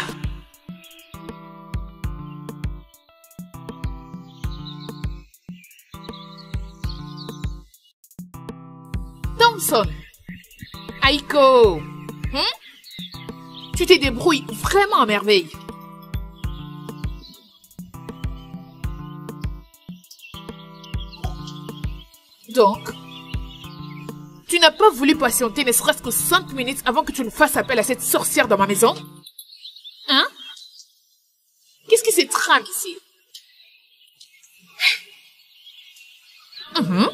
Thompson. Aiko. Hein? Tu te débrouilles vraiment à merveille. Donc, tu n'as pas voulu patienter ne serait-ce que cinq minutes avant que tu ne fasses appel à cette sorcière dans ma maison? Hein? Qu'est-ce qui se trame ici? Mm-hmm.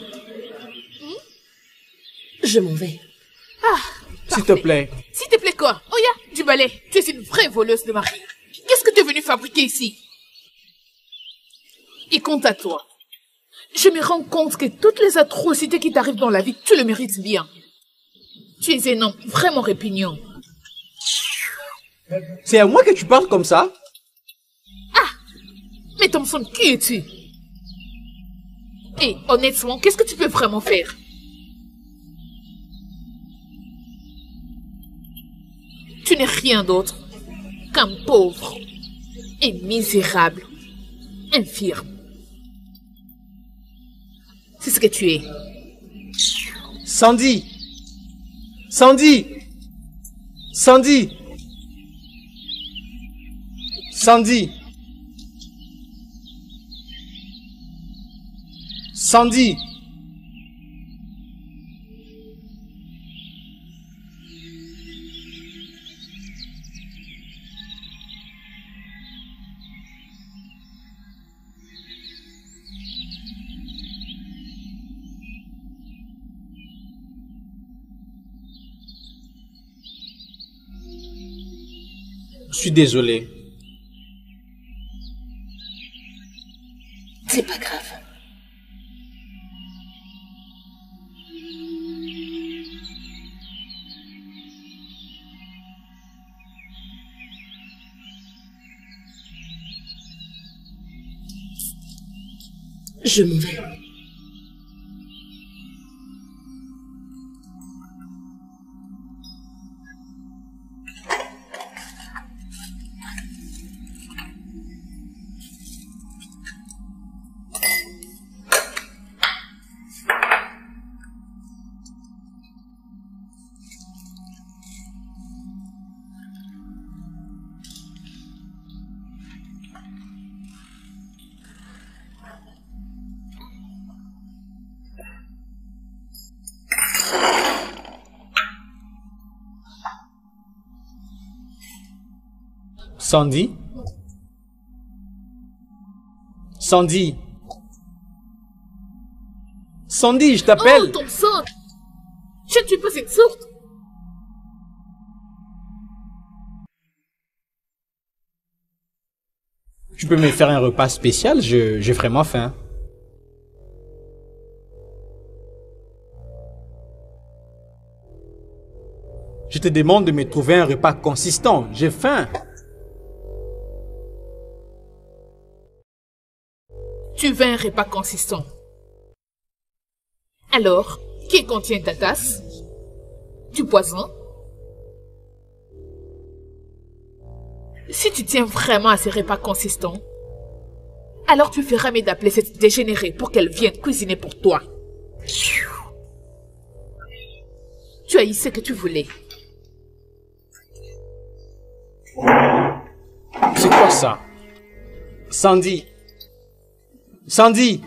Je m'en vais. Ah, s'il te plaît. S'il te plaît quoi? Oh ya, du balai. Tu es une vraie voleuse de mari. Qu'est-ce que tu es venu fabriquer ici? Et quant à toi, je me rends compte que toutes les atrocités qui t'arrivent dans la vie, tu le mérites bien. Tu es un homme vraiment répugnant. C'est à moi que tu parles comme ça? Ah! Mais Thompson, qui es-tu? Et honnêtement, qu'est-ce que tu peux vraiment faire? Tu n'es rien d'autre qu'un pauvre et misérable infirme. C'est ce que tu es. Sandy! Sandy! Sandy! Sandy! Sandy! Je suis désolé. C'est pas grave. Je m'en vais. Sandy? Sandy? Sandy, je t'appelle! Oh, Thompson! Je ne suis pas une sourde! Tu peux me faire un repas spécial? Je, j'ai vraiment faim. Je te demande de me trouver un repas consistant. J'ai faim. Tu veux un repas consistant. Alors, qui contient ta tasse? Du poison? Si tu tiens vraiment à ces repas consistants, alors tu feras mieux d'appeler cette dégénérée pour qu'elle vienne cuisiner pour toi. Tu as eu ce que tu voulais. C'est quoi ça? Sandy. Sandy.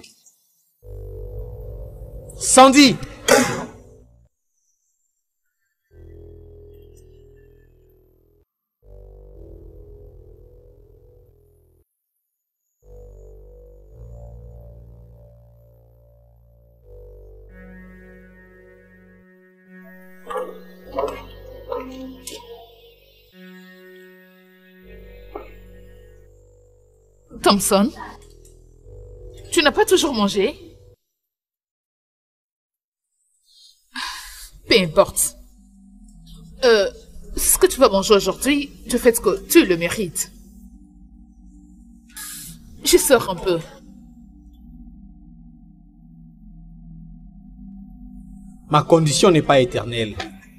Sandy. Thompson, tu n'as pas toujours mangé? Peu importe. Euh, ce que tu vas manger aujourd'hui, tu fais ce que tu le mérites. Je sors un peu. Ma condition n'est pas éternelle.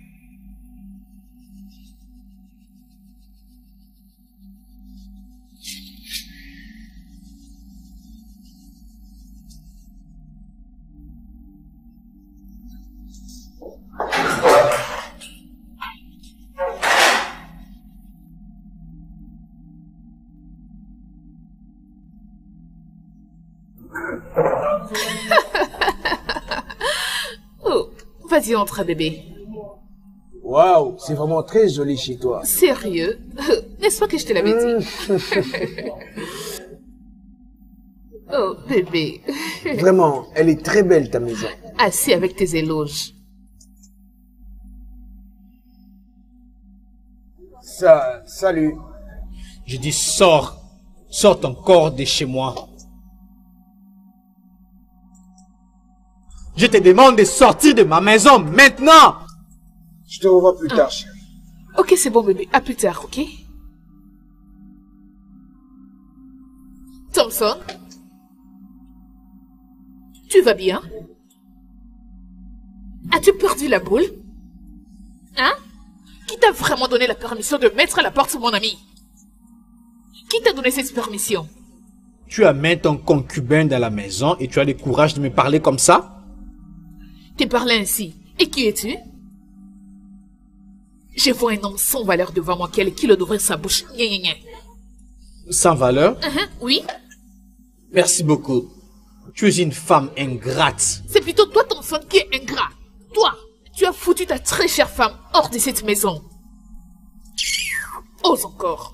Oh, vas-y, entre, bébé. Waouh, c'est vraiment très joli chez toi. Sérieux? N'est-ce pas que je te l'avais dit? Oh, bébé. Vraiment, elle est très belle ta maison. Assis avec tes éloges. Ça, salut. Je dis sors. Sors ton corps de chez moi. Je te demande de sortir de ma maison maintenant. Je te revois plus tard, chérie. Ok, c'est bon, bébé. À plus tard, ok? Thompson? Tu vas bien? As-tu perdu la boule? Hein? Qui t'a vraiment donné la permission de mettre la porte sur mon ami? Qui t'a donné cette permission? Tu amènes ton concubin dans la maison et tu as le courage de me parler comme ça? Tu parles ainsi. Et qui es-tu? Je vois un homme sans valeur devant moi qui a le kilo d'ouvrir sa bouche. Gna, gna, gna. Sans valeur? Uh-huh, oui. Merci beaucoup. Tu es une femme ingrate. C'est plutôt toi, Thompson, qui est ingrat. Toi, tu as foutu ta très chère femme hors de cette maison. Ose encore.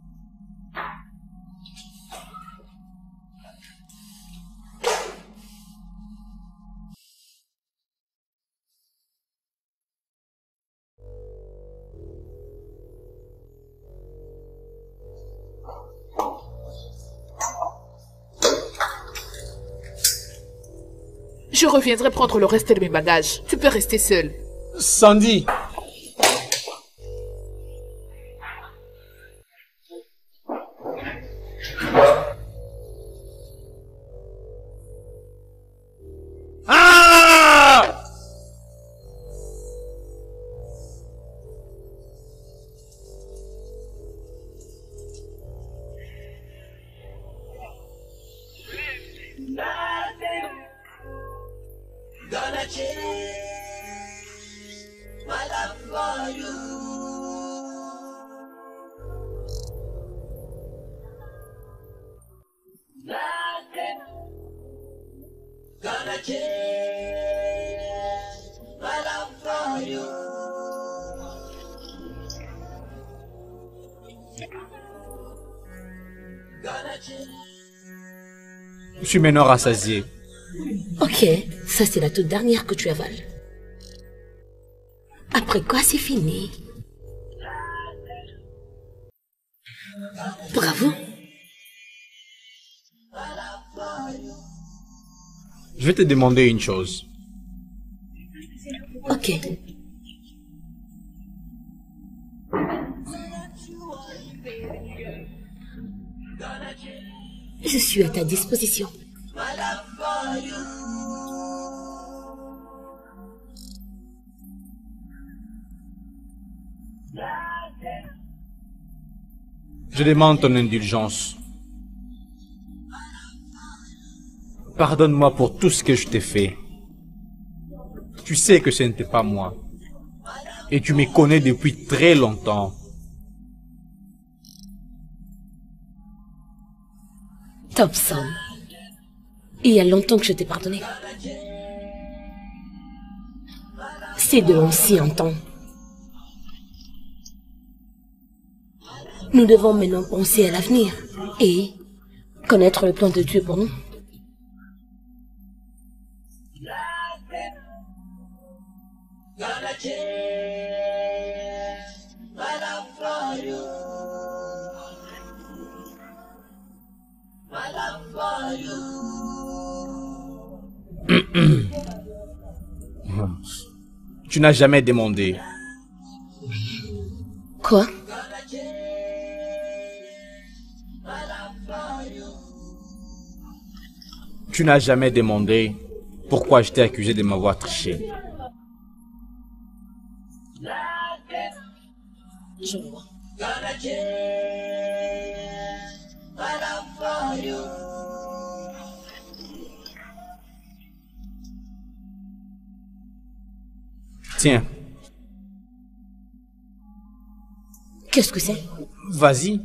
Je reviendrai prendre le reste de mes bagages. Tu peux rester seul. Sandy. Ah! Gonna change my love for you. Nothing gonna change my love for you. Gonna change. Je suis maintenant rassasié. Ok, ça c'est la toute dernière que tu avales. Après quoi c'est fini. Bravo. Je vais te demander une chose. Ok. Je suis à ta disposition. Je demande ton indulgence. Pardonne-moi pour tout ce que je t'ai fait. Tu sais que ce n'était pas moi. Et tu me connais depuis très longtemps. Thompson, il y a longtemps que je t'ai pardonné. C'est de l'ancien temps. Nous devons maintenant penser à l'avenir et connaître le plan de Dieu pour nous. Tu n'as jamais demandé. Quoi? Tu n'as jamais demandé pourquoi je t'ai accusé de m'avoir triché. Je vois. Tiens. Qu'est-ce que c'est? Vas-y.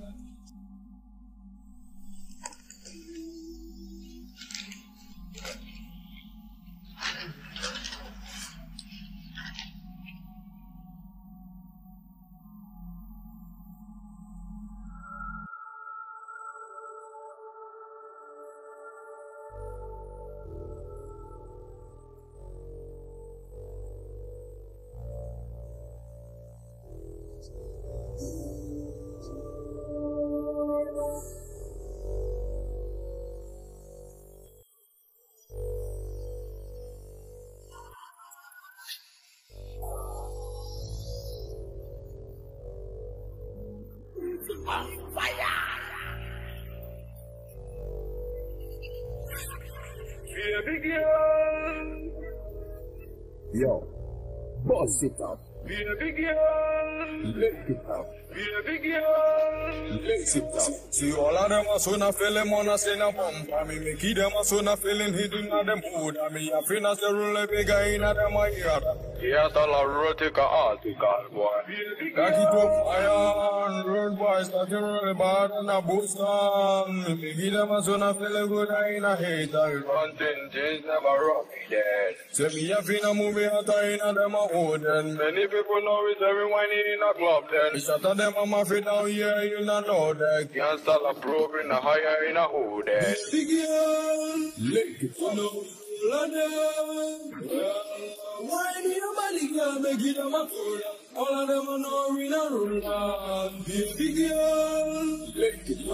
Yo, boss it up. Baby girl, lick it up. Baby girl, lick it up. See all of them are so not feeling wanna say no bump. I mean, me keep them are so not feeling hidden at them hood. I mean, your friends the rule a big guy in them a ear. Yes, all a rotic a article, boy. Back it up, iron, road boys, that you really bad and a boost on. Me keep them are so not feeling good, I ain't a hater. One thing, things never rock me dead. Say me a finna movie at a in a them a hood. And many people know it's everyone in a club then. It's out of them I'm a fit down here, you not know that. Can't start a probe in a higher in a hood then. Big girl, lick it up. Why do your body girl make it a fool? All of them are no in a room. Big girl, lick it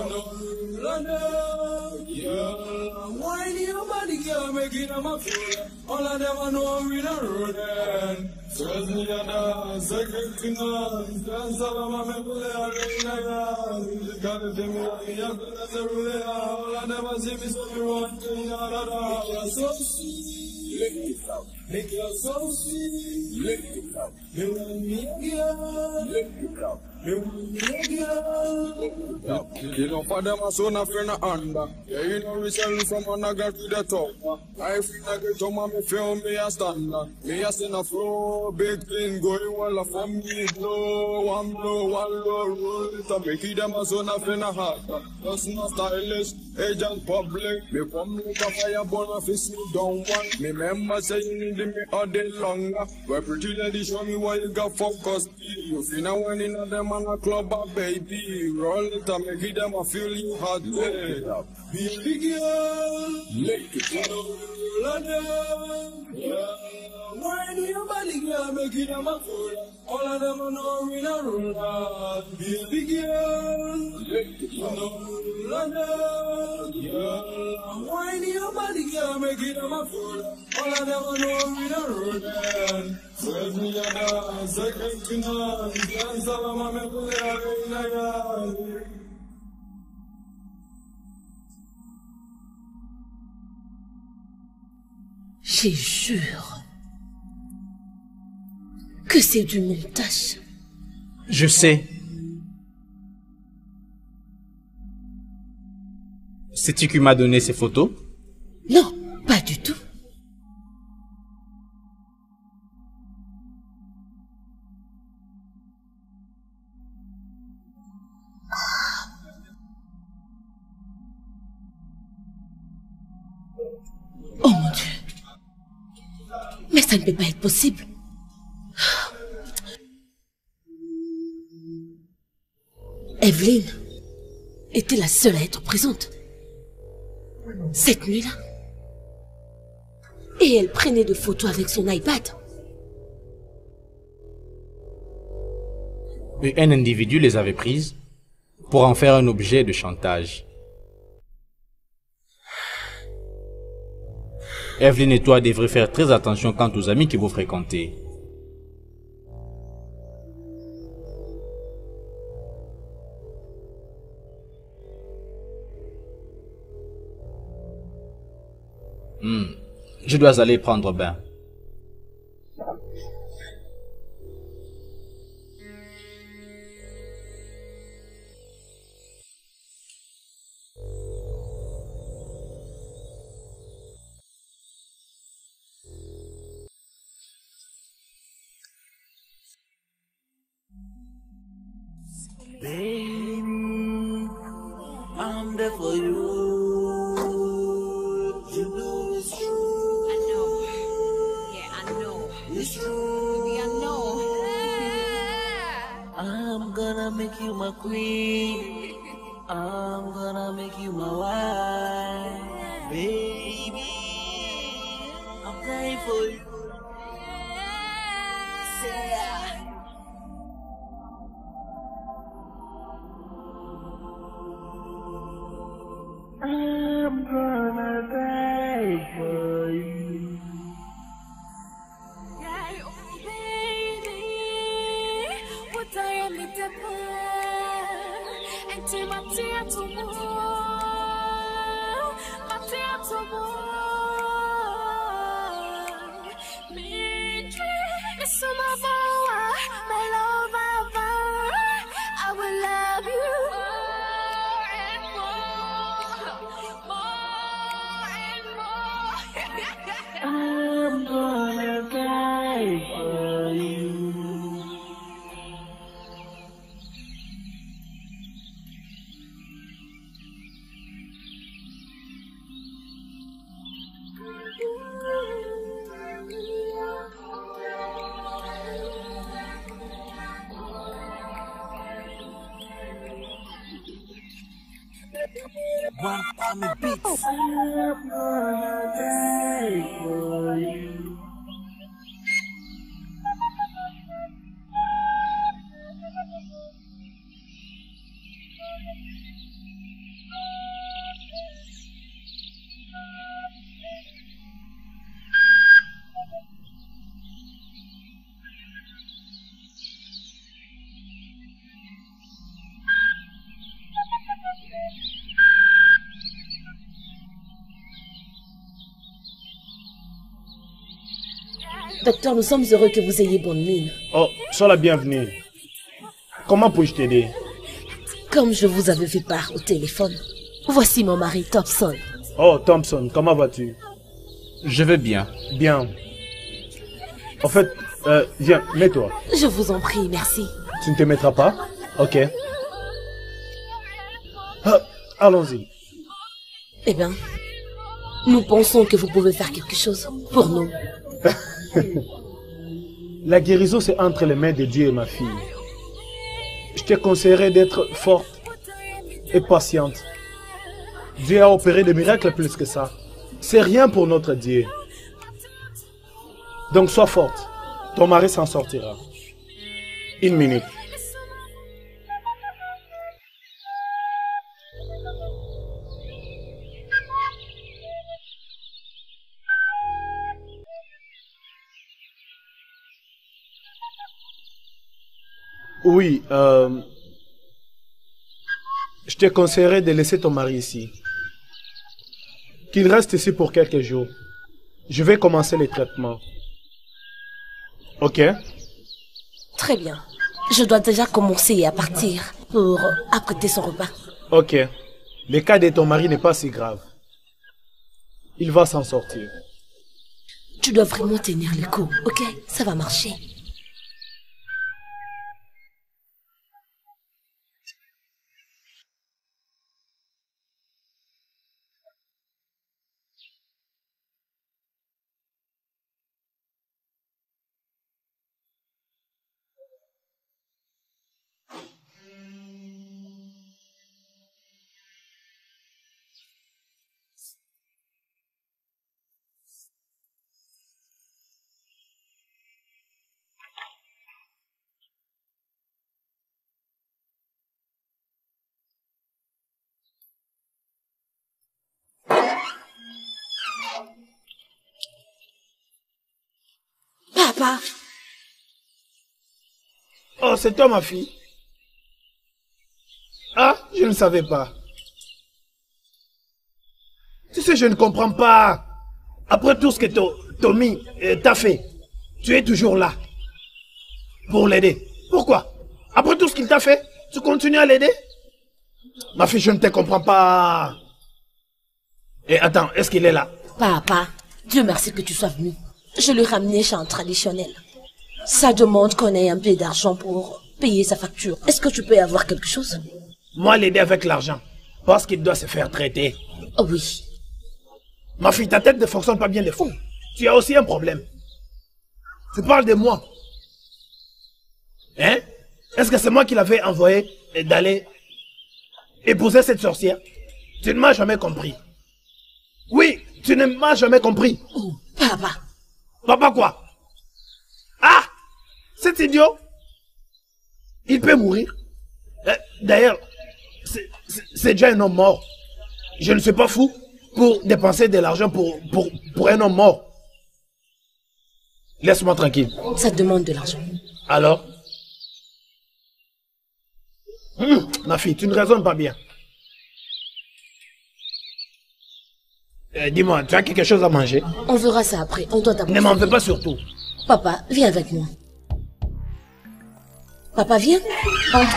up. Why do your body girl make it a fool? All of them are no in a room. Says me a dance, second to none. Dance all of my people are in a yard. You gotta tell me what you have to say, really. All I never see me so you want to know. You're so sweet, lick it up. Make you so sweet, lick it up. You want me again, lick it up. You want me again. You know, for them, I saw no friend under. Yeah, you know, we sell from under to the top. I feel like it to me, feel me a standard. Me a sing a flow, big thing going well for me. Blow, one blow, one low, roll it up. Make them a son of friend a heart. Just not stylish, agent public. Me come like a fire burn a fist me down one. Me remember saying you need me all day longer. Where pretty lady show me why you got focus. You finna one in a them on a club, a baby. Roll it up, make them a feel you hot. Lick it up. Baby girl, lick it up. Why do your body girl make it a fool? All of them are no in a room. Baby girl, lick it up. Why do your body girl make it a fool? All of them are no in a room. Je jure que c'est du montage. Je sais. C'est-tu qui m'a donné ces photos? Non, pas du tout. Oh mon Dieu. Mais ça ne peut pas être possible. Evelyne était la seule à être présente. Cette nuit-là. Et elle prenait des photos avec son iPad. Et un individu les avait prises pour en faire un objet de chantage. Evelyne et toi devrez faire très attention quant aux amis que vous fréquentez. Hmm. Je dois aller prendre bain. Baby, I'm there for you. You know it's true. I know. Yeah, I know. It's true. Baby, I know. I'm gonna make you my queen. I'm gonna make you my wife. Baby, I'm dying for you. Yeah. I'm gonna die for you. Yeah, oh baby, what I am in the and to my tear to my tear to me, it's my boy, my love, I will love you. I'm gonna die for you. One Kwame Beats. I'm gonna die for you. Docteur, nous sommes heureux que vous ayez bonne mine. Oh, sois la bienvenue. Comment puis-je t'aider? Comme je vous avais fait part au téléphone, voici mon mari Thompson. Oh, Thompson, comment vas-tu? Je vais bien. Bien. En fait, euh, viens, mets-toi. Je vous en prie, merci. Tu ne te mettras pas? Ok. Ah, allons-y. Eh bien, nous pensons que vous pouvez faire quelque chose pour nous. La guérison, c'est entre les mains de Dieu et ma fille. Je te conseillerais d'être forte et patiente. Dieu a opéré des miracles plus que ça. C'est rien pour notre Dieu. Donc sois forte. Ton mari s'en sortira. Une minute. Oui, euh... je te conseillerais de laisser ton mari ici. Qu'il reste ici pour quelques jours. Je vais commencer les traitements. Ok? Très bien. Je dois déjà commencer à partir pour apprêter son repas. Ok. Le cas de ton mari n'est pas si grave. Il va s'en sortir. Tu dois vraiment tenir le coup, ok? Ça va marcher. Papa! Oh, c'est toi ma fille? Ah, je ne savais pas. Tu sais, je ne comprends pas. Après tout ce que To- Tommy euh, t'a fait, tu es toujours là. Pour l'aider. Pourquoi? Après tout ce qu'il t'a fait, tu continues à l'aider? Ma fille, je ne te comprends pas. Et attends, est-ce qu'il est là? Papa, Dieu merci que tu sois venu. Je lui ai ramené chez un traditionnel. Ça demande qu'on ait un peu d'argent pour payer sa facture. Est-ce que tu peux avoir quelque chose? Moi, l'aider avec l'argent. Parce qu'il doit se faire traiter. Oh oui. Ma fille, ta tête ne fonctionne pas bien des fois. Tu as aussi un problème. Tu parles de moi. Hein? Est-ce que c'est moi qui l'avais envoyé d'aller épouser cette sorcière? Tu ne m'as jamais compris. Oui, tu ne m'as jamais compris. Oh, papa. Papa quoi? Ah! Cet idiot? Il peut mourir. Euh, D'ailleurs, c'est- c'est c'est déjà un homme mort. Je ne suis pas fou pour dépenser de l'argent pour, pour, pour un homme mort. Laisse-moi tranquille. Ça demande de l'argent. Alors? Hum, ma fille, tu ne raisonnes pas bien. Euh, Dis-moi, tu as quelque chose à manger? On verra ça après. On doit d'abord... Ne m'en veux pas surtout. Papa, viens avec moi. Papa, viens. Entre.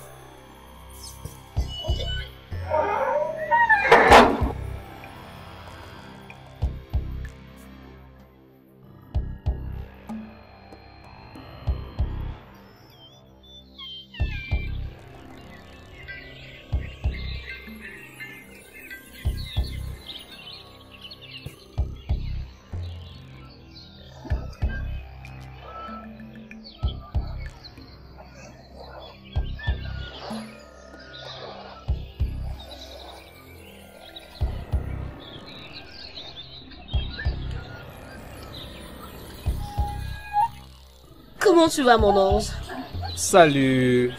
Comment tu vas, mon ange? Salut.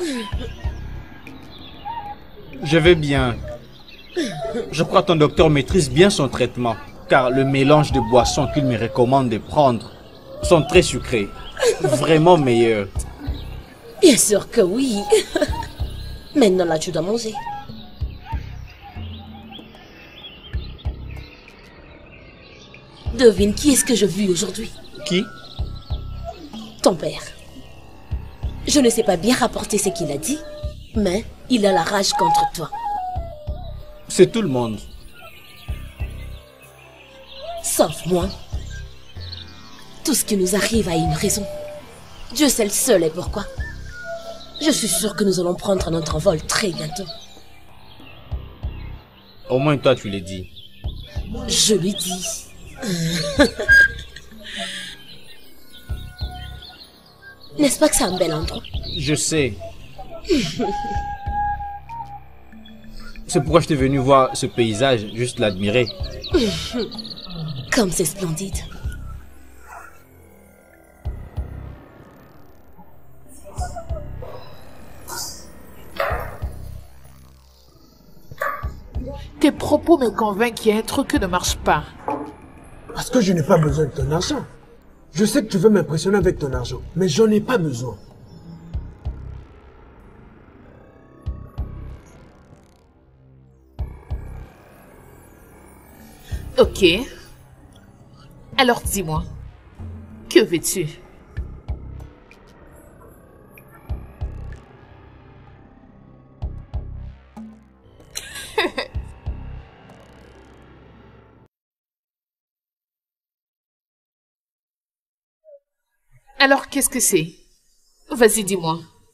Je vais bien. Je crois que ton docteur maîtrise bien son traitement, car le mélange de boissons qu'il me recommande de prendre sont très sucrés. Vraiment meilleurs. Bien sûr que oui. Maintenant, là, tu dois manger. Devine qui est-ce que je vis aujourd'hui? Qui? Ton père. Je ne sais pas bien rapporter ce qu'il a dit, mais il a la rage contre toi. C'est tout le monde. Sauf moi. Tout ce qui nous arrive a une raison. Dieu sait le seul et pourquoi. Je suis sûre que nous allons prendre notre envol très bientôt. Au moins toi tu l'as dit. Je lui dis. N'est-ce pas que c'est un bel endroit? Je sais. C'est pourquoi je t'ai venu voir ce paysage, juste l'admirer. Comme c'est splendide. Tes propos me convainquent qu'il y a un truc qui ne marche pas. Parce que je n'ai pas besoin de ton argent. Je sais que tu veux m'impressionner avec ton argent, mais j'en ai pas besoin. Ok. Alors dis-moi, que veux-tu? Alors qu'est-ce que c'est? Vas-y, dis-moi.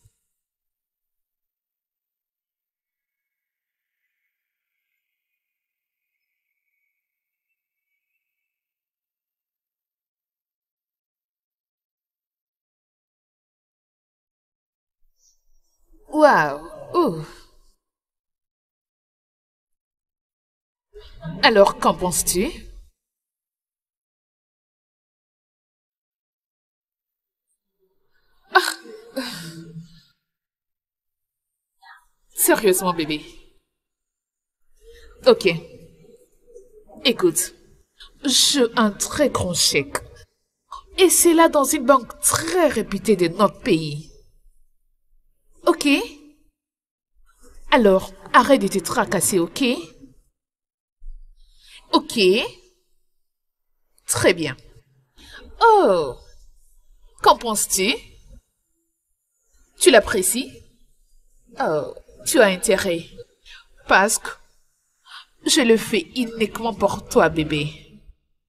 Waouh! Ouh. Alors, qu'en penses-tu? Ah. Sérieusement, bébé. Ok. Écoute, j'ai un très grand chèque. Et c'est là dans une banque très réputée de notre pays. Ok? Alors, arrête de te tracasser, ok? Ok? Très bien. Oh! Qu'en penses-tu? Tu l'apprécies? Oh, tu as intérêt. Parce que je le fais uniquement pour toi, bébé.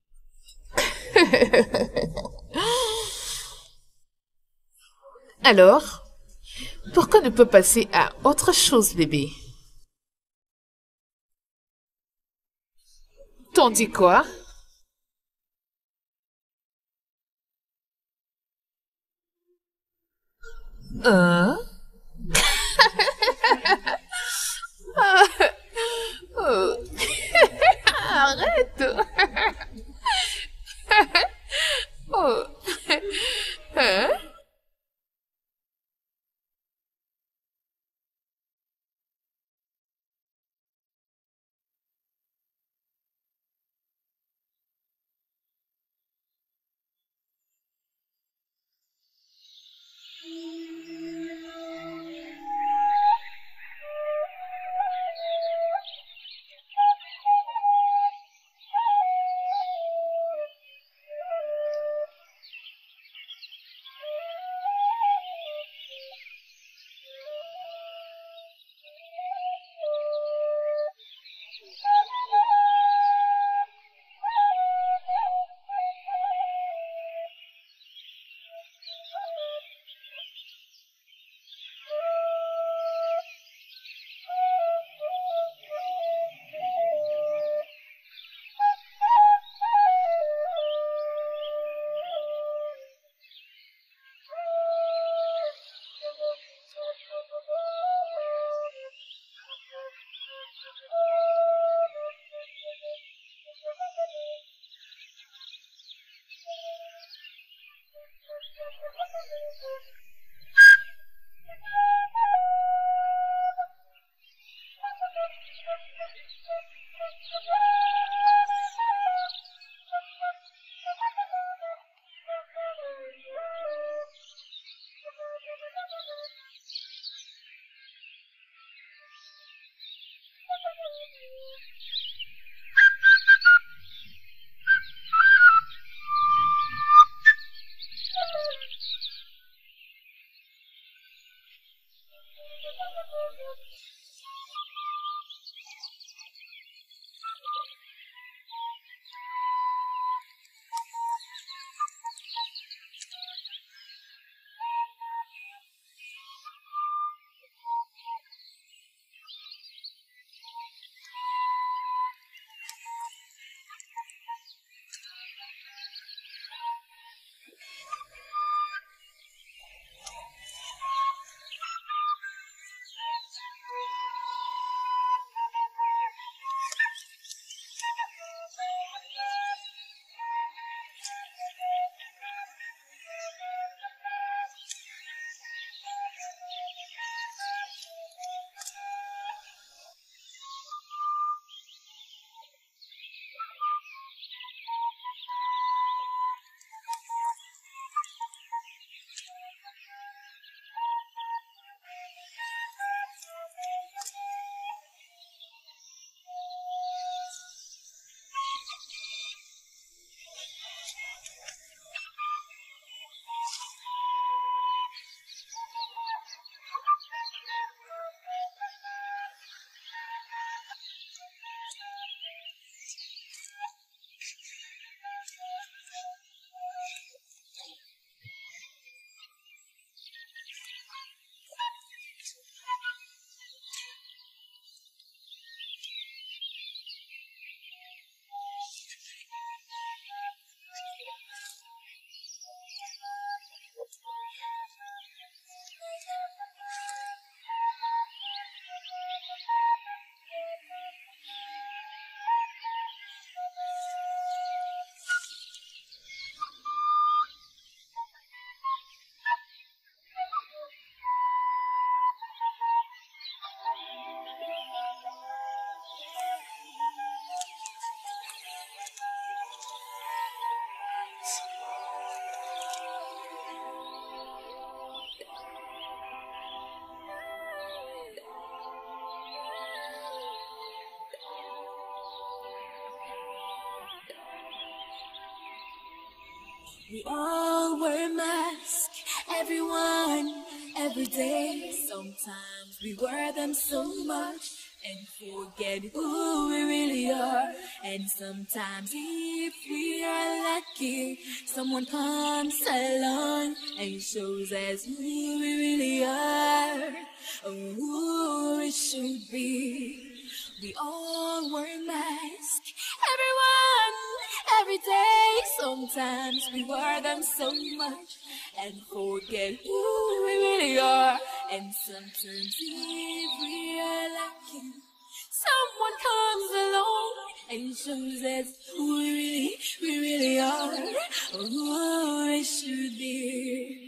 Alors, pourquoi ne pas passer à autre chose, bébé? T'en dis quoi? Hein? Oh. Arrête! Oh. Hein? We all wear masks, everyone, every day. Sometimes we wear them so much and forget who we really are. And sometimes if we are lucky, someone comes along and shows us who we really are, or who we should be. We all wear masks, everyone, every day. Sometimes we wear them so much and forget who we really are. And sometimes if we are lucky, someone comes along and shows us who we really, we really are, or who we should be.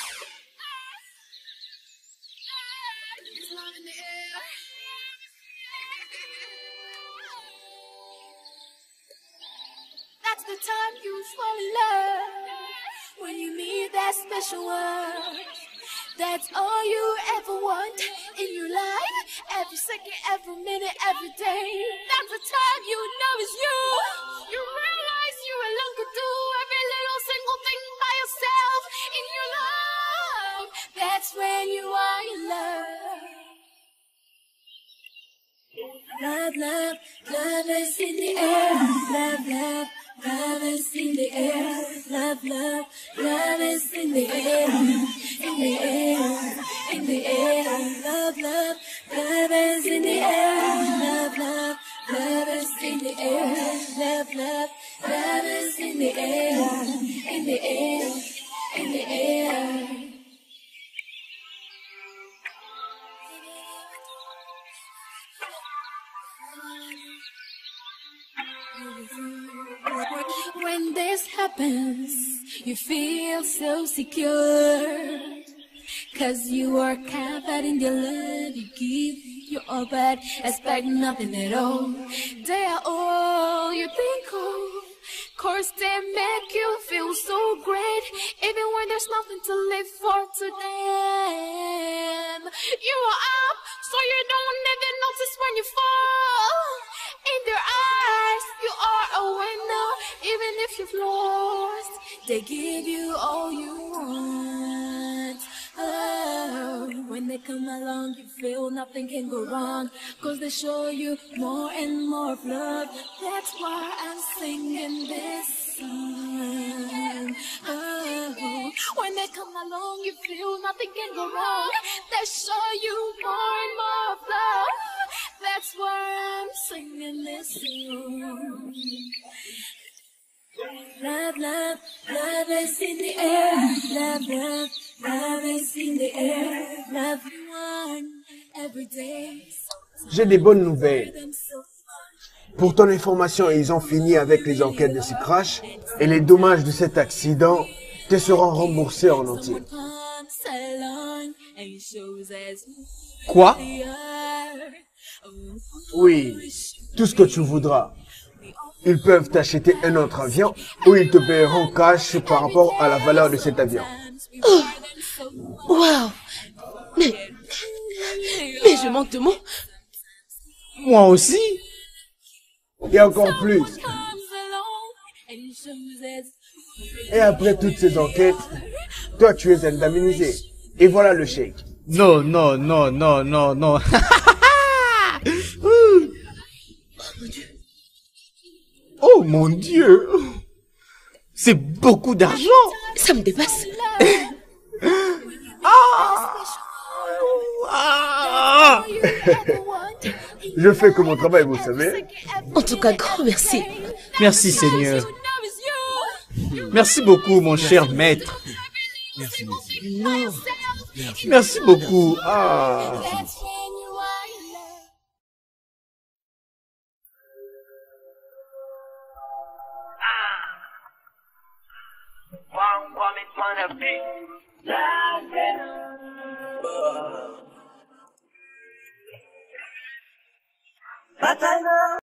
That's the time you fall in love, when you meet that special one. That's all you ever want in your life, every second, every minute, every day. That's the time you know it's you. You realize you alone could do every little single thing by yourself in your life. That's when you are in love. Love, love, love is in the air. Love, love, love is in the air. Love, love, love is in the air. In the air, in the air. Love, love, love is in the air. Love, love, love is in the air. Love, love, love is in the air. In the air, in the air. When this happens, you feel so secure, 'cause you are covered in their love. You give your all, but expect nothing at all. They are all you think of. Course they make you feel so great, even when there's nothing to live for to them. You are up, so you don't even notice when you fall. In their eyes, you are a winner, even if you've lost. They give you all you want. Oh, when they come along, you feel nothing can go wrong, 'cause they show you more and more of love. That's why I'm singing this song. Oh, when they come along, you feel nothing can go wrong. They show you more and more of love. That's why I'm singing this song. Love, love, love is in the air. Love, love, love is in the air. Love one every day. J'ai des bonnes nouvelles. Pour ton information, ils ont fini avec les enquêtes de ce crash et les dommages de cet accident te seront remboursés en entier. Quoi? Oui, tout ce que tu voudras. Ils peuvent t'acheter un autre avion ou ils te paieront cash par rapport à la valeur de cet avion. Oh, waouh! Mais, mais je manque de mots. Moi aussi. Et encore plus. Et après toutes ces enquêtes, toi tu es indemnisé. Et voilà le chèque. Non, non, non, non, non, non. Oh mon Dieu! C'est beaucoup d'argent! Ça me dépasse! Ah! Ah! Je fais que mon travail, vous savez. En tout cas, grand merci. Merci Seigneur. Merci beaucoup mon cher maître. Merci. Non. Merci beaucoup. Ah. But I know